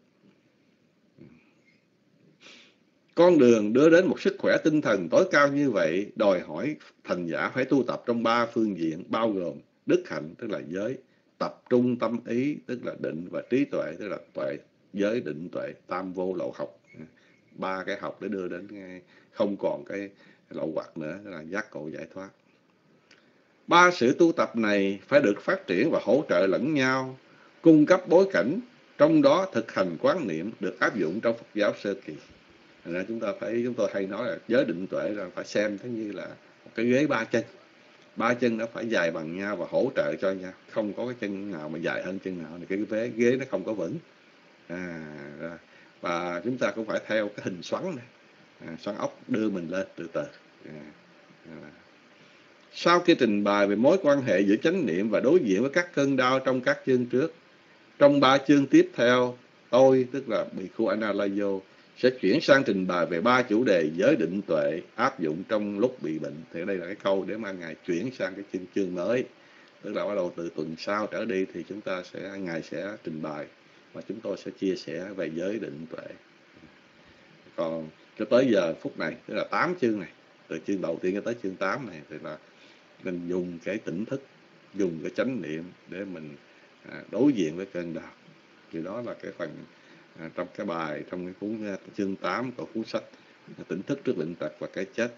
Con đường đưa đến một sức khỏe tinh thần tối cao như vậy đòi hỏi thành giả phải tu tập trong 3 phương diện, bao gồm đức hạnh tức là giới, tập trung tâm ý tức là định, và trí tuệ tức là tuệ, giới định tuệ, tam vô lậu học. 3 cái học để đưa đến không còn cái lậu hoặc nữa, tức là giác ngộ giải thoát. 3 sự tu tập này phải được phát triển và hỗ trợ lẫn nhau, cung cấp bối cảnh, trong đó thực hành quán niệm được áp dụng trong Phật giáo sơ kỳ. Nên chúng tôi hay nói là giới định tuệ là phải xem thế như là một cái ghế 3 chân. 3 chân nó phải dài bằng nhau và hỗ trợ cho nhau, không có cái chân nào mà dài hơn chân nào thì cái ghế nó không có vững. Và chúng ta cũng phải theo cái hình xoắn này, xoắn ốc đưa mình lên từ từ. Sau khi trình bày về mối quan hệ giữa chánh niệm và đối diện với các cơn đau trong các chương trước, trong 3 chương tiếp theo, tôi tức là Bhikkhu Analayo sẽ chuyển sang trình bày về 3 chủ đề giới định tuệ áp dụng trong lúc bị bệnh. Thì đây là cái câu để mà Ngài chuyển sang cái chương mới, tức là bắt đầu từ tuần sau trở đi thì Ngài sẽ trình bày và chúng tôi sẽ chia sẻ về giới định tuệ. Còn cho tới giờ phút này, tức là 8 chương này, từ chương đầu tiên cho tới chương 8 này, thì là mình dùng cái tỉnh thức, dùng cái chánh niệm để mình đối diện với cơn đau. Thì đó là cái phần trong cái bài, trong cái cuốn chương 8 của cuốn sách Tỉnh thức trước bệnh tật và cái chết.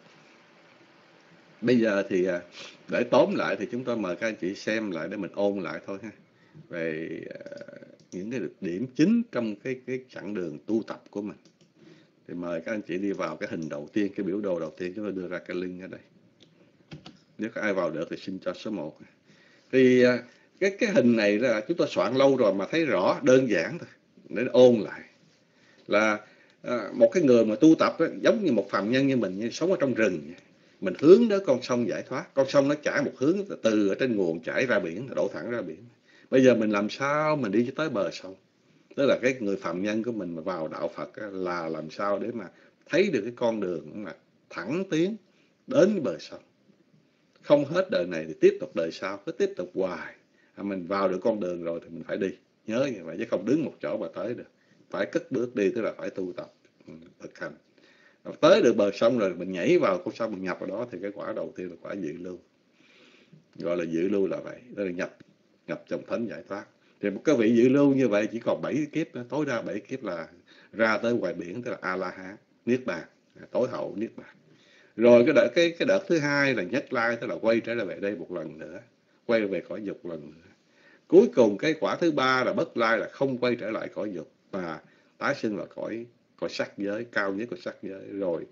Bây giờ thì để tóm lại thì chúng tôi mời các anh chị xem lại để mình ôn lại thôi ha, về những cái điểm chính trong cái chặng đường tu tập của mình. Thì mời các anh chị đi vào cái hình đầu tiên, cái biểu đồ đầu tiên, chúng tôi đưa ra cái link ở đây. Nếu có ai vào được thì xin cho số 1. Thì cái hình này là chúng tôi soạn lâu rồi mà thấy rõ, đơn giản thôi, để ôn lại. Là một cái người mà tu tập đó, giống như một phàm nhân như mình, như sống ở trong rừng. Mình hướng đến con sông giải thoát. Con sông nó chảy một hướng từ ở trên nguồn chảy ra biển, đổ thẳng ra biển. Bây giờ mình làm sao mình đi tới bờ sông? Tức là cái người phàm nhân của mình mà vào đạo Phật là làm sao để mà thấy được cái con đường mà thẳng tiến đến bờ sông. Không hết đời này thì tiếp tục đời sau, cứ tiếp tục hoài. Mình vào được con đường rồi thì mình phải đi. Nhớ như vậy chứ không đứng một chỗ mà tới được. Phải cất bước đi, tức là phải tu tập, thực hành. Tới được bờ sông rồi mình nhảy vào con sông, mình nhập vào đó thì cái quả đầu tiên là quả dự lưu. Gọi là dự lưu là vậy, đó là nhập trong thánh giải thoát. Thì một cái vị dự lưu như vậy chỉ còn 7 kiếp, tối đa 7 kiếp là ra tới ngoài biển, tức là A-la-hán, Niết Bàn, tối hậu Niết Bàn. Rồi cái đợt thứ hai là Nhất Lai, tức là quay trở lại về đây một lần nữa, quay về cõi dục lần nữa. Cuối cùng cái quả thứ 3 là Bất Lai, là không quay trở lại cõi dục và tái sinh vào cõi sắc giới, cao nhất của sắc giới. Rồi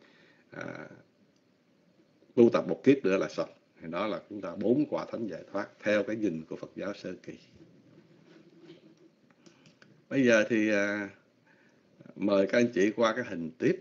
tu tập một kiếp nữa là xong. Thì đó là chúng ta 4 quả thánh giải thoát theo cái nhìn của Phật giáo sơ kỳ. Bây giờ thì mời các anh chị qua cái hình tiếp.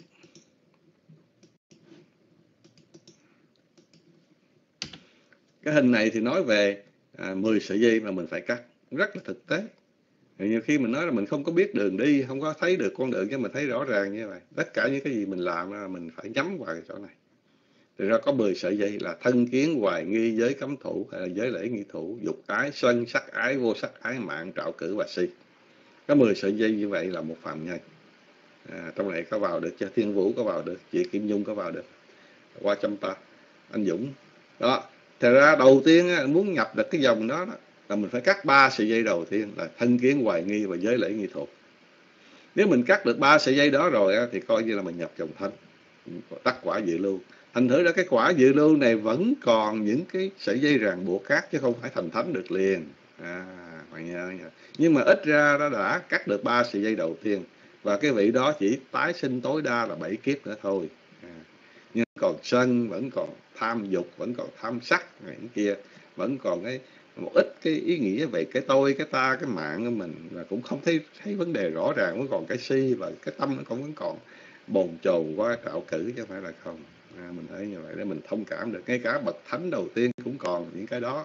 Cái hình này thì nói về 10 sợi dây mà mình phải cắt, rất là thực tế. Thì nhiều khi mình nói là mình không có biết đường đi, không có thấy được con đường, chứ mình thấy rõ ràng như vậy. Tất cả những cái gì mình làm là mình phải nhắm vào cái chỗ này. Thì ra có 10 sợi dây là thân kiến, hoài nghi, giới cấm thủ, hay là giới lễ nghi thủ, dục ái, sân, sắc ái, vô sắc ái, mạng, trạo cử và si. Có 10 sợi dây như vậy là một phàm nhân. Trong này có vào được, Thiên Vũ có vào được, chị Kim Nhung có vào được, qua Champa, anh Dũng. Đó, thật ra đầu tiên muốn nhập được cái dòng đó là mình phải cắt 3 sợi dây đầu tiên là thân kiến, hoài nghi và giới lễ nghi thuộc. Nếu mình cắt được 3 sợi dây đó rồi thì coi như là mình nhập dòng thánh, tắc quả dự lưu. Thành thử ra cái quả dự lưu này vẫn còn những cái sợi dây ràng buộc khác chứ không phải thành thánh được liền. phải nhớ nha. Nhưng mà ít ra nó đã cắt được 3 sợi dây đầu tiên, và cái vị đó chỉ tái sinh tối đa là 7 kiếp nữa thôi. Nhưng còn sân, vẫn còn tham dục, vẫn còn tham sắc này kia, vẫn còn một ít cái ý nghĩa về cái tôi, cái ta, cái mạng của mình, và cũng không thấy vấn đề rõ ràng, vẫn còn cái si, và cái tâm nó cũng vẫn còn bồn chồn qua trạo cử, chứ không phải là không. Mình thấy như vậy để mình thông cảm được. Ngay cả bậc thánh đầu tiên cũng còn những cái đó.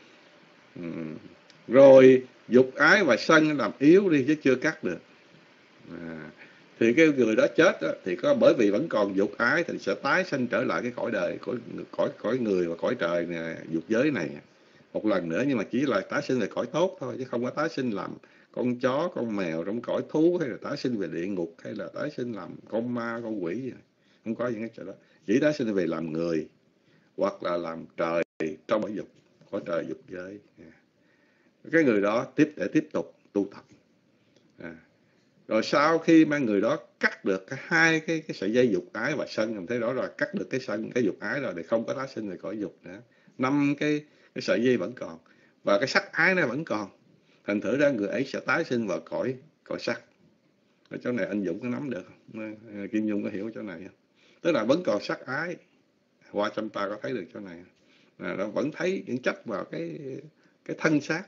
Rồi dục ái và sân làm yếu đi chứ chưa cắt được. Thì cái người đó chết đó, thì có bởi vì vẫn còn dục ái thì sẽ tái sanh trở lại cái cõi đời, cõi người và cõi trời này, dục giới này một lần nữa, nhưng mà chỉ là tái sinh về cõi tốt thôi, chứ không có tái sinh làm con chó, con mèo trong cõi thú, hay là tái sinh về địa ngục, hay là tái sinh làm con ma, con quỷ gì. Không có những cái chuyện đó. Chỉ tái sinh về làm người, hoặc là làm trời trong cõi dục, cõi trời dục giới. Cái người đó để tiếp tục tu tập. Rồi sau khi mà người đó cắt được hai cái sợi dây dục ái và sân, mình thấy rõ rồi, cắt được cái dục ái rồi thì không có tái sinh về cõi dục nữa. 5 cái sợi dây vẫn còn, và cái sắc ái nó vẫn còn. Thành thử ra người ấy sẽ tái sinh vào cõi sắc. Ở chỗ này anh Dũng có nắm được không? Kim Nhung có hiểu chỗ này không? Tức là vẫn còn sắc ái. Hoa Champa có thấy được chỗ này không? Nó vẫn thấy những chấp vào cái thân xác,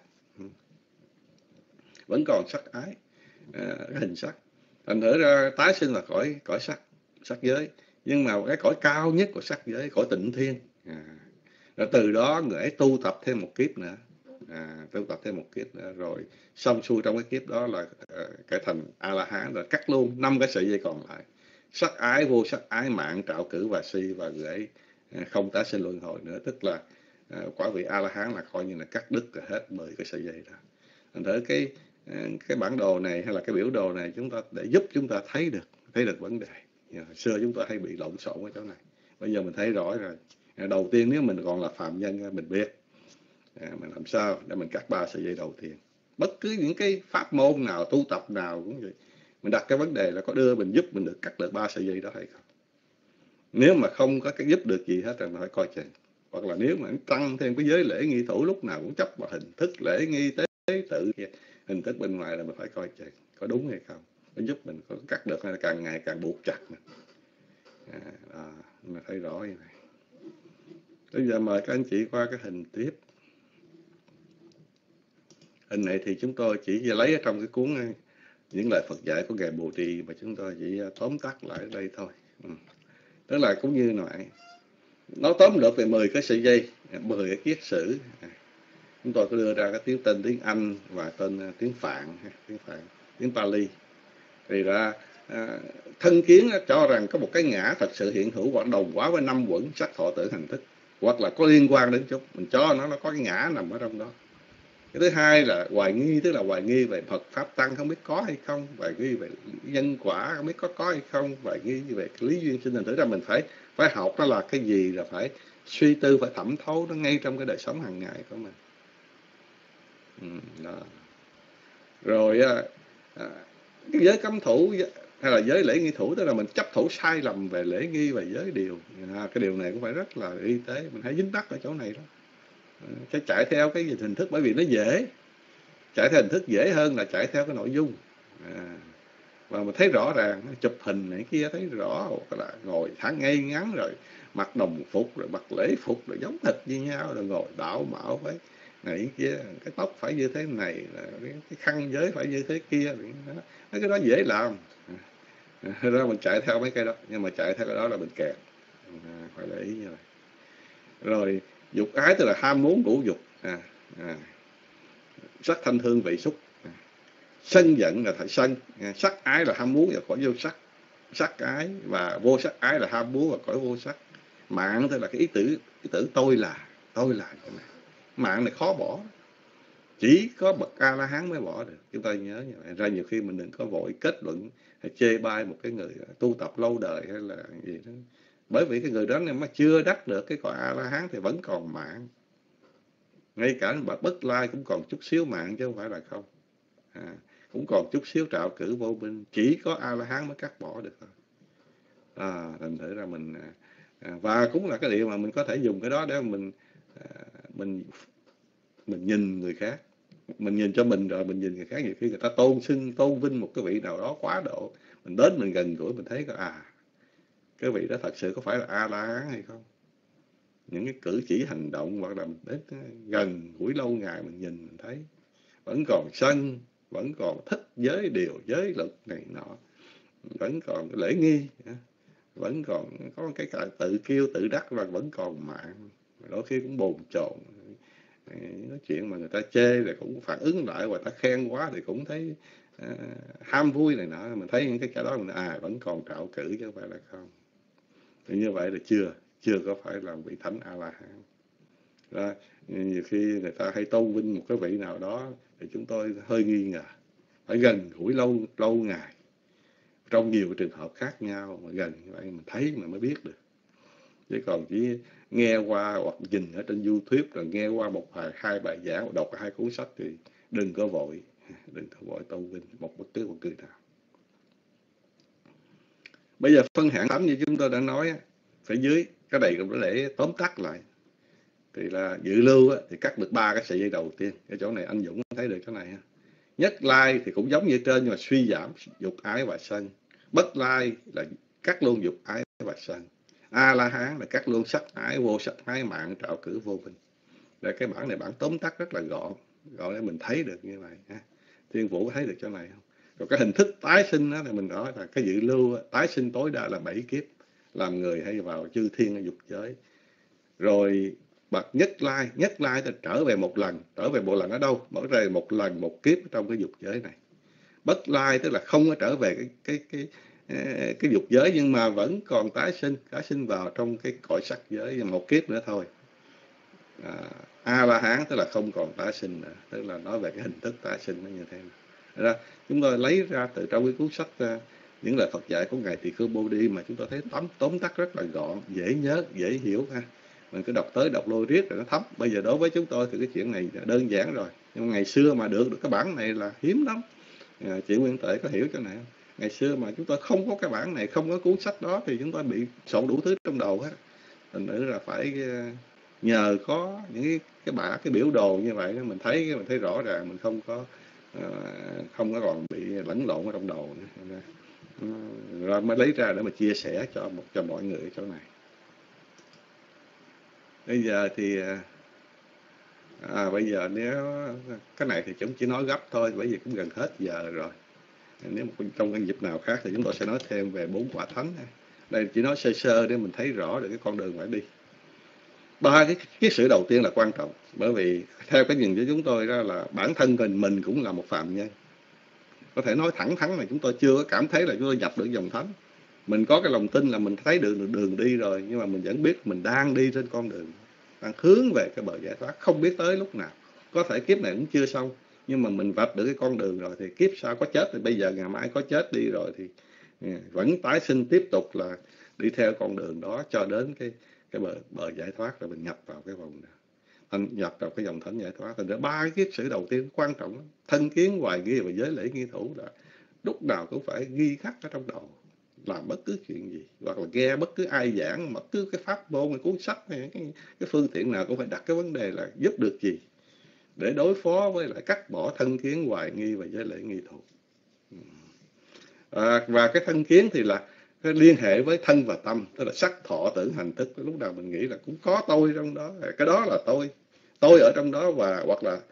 vẫn còn sắc ái, cái hình sắc. Thành thử ra tái sinh là cõi sắc giới, nhưng mà cái cõi cao nhất của sắc giới, cõi tịnh thiên. Rồi từ đó người ấy tu tập thêm một kiếp nữa, rồi xong xuôi trong cái kiếp đó là cái thành A La Hán, rồi cắt luôn 5 cái sợi dây còn lại: sắc ái, vô sắc ái, mạng, trạo cử và si, và người ấy không tái sinh luân hồi nữa. Tức là quả vị A La Hán là coi như là cắt đứt hết 10 cái sợi dây đó. Thành thử cái bản đồ này hay là cái biểu đồ này để giúp chúng ta thấy được vấn đề. Hồi xưa chúng ta hay bị lộn xộn ở chỗ này, bây giờ mình thấy rõ rồi. Đầu tiên nếu mình còn là phạm nhân, mình biết mình làm sao để mình cắt 3 sợi dây đầu tiên. Bất cứ những cái pháp môn nào, tu tập nào cũng vậy, mình đặt cái vấn đề là có đưa mình giúp mình được cắt được 3 sợi dây đó hay không. Nếu mà không có cái giúp được gì hết rồi mình phải coi chừng. Hoặc là nếu mà tăng thêm cái giới lễ nghi thủ, lúc nào cũng chấp vào hình thức lễ nghi tế tự, hình thức bên ngoài, là mình phải coi chừng có đúng hay không, có giúp mình có cắt được hay là càng ngày càng buộc chặt mình. Mình thấy rõ như này. Bây giờ mời các anh chị qua cái hình tiếp. Hình này thì chúng tôi chỉ lấy ở trong cái cuốn Những lời Phật dạy của Ngài Bồ Trì, mà chúng tôi chỉ tóm tắt lại ở đây thôi. Tức là cũng như này, nó tóm lược về 10 cái sợi dây, 10 cái kiết sử. Chúng tôi có đưa ra cái tên tiếng Anh và tên tiếng Phạn, tiếng Pali. Thì ra thân kiến cho rằng có một cái ngã thật sự hiện hữu hoặc đồng hóa với 5 quẩn sắc thọ tưởng hành thức, hoặc là có liên quan đến chút, mình cho nó có cái ngã nằm ở trong đó. Cái thứ hai là hoài nghi, tức là hoài nghi về Phật Pháp Tăng không biết có hay không, hoài nghi về nhân quả không biết có hay không, hoài nghi về lý duyên sinh. Thành thử ra mình phải học nó là cái gì, là phải suy tư, phải thẩm thấu nó ngay trong cái đời sống hàng ngày của mình. Rồi cái giới cấm thủ hay là giới lễ nghi thủ, tức là mình chấp thủ sai lầm về lễ nghi và giới điều. Cái điều này cũng phải rất là y tế, mình hãy dính mắc ở chỗ này đó. Sẽ chạy theo cái hình thức, bởi vì nó dễ. Chạy theo hình thức dễ hơn là chạy theo cái nội dung. Và mình thấy rõ ràng, chụp hình này kia thấy rõ, là ngồi thẳng ngay ngắn, rồi mặc đồng phục, rồi mặc lễ phục, rồi giống thịt như nhau, rồi ngồi đạo mạo phải này kia, cái tóc phải như thế này, cái khăn giới phải như thế kia. Mấy cái đó dễ làm. Đó mình chạy theo mấy cái đó, nhưng mà chạy theo cái đó là mình kẹt. Phải để ý như vậy. Rồi dục ái tức là ham muốn ngũ dục, sắc thanh hương vị xúc. Sân giận là phải sân, sắc ái là ham muốn và cõi vô sắc, sắc ái, và vô sắc ái là ham muốn và cõi vô sắc. Mạng tức là cái ý tưởng tôi là cái này. Mạng này khó bỏ, chỉ có bậc A La Hán mới bỏ được. Chúng ta nhớ như vậy. Ra nhiều khi mình đừng có vội kết luận hay chê bai một cái người tu tập lâu đời hay là gì đó, bởi vì cái người đó mà chưa đắc được cái cõi A La Hán thì vẫn còn mạng. Ngay cả bậc Bất Lai cũng còn chút xíu mạng chứ không phải là không. Cũng còn chút xíu trạo cử vô minh, chỉ có A La Hán mới cắt bỏ được thôi. Thành thử ra mình và cũng là cái điều mà mình có thể dùng cái đó để mình nhìn người khác. Mình nhìn cho mình rồi mình nhìn người khác, nhiều khi người ta tôn vinh một cái vị nào đó quá độ, mình đến mình gần gũi mình thấy cái vị đó thật sự có phải là A La Hán hay không. Những cái cử chỉ hành động hoặc là mình đến gần gũi lâu ngày mình nhìn mình thấy vẫn còn sân, vẫn còn thích giới điều giới luật này nọ, vẫn còn lễ nghi, vẫn còn có cái tự kiêu tự đắc, và vẫn còn mạng, đôi khi cũng bồn chồn. Nói chuyện mà người ta chê thì cũng phản ứng lại, và ta khen quá thì cũng thấy ham vui này nọ. Mình thấy những cái đó mình vẫn còn trạo cử chứ không phải là không. Thì như vậy là chưa có phải là vị thánh A La Hán. Rồi, nhiều khi người ta hay tôn vinh một cái vị nào đó thì chúng tôi hơi nghi ngờ, phải gần gũi lâu ngày trong nhiều trường hợp khác nhau mà gần như vậy mình thấy mà mới biết được. Chứ còn chỉ nghe qua hoặc nhìn ở trên YouTube rồi nghe qua hai bài giảng, đọc 2 cuốn sách thì đừng có vội tôn vinh bất cứ một người nào. Bây giờ phân hạng thánh như chúng tôi đã nói phía dưới, cái này cũng để tóm tắt lại. Thì là dự lưu thì cắt được 3 cái sợi dây đầu tiên. Cái chỗ này anh Dũng thấy được cái này ha. Nhất lai thì cũng giống như trên, nhưng mà suy giảm dục ái và sân. Bất lai là cắt luôn dục ái và sân. A La Hán là cắt luôn sắc ái, vô sắc ái, mạng trạo cử vô minh. Rồi cái bản này bản tóm tắt rất là gọn để mình thấy được như vậy ha. Thiên Vũ thấy được chỗ này không? Rồi cái hình thức tái sinh đó, thì mình nói là cái dự lưu tái sinh tối đa là 7 kiếp làm người hay vào chư thiên hay dục giới. Rồi bậc nhất lai thì trở về một lần ở đâu? Mở ra một lần một kiếp trong cái dục giới này. Bất lai tức là không có trở về cái dục giới, nhưng mà vẫn còn tái sinh vào trong cái cõi sắc giới một kiếp nữa thôi. A La Hán tức là không còn tái sinh nữa, tức là nói về cái hình thức tái sinh nó như thế nào. Chúng tôi lấy ra từ trong cái cuốn sách những lời Phật dạy của ngài Tỳ Khưu Bồ Đi, mà chúng tôi thấy tóm tắt rất là gọn, dễ nhớ, dễ hiểu ha. Mình cứ đọc tới đọc lui riết rồi nó thấm. Bây giờ đối với chúng tôi thì cái chuyện này đơn giản rồi, nhưng mà ngày xưa mà được cái bản này là hiếm lắm. Chị Nguyên Tuệ có hiểu cái này không? Ngày xưa mà chúng tôi không có cái bản này, không có cuốn sách đó thì chúng tôi bị sộn đủ thứ trong đầu hết. Thành nữ là phải nhờ có những cái biểu đồ như vậy mình thấy rõ ràng, mình không có còn bị lẫn lộn ở trong đầu nữa. Rồi mới lấy ra để mà chia sẻ cho mọi người ở chỗ này. Bây giờ thì bây giờ nếu cái này thì chúng chỉ nói gấp thôi, bởi vì cũng gần hết giờ rồi. Nếu trong cái dịp nào khác thì chúng tôi sẽ nói thêm về 4 quả thánh. Đây chỉ nói sơ để mình thấy rõ được cái con đường phải đi. 3 cái sự đầu tiên là quan trọng, bởi vì theo cái nhìn của chúng tôi đó là bản thân mình cũng là một phàm nhân. Có thể nói thẳng thắn là chúng tôi chưa có cảm thấy là chúng tôi nhập được dòng thánh. Mình có cái lòng tin là mình thấy được đường đi rồi, nhưng mà mình vẫn biết mình đang đi trên con đường, đang hướng về cái bờ giải thoát, không biết tới lúc nào. Có thể kiếp này cũng chưa xong, nhưng mà mình vạch được cái con đường rồi thì kiếp sau có chết thì bây giờ ngày mai có chết đi rồi thì vẫn tái sinh tiếp tục là đi theo con đường đó cho đến cái bờ giải thoát, rồi mình nhập vào cái vòng nào, nhập vào cái dòng thánh giải thoát. Thành ra 3 cái kiếp sử đầu tiên quan trọng lắm. Thân kiến, hoài nghi và giới lễ nghi thủ là lúc nào cũng phải ghi khắc ở trong đầu. Làm bất cứ chuyện gì, hoặc là nghe bất cứ ai giảng, bất cứ cái pháp môn, cái cuốn sách hay cái phương tiện nào cũng phải đặt cái vấn đề là giúp được gì để đối phó với lại cắt bỏ thân kiến, hoài nghi và giới lễ nghi thủ. Và cái thân kiến thì là cái liên hệ với thân và tâm, tức là sắc thọ tưởng hành thức. Lúc nào mình nghĩ là cũng có tôi trong đó, cái đó là tôi ở trong đó, và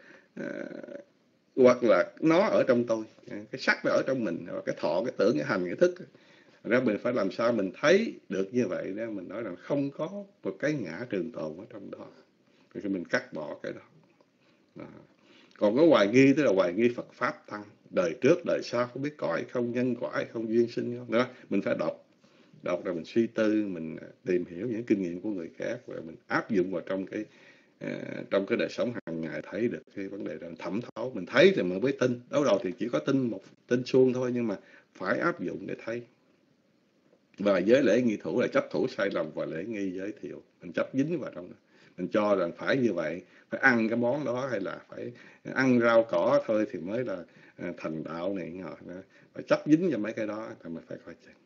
hoặc là nó ở trong tôi, cái sắc nó ở trong mình, và cái thọ, cái tưởng, cái hành, cái thức. Ra mình phải làm sao mình thấy được như vậy đó, mình nói rằng không có một cái ngã trường tồn ở trong đó, thì mình cắt bỏ cái đó. Còn có hoài nghi tức là hoài nghi Phật pháp tăng, đời trước đời sau không biết có hay không, nhân quả hay không, duyên sinh không đó. Mình phải đọc rồi mình suy tư, mình tìm hiểu những kinh nghiệm của người khác, và mình áp dụng vào trong cái đời sống hàng ngày, thấy được cái vấn đề đó, thẩm thấu. Mình thấy thì mình mới tin. Đấu đầu thì chỉ có tin suông thôi, nhưng mà phải áp dụng để thấy. Và giới lễ nghi thủ là chấp thủ sai lầm và lễ nghi giới thiệu. Mình chấp dính vào trong đó. Mình cho rằng phải như vậy, phải ăn cái món đó, hay là phải ăn rau cỏ thôi thì mới là thành đạo này ngọt. Phải chấp dính vào mấy cái đó thì mình phải coi chừng.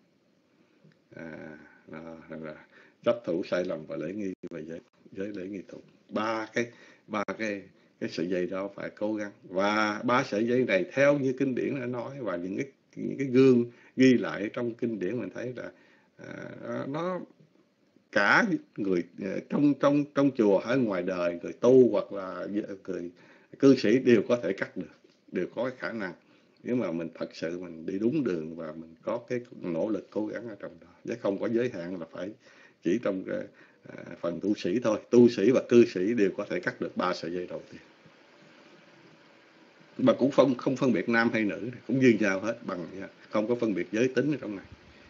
Là chấp thủ sai lầm và lễ nghi và giới lễ nghi thủ. Ba cái cái sợi dây đó phải cố gắng. Và 3 sợi dây này theo như kinh điển đã nói, và những cái gương ghi lại trong kinh điển, mình thấy là nó cả người trong chùa hay ngoài đời, người tu hoặc là người cư sĩ đều có thể cắt được, đều có cái khả năng, nếu mà mình thật sự mình đi đúng đường và mình có cái nỗ lực cố gắng ở trong đó, chứ không có giới hạn là phải chỉ trong cái phần tu sĩ thôi. Tu sĩ và cư sĩ đều có thể cắt được 3 sợi dây đầu tiên, mà cũng không phân biệt nam hay nữ, cũng như nhau hết, bằng không có phân biệt giới tính ở trong này.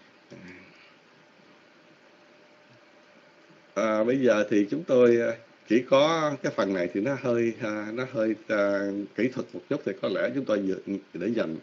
Bây giờ thì chúng tôi chỉ có cái phần này thì nó hơi kỹ thuật một chút, thì có lẽ chúng tôi để dành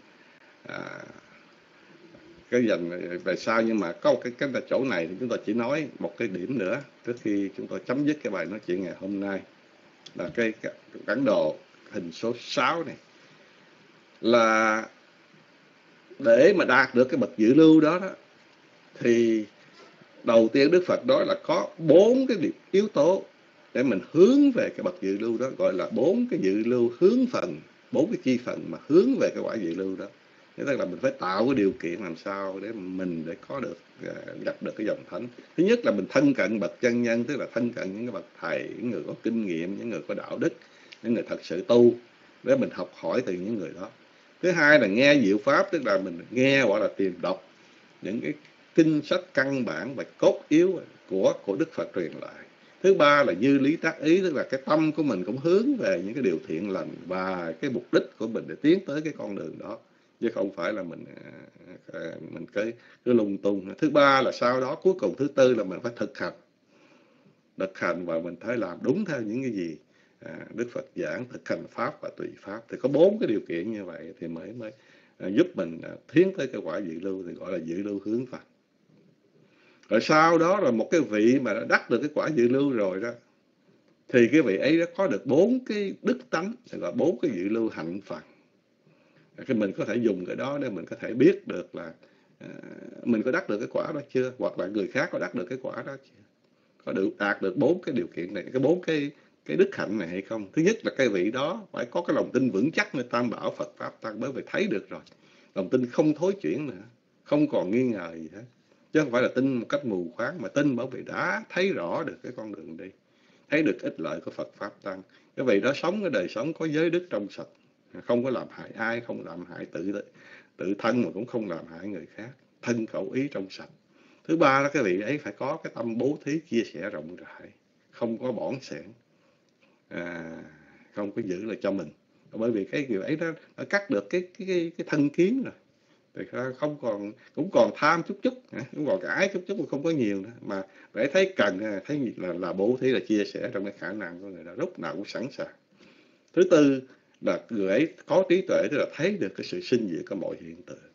về sau. Nhưng mà có một cái chỗ này thì chúng tôi chỉ nói một cái điểm nữa trước khi chúng tôi chấm dứt cái bài nói chuyện ngày hôm nay, là cái bản đồ hình số 6 này, là để mà đạt được cái bậc dự lưu đó thì đầu tiên Đức Phật nói là có 4 cái yếu tố để mình hướng về cái bậc dự lưu đó, gọi là 4 cái dự lưu hướng phần, 4 cái chi phần mà hướng về cái quả dự lưu đó. Thế tức là mình phải tạo cái điều kiện làm sao để mình có được gặp được cái dòng thánh. Thứ nhất là mình thân cận bậc chân nhân, tức là thân cận những cái bậc thầy, những người có kinh nghiệm, những người có đạo đức, những người thật sự tu, để mình học hỏi từ những người đó. Thứ hai là nghe diệu pháp, tức là mình nghe hoặc là tìm đọc những cái kinh sách căn bản và cốt yếu của Đức Phật truyền lại. Thứ ba là dư lý tác ý, tức là cái tâm của mình cũng hướng về những cái điều thiện lành và cái mục đích của mình để tiến tới cái con đường đó, chứ không phải là mình cứ lung tung. Thứ ba là sau đó cuối cùng, thứ tư là mình phải thực hành và mình phải làm đúng theo những cái gì Đức Phật giảng, thực hành pháp và tùy pháp. Thì có 4 cái điều kiện như vậy thì mới giúp mình tiến tới cái quả dự lưu, thì gọi là dự lưu hướng Phật. Rồi sau đó là một cái vị mà đã đắc được cái quả dự lưu rồi đó, thì cái vị ấy đã có được 4 cái đức tánh, gọi 4 cái dự lưu hạnh Phật. Thì mình có thể dùng cái đó để mình có thể biết được là mình có đắc được cái quả đó chưa, hoặc là người khác có đắc được cái quả đó chưa, có đạt được 4 cái điều kiện này, cái 4 cái đức hạnh này hay không. Thứ nhất là cái vị đó phải có cái lòng tin vững chắc nơi Tam Bảo Phật Pháp Tăng, bởi vì thấy được rồi, lòng tin không thối chuyển nữa, không còn nghi ngờ gì hết, chứ không phải là tin một cách mù quáng, mà tin bởi vì đã thấy rõ được cái con đường đi, thấy được ích lợi của Phật Pháp Tăng. Cái vị đó sống cái đời sống có giới đức trong sạch, không có làm hại ai, không làm hại tự thân, mà cũng không làm hại người khác, thân khẩu ý trong sạch. Thứ ba là cái vị ấy phải có cái tâm bố thí chia sẻ rộng rãi, không có bỏn sẻn, không có giữ lại cho mình, bởi vì cái người ấy nó cắt được cái thân kiến rồi, thì cũng còn tham chút, cũng còn ái chút mà không có nhiều nữa, mà để thấy cần, thấy là bố thí, là chia sẻ trong cái khả năng của người đó, lúc nào cũng sẵn sàng. Thứ tư là người ấy có trí tuệ, tức là thấy được cái sự sinh diệt của mọi hiện tượng.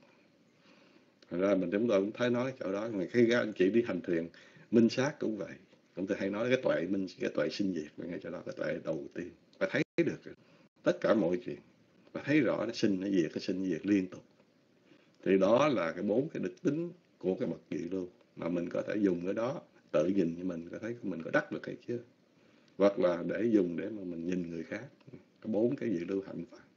Thành ra chúng tôi cũng thấy nói chỗ đó, mà khi các anh chị đi hành thiền minh sát cũng vậy, chúng tôi hay nói cái tuệ sinh diệt, mà ngay chỗ đó cái tuệ đầu tiên phải thấy được tất cả mọi chuyện, và thấy rõ nó sinh nó diệt liên tục. Thì đó là cái 4 cái đức tính của cái bậc dự lưu, mà mình có thể dùng cái đó tự nhìn như mình có thấy mình có đắc được hay chưa, hoặc là để dùng để mà mình nhìn người khác. Có 4 cái dự lưu hạnh Phật.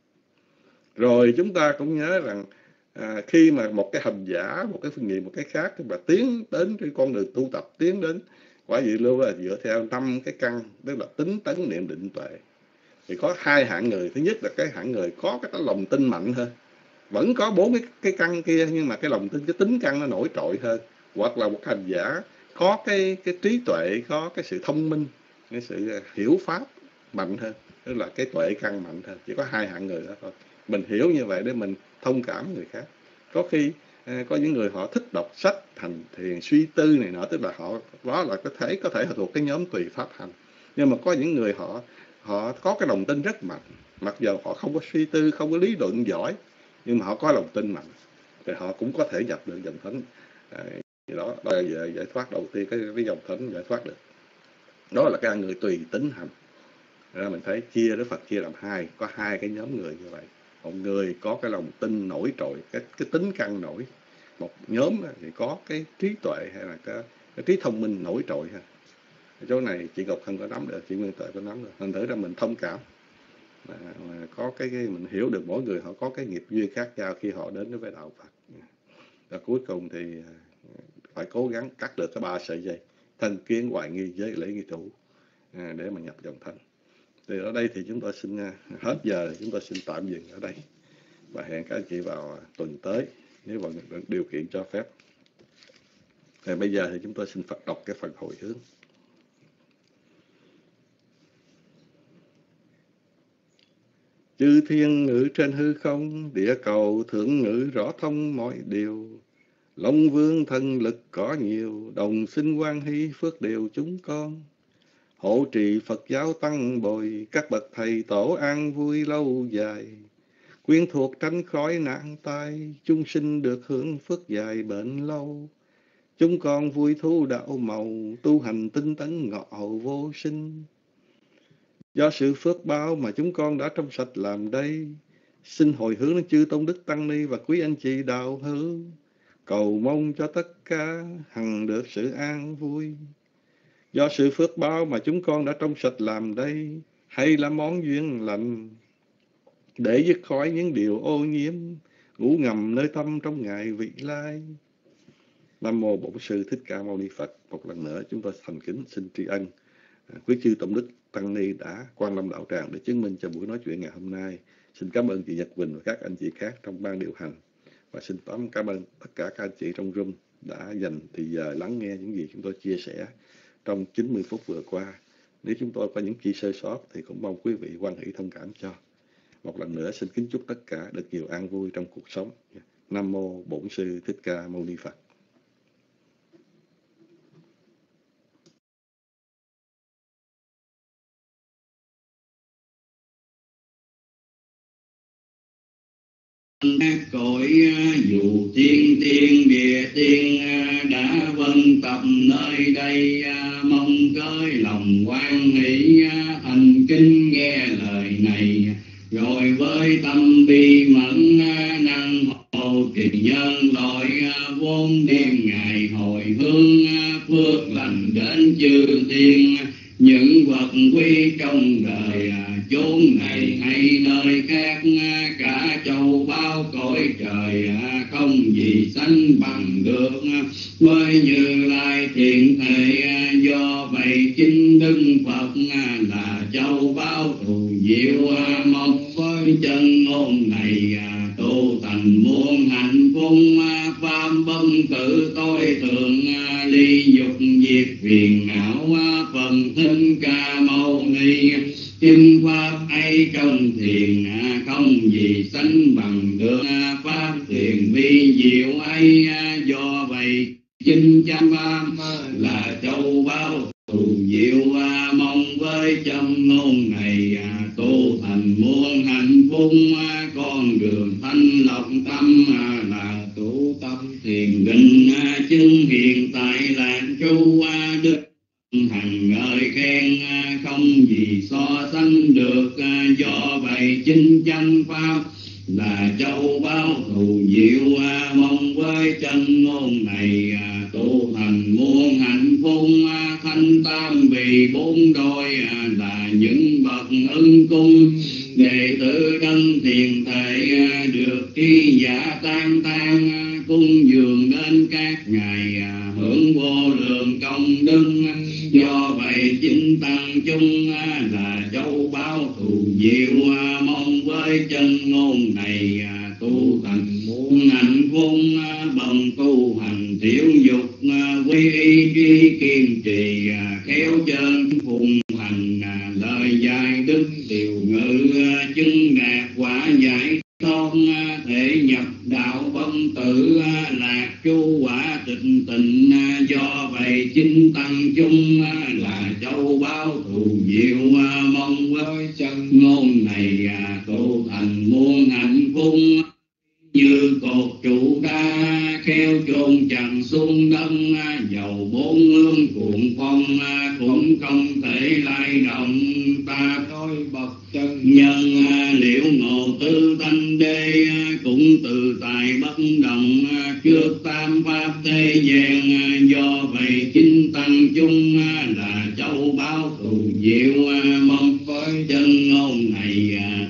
Rồi chúng ta cũng nhớ rằng khi mà một cái hành giả, một cái phương nghiệm, một cái khác mà tiến đến cái con đường tu tập, tiến đến quả dự lưu là dựa theo 5 cái căn, tức là tính tấn niệm định tuệ. Thì có 2 hạng người. Thứ nhất là cái hạng người có cái lòng tin mạnh hơn, vẫn có 4 cái căn kia, nhưng mà cái lòng tin, cái tính căn nó nổi trội hơn. Hoặc là một hành giả có cái trí tuệ, có cái sự thông minh, cái sự hiểu pháp mạnh hơn, tức là cái tuệ căn mạnh hơn. Chỉ có 2 hạng người đó thôi. Mình hiểu như vậy để mình thông cảm người khác. Có khi có những người họ thích đọc sách, hành thiền, suy tư này nọ, tức là họ đó là có thể họ thuộc cái nhóm tùy pháp hành. Nhưng mà có những người họ có cái lòng tin rất mạnh, mặc dù họ không có suy tư, không có lý luận giỏi, nhưng mà họ có lòng tin mạnh, thì họ cũng có thể nhập được dòng thánh. Đó là giải thoát đầu tiên, cái dòng thánh giải thoát được. Đó là cái người tùy tính hành. Ra mình thấy Đức Phật chia làm 2, có 2 cái nhóm người như vậy. Một người có cái lòng tin nổi trội, cái tính căn nổi. Một nhóm thì có cái trí tuệ hay là cái trí thông minh nổi trội ha. Chỗ này chị Ngọc không có nắm được, chị Nguyên Tuệ có nắm được. Thành thử ra mình thông cảm. mà có cái mình hiểu được mỗi người họ có cái nghiệp duyên khác nhau khi họ đến với đạo Phật. Và cuối cùng thì phải cố gắng cắt được cái 3 sợi dây thân kiến, hoài nghi, giới lễ nghi thủ để mà nhập dòng thánh. Thì ở đây thì chúng tôi xin hết giờ, chúng tôi xin tạm dừng ở đây và hẹn các anh chị vào tuần tới nếu mà điều kiện cho phép. Thì bây giờ thì chúng tôi xin đọc cái phần hồi hướng. Chư thiên ngự trên hư không, địa cầu thượng ngự rõ thông mọi điều. Long vương thần lực có nhiều, đồng sinh quan hỷ phước đều chúng con. Hộ trì Phật giáo tăng bồi, các bậc thầy tổ an vui lâu dài. Quyến thuộc tránh khỏi nạn tai, chúng sinh được hưởng phước dài bền lâu. Chúng con vui thú đạo màu, tu hành tinh tấn ngọ hậu vô sinh. Do sự phước báo mà chúng con đã trong sạch làm đây, xin hồi hướng đến chư tôn đức tăng ni và quý anh chị đạo hữu, cầu mong cho tất cả hằng được sự an vui. Do sự phước báo mà chúng con đã trong sạch làm đây, hay là món duyên lành, để dứt khỏi những điều ô nhiễm, ngủ ngầm nơi tâm trong ngày vị lai. Nam mô Bổn Sư Thích Ca Mâu Ni Phật. Một lần nữa chúng tôi thành kính xin tri ân quý chư tôn đức tăng ni đã quan lâm đạo tràng để chứng minh cho buổi nói chuyện ngày hôm nay. Xin cảm ơn chị Nhật Quỳnh và các anh chị khác trong ban điều hành, và xin cảm ơn tất cả các anh chị trong room đã dành thời giờ lắng nghe những gì chúng tôi chia sẻ trong 90 phút vừa qua. Nếu chúng tôi có những chi sơ sót thì cũng mong quý vị hoan hỷ thông cảm cho. Một lần nữa xin kính chúc tất cả được nhiều an vui trong cuộc sống. Nam mô Bổn Sư Thích Ca Mâu Ni Phật.
Cõi dù thiên tiên địa tiên đã vân tập nơi đây, mong cởi lòng hoan hỷ thành kính nghe lời này, rồi với tâm bi mẫn năng hộ trì nhân loại vốn đêm ngày hồi hướng phước lành đến chư thiên, những vật quý trong đời chốn này hay nơi khác, cả châu bao cõi trời không gì sánh bằng được với Như Lai thiện thể. Do vậy chính Đức Phật là châu bao thù diệu, mong với chân ngôn này tu thành muôn hạnh phúc, pháp bất tử tối thượng, ly dục diệt phiền não, phần Thích Ca Mâu Ni. Kinh pháp ấy trong thiền không gì sánh bằng được, pháp thiền vi diệu ấy. Do vậy chính chánh pháp là châu báu thù diệu, mong với châm ngôn này tu thành muôn hạnh phúc, con đường thanh lọc tâm là tu tâm thiền định, chứng hiện tại làng trú đức hằng ngợi khen, không gì so sánh được. Do vậy chính chánh pháp là châu báu thù diệu, mong với chân ngôn này tu thành muôn hạnh phúc, thanh tam vì bốn đôi là những bậc ưng cung, đệ tử đấng thiền thể được tri giả tan tan, cung dường đến các ngài hưởng vô lượng công đức. Do vậy chính tăng chúng là châu báu thù diệu, mong với chân ngôn này tu thành muôn hạnh phúc, bằng tu hành thiếu dục quy y trí kiên trì, khéo chân phụng hành lời dạy đức điều ngữ, chứng đạt quả giải thoát, thể nhập đạo bất tử, lạc chu quả tịnh tịnh. Do vậy chính tăng chúng là châu báu thù diệu, mong với chân ngôn này tu thành muôn hạnh phúc. Như cột trụ đá khéo chôn chẳng xuống đất, dầu bốn hướng cuộn phong cũng không thể lay động. Ta nói bậc chân nhân liễu ngộ tư thanh đế, cũng từ tài bất động trước tam pháp thế gian. Do vậy chính tăng chúng là châu báu thù diệu, mong với chân ngôn này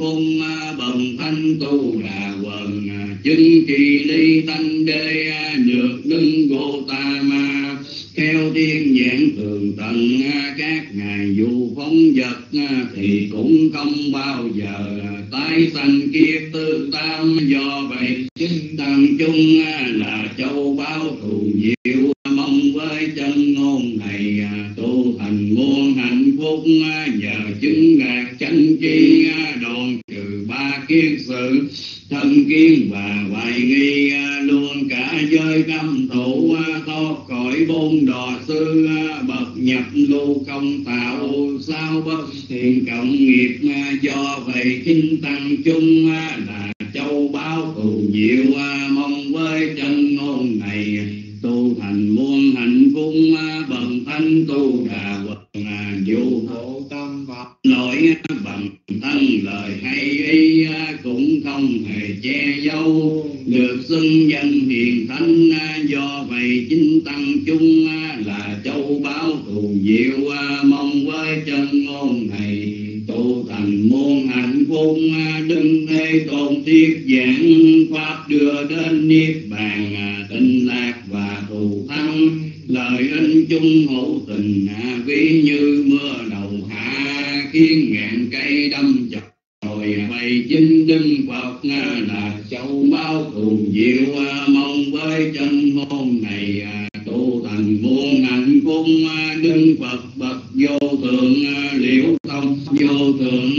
cung bần thanh tu đà quần chứng kỳ ly thanh đế được đứng gô ta ma theo thiên nhãn thường tận các ngài dù phóng vật thì cũng không bao giờ tái sanh kiếp tư tam. Do vậy chính tăng chung là châu báu thù diệu, mong với chân ngôn này tu thành muôn hạnh phúc. Nhờ chứng đạt chánh tri đoạn trừ ba kiết sự thân kiến và hoài nghi, luôn cả giới cấm thủ thoát khỏi bốn đọa sư. Bậc nhập lưu không tạo sao bất thiện cộng nghiệp. Do vậy kinh tăng chung là châu báu thù diệu, mong với chân ngôn này tu thành muôn hạnh phúc. Bậc thánh tu đà quần dù hộ tâm Phật lỗi bằng thân lời hay ý cũng không hề che giấu, được xưng danh hiền thánh. Do vậy chính tăng chung là châu báu thù diệu, mong với chân ngôn này tu thành muôn hạnh phúc. Đừng thế tôn thiết giảng pháp đưa đến niết bàn, tịnh lạc và thù thắng. Lời ân chung hữu tình ví như mưa đầu hạ, khiến ngàn cây đâm chọc rồi. Vậy chính Đức Phật là châu báu thù diệu, mong với chân ngôn này tu thành muôn hạnh phúc. Đức Phật bậc vô thượng liễu thông vô thượng,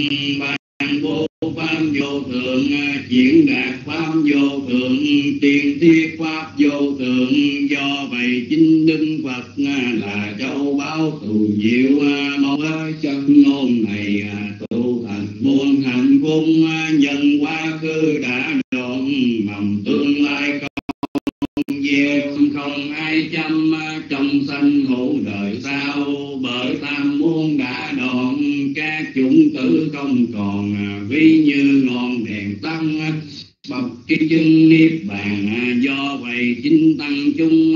ban bố pháp vô thượng, diễn đạt pháp vô thượng, tiên thiết pháp vô thượng. Do vậy chính Đức Phật là châu báu thù diệu, mong với chân ngôn này tu thành muôn hạnh phúc. Nhân quá khứ đã đoạn, mầm tương lai không gieo, không ai chăm trong sanh hữu đời sau. Bởi tam muôn đã đoạn, các chủng tử không còn, ví như ngọn đèn tăng bậc cái chân niết bàn. Do vậy chính tăng chung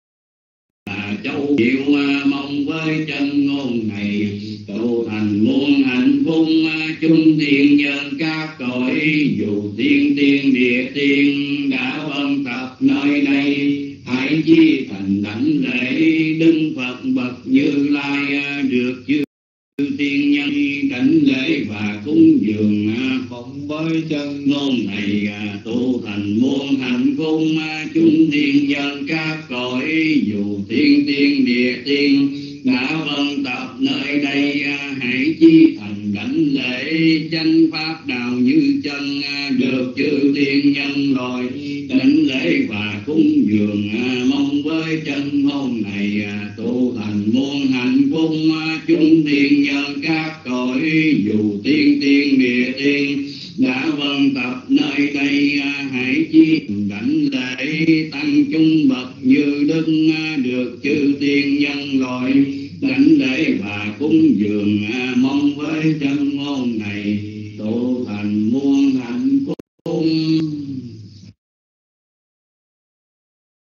là châu diệu, mong với chân ngôn này tu thành muôn hạnh phúc. Chung thiên nhân các cõi, dù tiên tiên địa tiên đã ân tập nơi đây, hãy chi thành đảnh lễ Đức Phật bậc Như Lai. Được chư tiên nhân đảnh lễ và cúng dường, phụng với chân ngôn này tu thành muôn hạnh phúc. Chúng thiên nhân các cõi, dù tiên tiên địa tiên đã vân tập nơi đây, hãy chi thành đảnh lễ chánh pháp đạo như chân. Được chư tiên nhân loại đảnh lễ và cúng dường, mong với chân ngôn này tu thành muôn hạnh phúc. Chúng tiên nhân các cõi, dù tiên tiên địa tiên đã vân tập nơi đây, hãy chi đảnh lễ tăng chung bậc như Đức. Được chư tiên nhân loại đảnh lễ và cúng dường, mong với chân